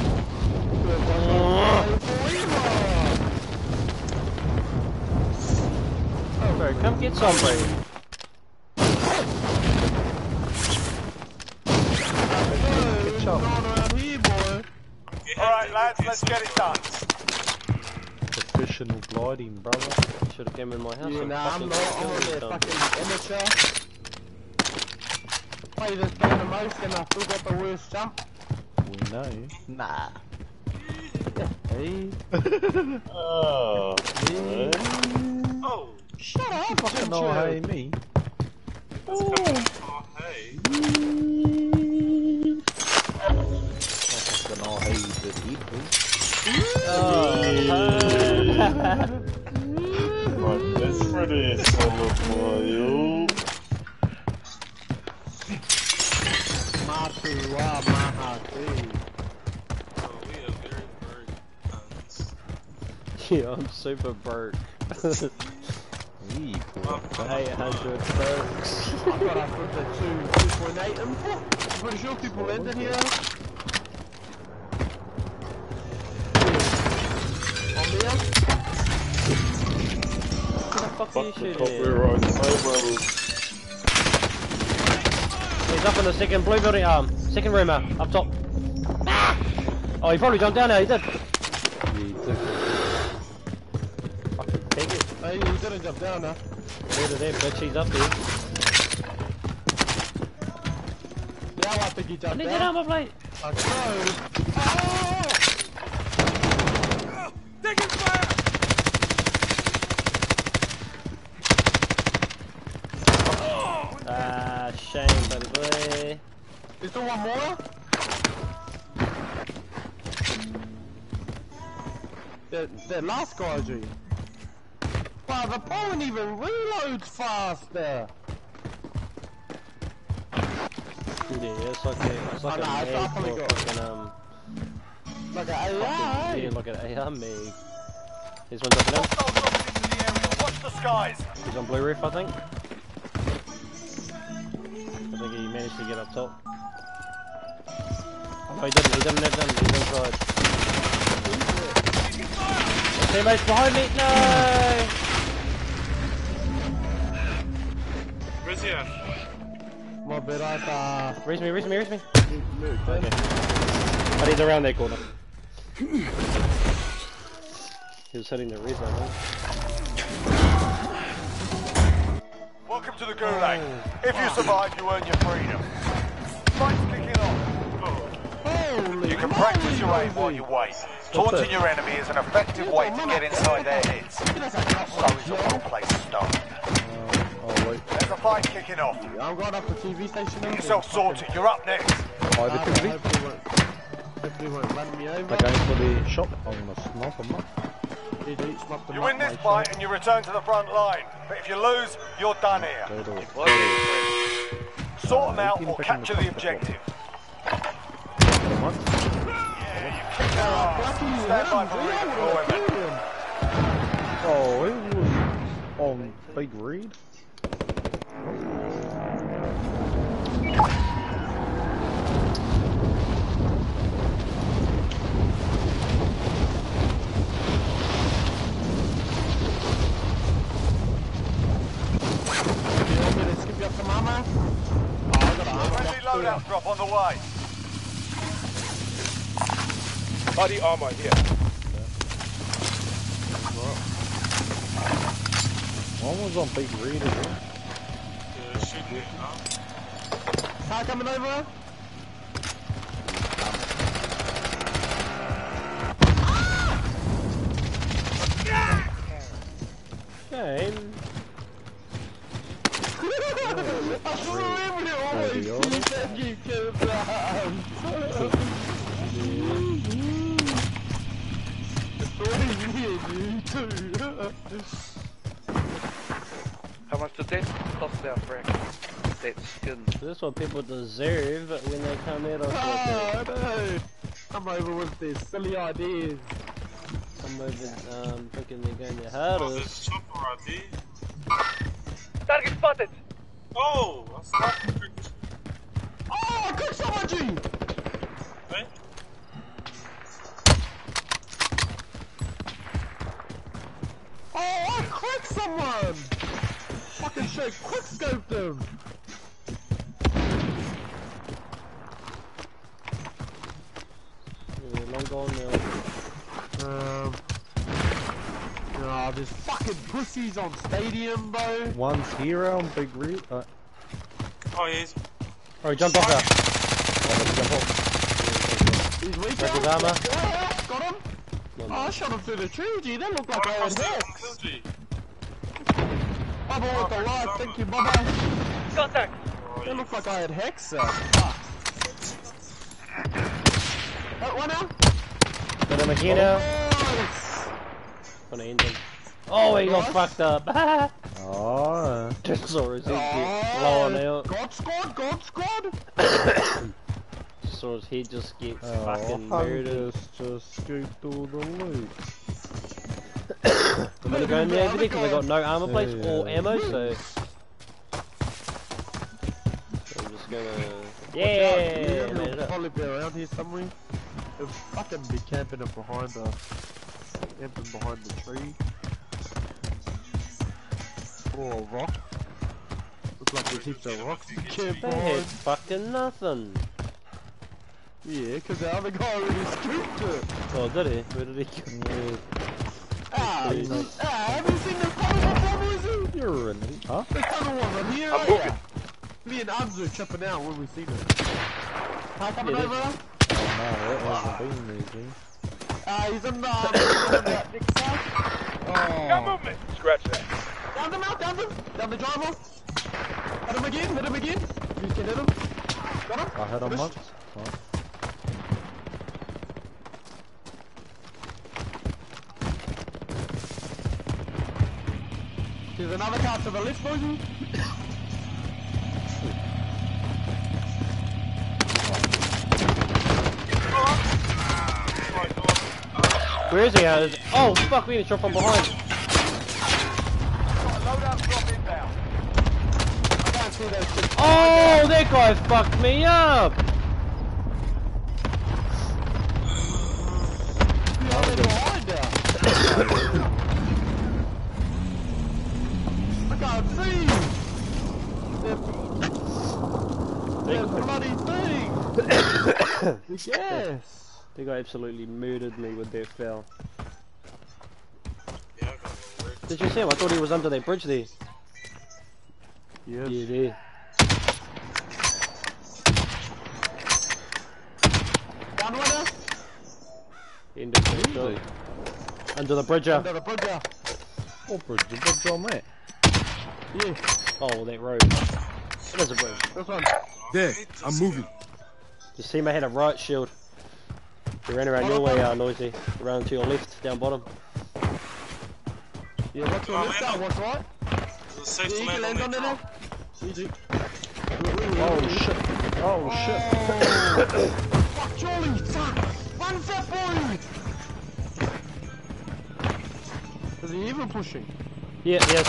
Oh, bro, come get some, bro. Good shot. Alright, lads, let's get it done. Professional gliding, brother. Should have came in my house. Yeah, and nah, I'm fucking on killed that them. fucking amateur. Play this game the most and I still got the worst jump. We know. Nah. Hey. Oh. Hey. Oh. Shut up, Fucking no, hey, me. Oh, hey. Fucking no, hey, the people. What this? Pretty solo boy, yo. Yeah, I'm super broke. Hey, 800 bucks. I've got up with the 2.8 import. I'm pretty sure people landed here. On there. What the fuck are you shooting Top at? rear right, side brothers. He's up in the second blue building, second room, up top. Ah! Oh, he probably jumped down now, he did. Yeah, he took it. Fucking take it. Hey, he didn't jump down now. Where to there, bitch, he's up there. Yeah, I think he jumped I need down. that armor plate. I know. Taking fire! Ah, shame, buddy boy. Is there one more? The last guy, G. Wow, the opponent even reloads faster. Yeah, it's like a Like an AI. Yeah, like an AI Meg. Here's one jumping in. Hostiles dropping into the area. Watch the skies. He's on blue roof, I think. I think he managed to get up top. Oh, no, he didn't have them, he's inside. Teammates behind me, no! Where's he at? My bad, I Raise me. Okay. But he's around that corner. He was hitting the res, I think. Welcome to the Gulag. If you survive, you earn your freedom. Fight's kicking off. You can practice your aim while you wait. Taunting your enemy is an effective way to get inside their heads. So is a well place to start. There's a fight kicking off. I'm going up the TV station. Get yourself sorted. You're up next. Hopefully won't run me over. They're going for the shot. I'm gonna snipe them up. You win this fight and you return to the front line. But if you lose, you're done here. Sort them out or capture the objective. Stand by for redeployment. Oh, it was on Big Reed. Friendly loadout drop on the way. Body armor here. One was on Big Reed as well. Car coming over. Shame. I still remember it always. You said you killed How much did that cost our frack? That skin. This is what people deserve when they come at us with it. no. Come over with their silly ideas. Come over thinking they're going to hurt us. Target spotted! Oh! What's that? Oh, I cooked someone, G! Hey? Oh, I cracked someone! Fucking shit, quick scoped him! Yeah, long gone now. Nah, there's fucking pussies on stadium, bro. One's here on Big Reed. Oh, yes. Oh, he jumped off that. He's weak. Break his armor. Yeah, got him. No, Oh, I shot him through the tree, G. That looked like I had hex. Bubba with the light, thank you, Bubba. Contact! That looked like I had hex, Fuck. One out. Got him again now. Nice. Gonna end him. Oh, he got fucked up. Oh. Just saw his head blowing out. God squad! Saw his head just get fucking murdered. Just scooped all the loot. I'm gonna go in there over there because I got no armor plates or ammo, so... I'm just gonna... Yeah! Made it up. Probably be around here somewhere. It'll fucking be camping up behind the... Camping behind the tree. Or a rock. Looks like there's heaps of rocks to camp They had fucking nothing. Yeah, because the other guy already scooped it. Oh, did he? Where did he go? Have you seen the tunnel before, Boise? You're in it. Huh? The tunnel was on here, right? Yeah. Me and Abs are chipping out when we seen it. How coming over? No, it hasn't been there, G. He's on the big side. Got movement! Scratch that. Down the mount, down the driver. Hit him again. You can hit him. Got him? I hit him once. There's another car to the left, Boise. Where is he at? Oh fuck, we need to drop from behind. Oh, that guy fucked me up! I can't see! That bloody thing! Yes! That guy absolutely murdered me with that foul. Did you see him? I thought he was under that bridge there. Yes. Yeah, there. Down winner? End of the shot. Under the bridge. Under the bridge. What bridge? The bridge on that? Yeah. Oh, that road. It is a bridge. This one. There, I'm moving. You see me had a right shield. He ran around your way, Noisy. Around to your left, down bottom. Yeah, what's your left side? What's right? Yeah, you can land on there now. Easy. Oh shit. Oh shit. Fuck Charlie, fuck! Run, fat boy! Is he even pushing? Yeah, yes.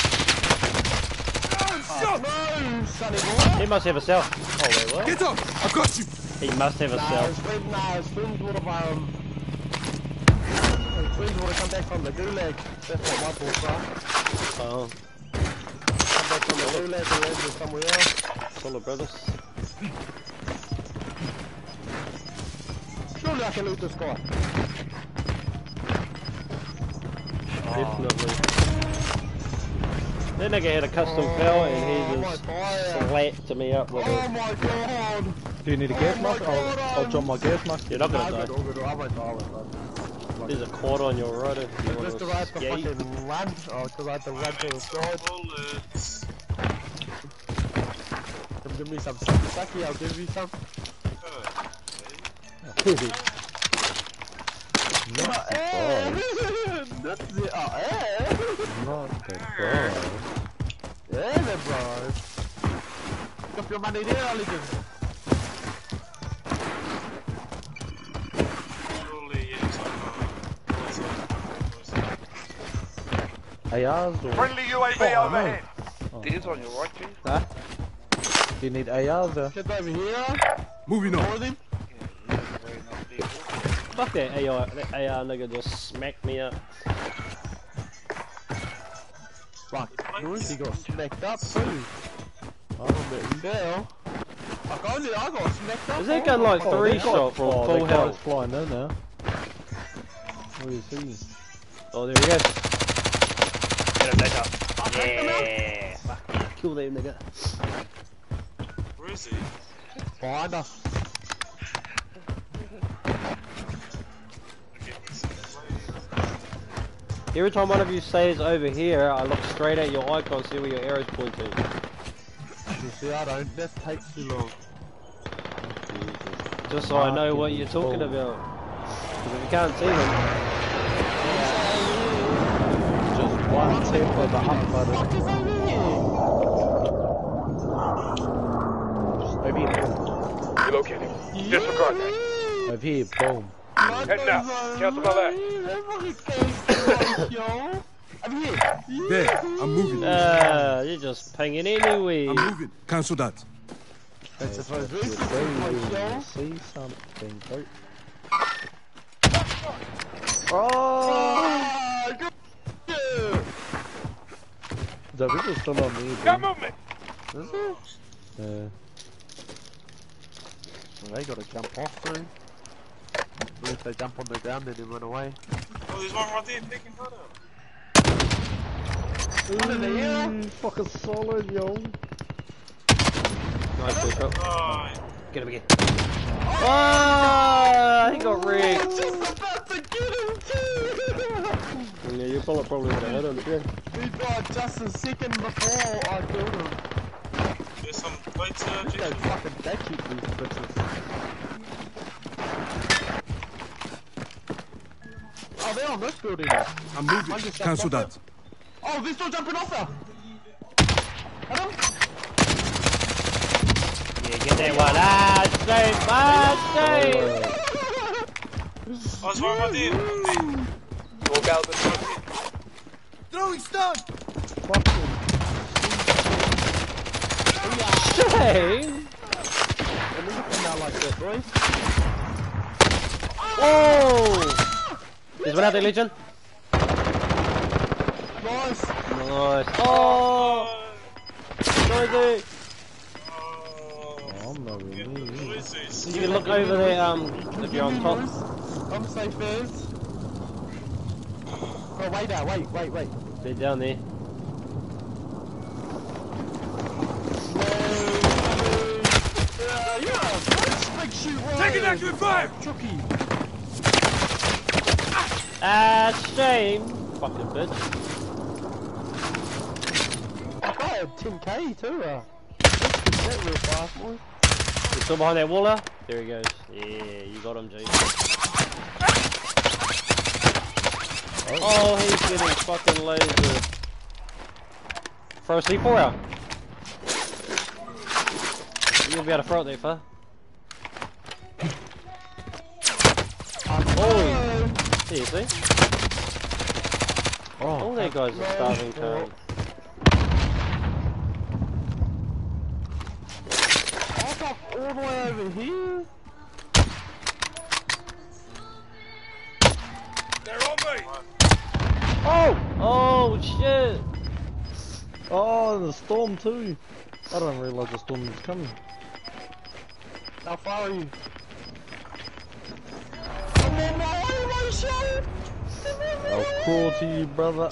No, sonny boy! He must have a cell. Oh, wait, what? Get up! I got you! He must have a cell. His friends would have, his friends would have come back from the gulag. That's what my thoughts are. Oh. Come back from the gulag and landed somewhere else. Solo brothers. Surely I can loot this guy. Definitely. That nigga had a custom fell and he just slapped me up with it. Oh my god! Do you need a gas mask? I'll drop my gas mask. You're not gonna die. I won't die. There's a quad on your right if you want Just to to ride the skate. fucking run. Oh, because I had to run to the side. Come give me some saki, I'll give you some. Not the That's it. Not the bro. Yeah, the bros. Got your money there, Oliver. ARs or... Friendly UAV overhead. There's on your right, G. Huh? Do you need ARs or... Get over here. Moving on. Fuck that AR nigga just smacked me up. Fuck, he got smacked up too. Oh, but hell. Fuck, only I got smacked up. Is that gun like 3-shot from full health? Flying in there. Where is he? Oh, there he goes. Get him, nigga. Yeah. Fuck, kill that nigga. Where is he? Behind us. Every time one of you stays over here, I look straight at your icon, see where your arrow's pointing. You see, I don't. That takes too long. Just so I know what you're talking about. Because if you can't see them... Just One tip of the up button. Over here, boom. Relocating. Disregard that. Over here, boom. Heading out. Cancel my last. There, I'm moving. You're just pinging anyway. I'm moving. Cancel that. That's if I see something, bro. Oh! The video's still on me, Got movement! Is it? Yeah. They gotta jump off through. If they jump on the ground, then they run away. Oh, there's one right there picking her up. One in the air! Fucking solid, yo. Nice pickup. Oh, Get him again. Oh, he got rigged. I was just about to get him too! Yeah, your bullet probably would have hit him, yeah. He died just a second before I killed him. there's some plates Let's go Jason. fucking backkeep these bitches. Oh, they're on this building now. I'm moving. Cancel that. Oh, they're still jumping off there! Adam? Yeah, get that one. Save. Oh, there's one right there. Walk out the front. Throwing stun. Shame. Like that, boys. Whoa! There's one out there, Legion. Nice. Nice. Oh! Noisy. I'm not really. You can look over there, if you're on top. I'm safe as. Oh, wait now, wait. They're down there. Taking accurate fire. Chucky. Shame. Fucking bitch. I had 10k too, that real fast, boy. He's still behind that wall. There he goes. Yeah, you got him, G. Oh, he's getting fucking lasered. Throw a C4 out. You'll be able to throw it there, far. Oh, here you see. Oh, all their guys are starving too. All the way over here. They're on me! Oh! Oh shit! Oh, the storm too. I don't realise the storm is coming. How far are you? I'm on my way, my shit! I'll crawl to you, brother.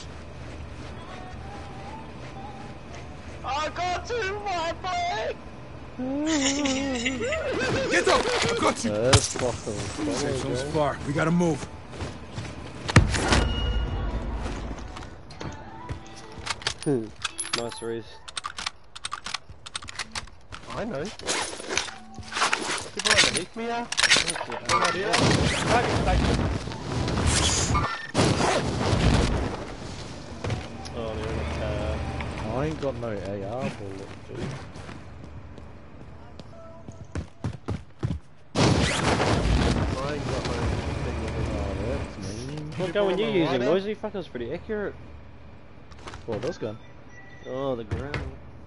I got you, my boy! Get up! I got you. That's fucking Safe zone's far. We gotta move. Nice, Reese. I know. People underneath me, yeah? Oh, they're in a car. I ain't got no AR bullet, dude. What gun were you using, Noisy? Fucking was pretty accurate. What, this gun? Oh, the ground.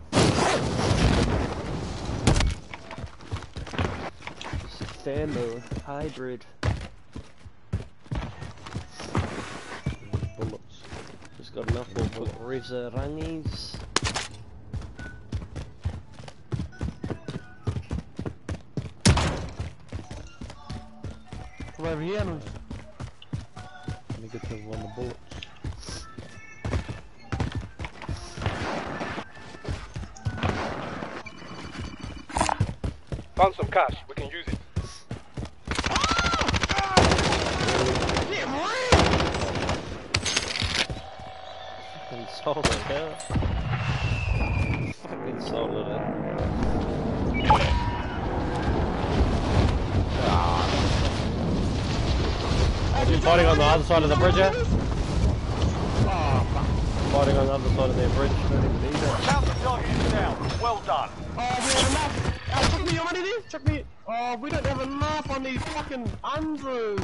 Thermo hybrid. Bullets. Just got enough for Reza Rangis. Come over here, Let me get to one of the bullets. Found some cash. We can use it. Fucking solid, yeah. Fucking solid, eh? You're fighting on the other side of the bridge, yeah? Oh, fuck. fighting on the other side of their bridge. Counter target is down. Well done. Oh, we have enough. Check me already, dude. Check me. Oh, we don't have enough on these fucking Andrews.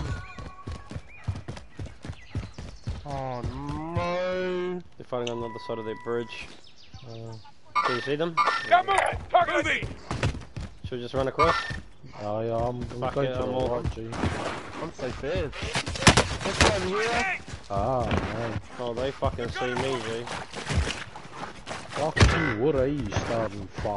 Oh no. They're fighting on the other side of their bridge. Can you see them? Come on, target. Should we just run across? Oh yeah, I'm Fuck going it, to I'm the all- right, G. I'm so fed. Let's go over here. Ah, man. Oh, they fucking see me, G. Fuck you, what are you starting, fuck?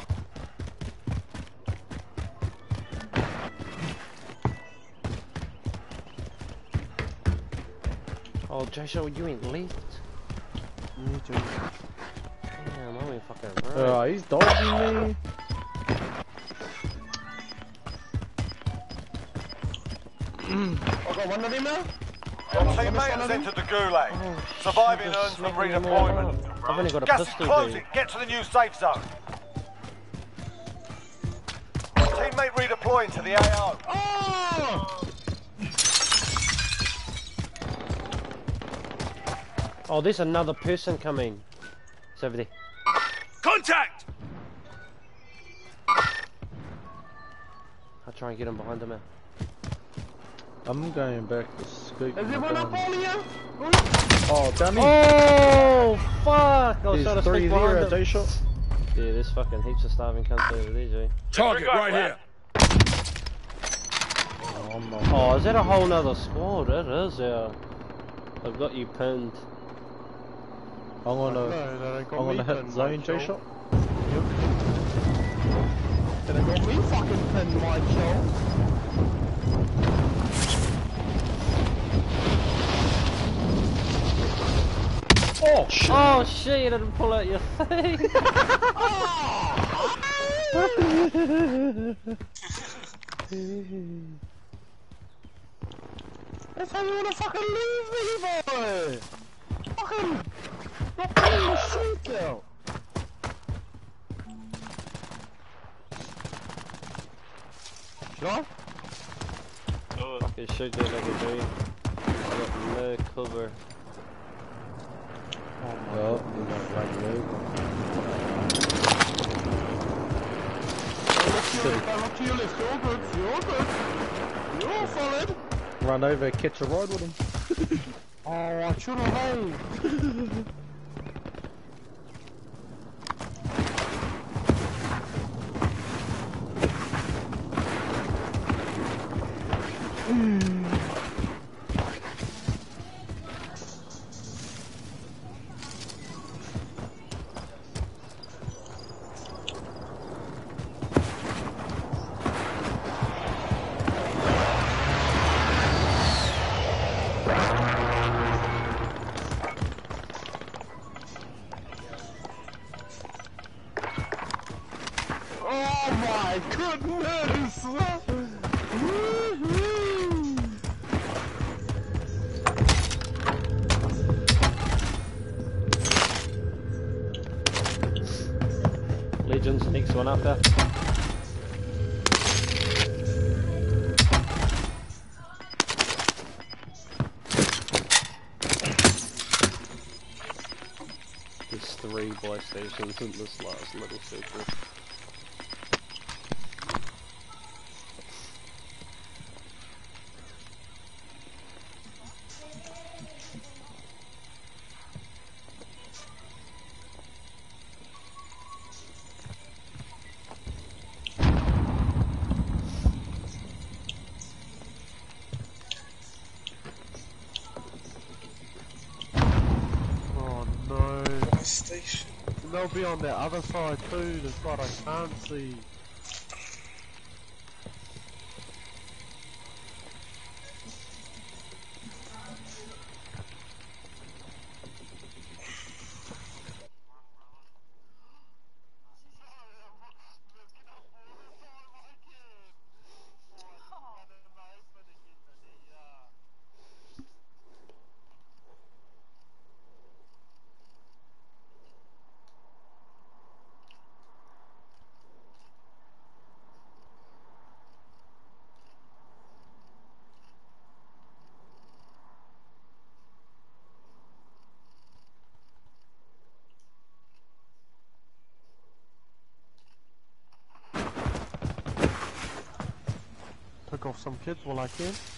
Oh, Joshua, you ain't left. Me too. Damn, I'm in fucking right. He's dodging me. I got one of them now. Your teammate has entered the gulag. Surviving earns them redeployment. I've only got a Gas is pistol, closing. G. Get to the new safe zone. Teammate redeploying to the AO. Oh! Oh, there's another person coming. It's over there. Contact! I'll try and get him behind him, man. I'm going back to scoop. Is there one up on here? Oh, damn it. Oh, fuck! I was trying There's to 3 sneak there behind at him. J-Shot. Yeah, there's fucking heaps of starving cunts over there, G. Target right here. Oh, is that a whole nother squad? It is, yeah. I've got you pinned. I'm gonna hit zone J-Shot. They got me fucking pinned, my child. Oh shit! Oh shit, you didn't pull out your thing! That's how you wanna fucking leave me, boy! Fucking... Not pulling the shit out! Should I? Fucking shoot that like a G. I got no cover. Well, you got right leg. Look to your left, you're good, you're good. You're solid. Run over, catch a ride with him. Oh, I should have made. Oh my goodness! Woohoo! Legion's next one up there. There's 3 buy stations in this last little circle. Oh no. Station. And they'll be on the other side too, the side I can't see. Took off some kids while I came.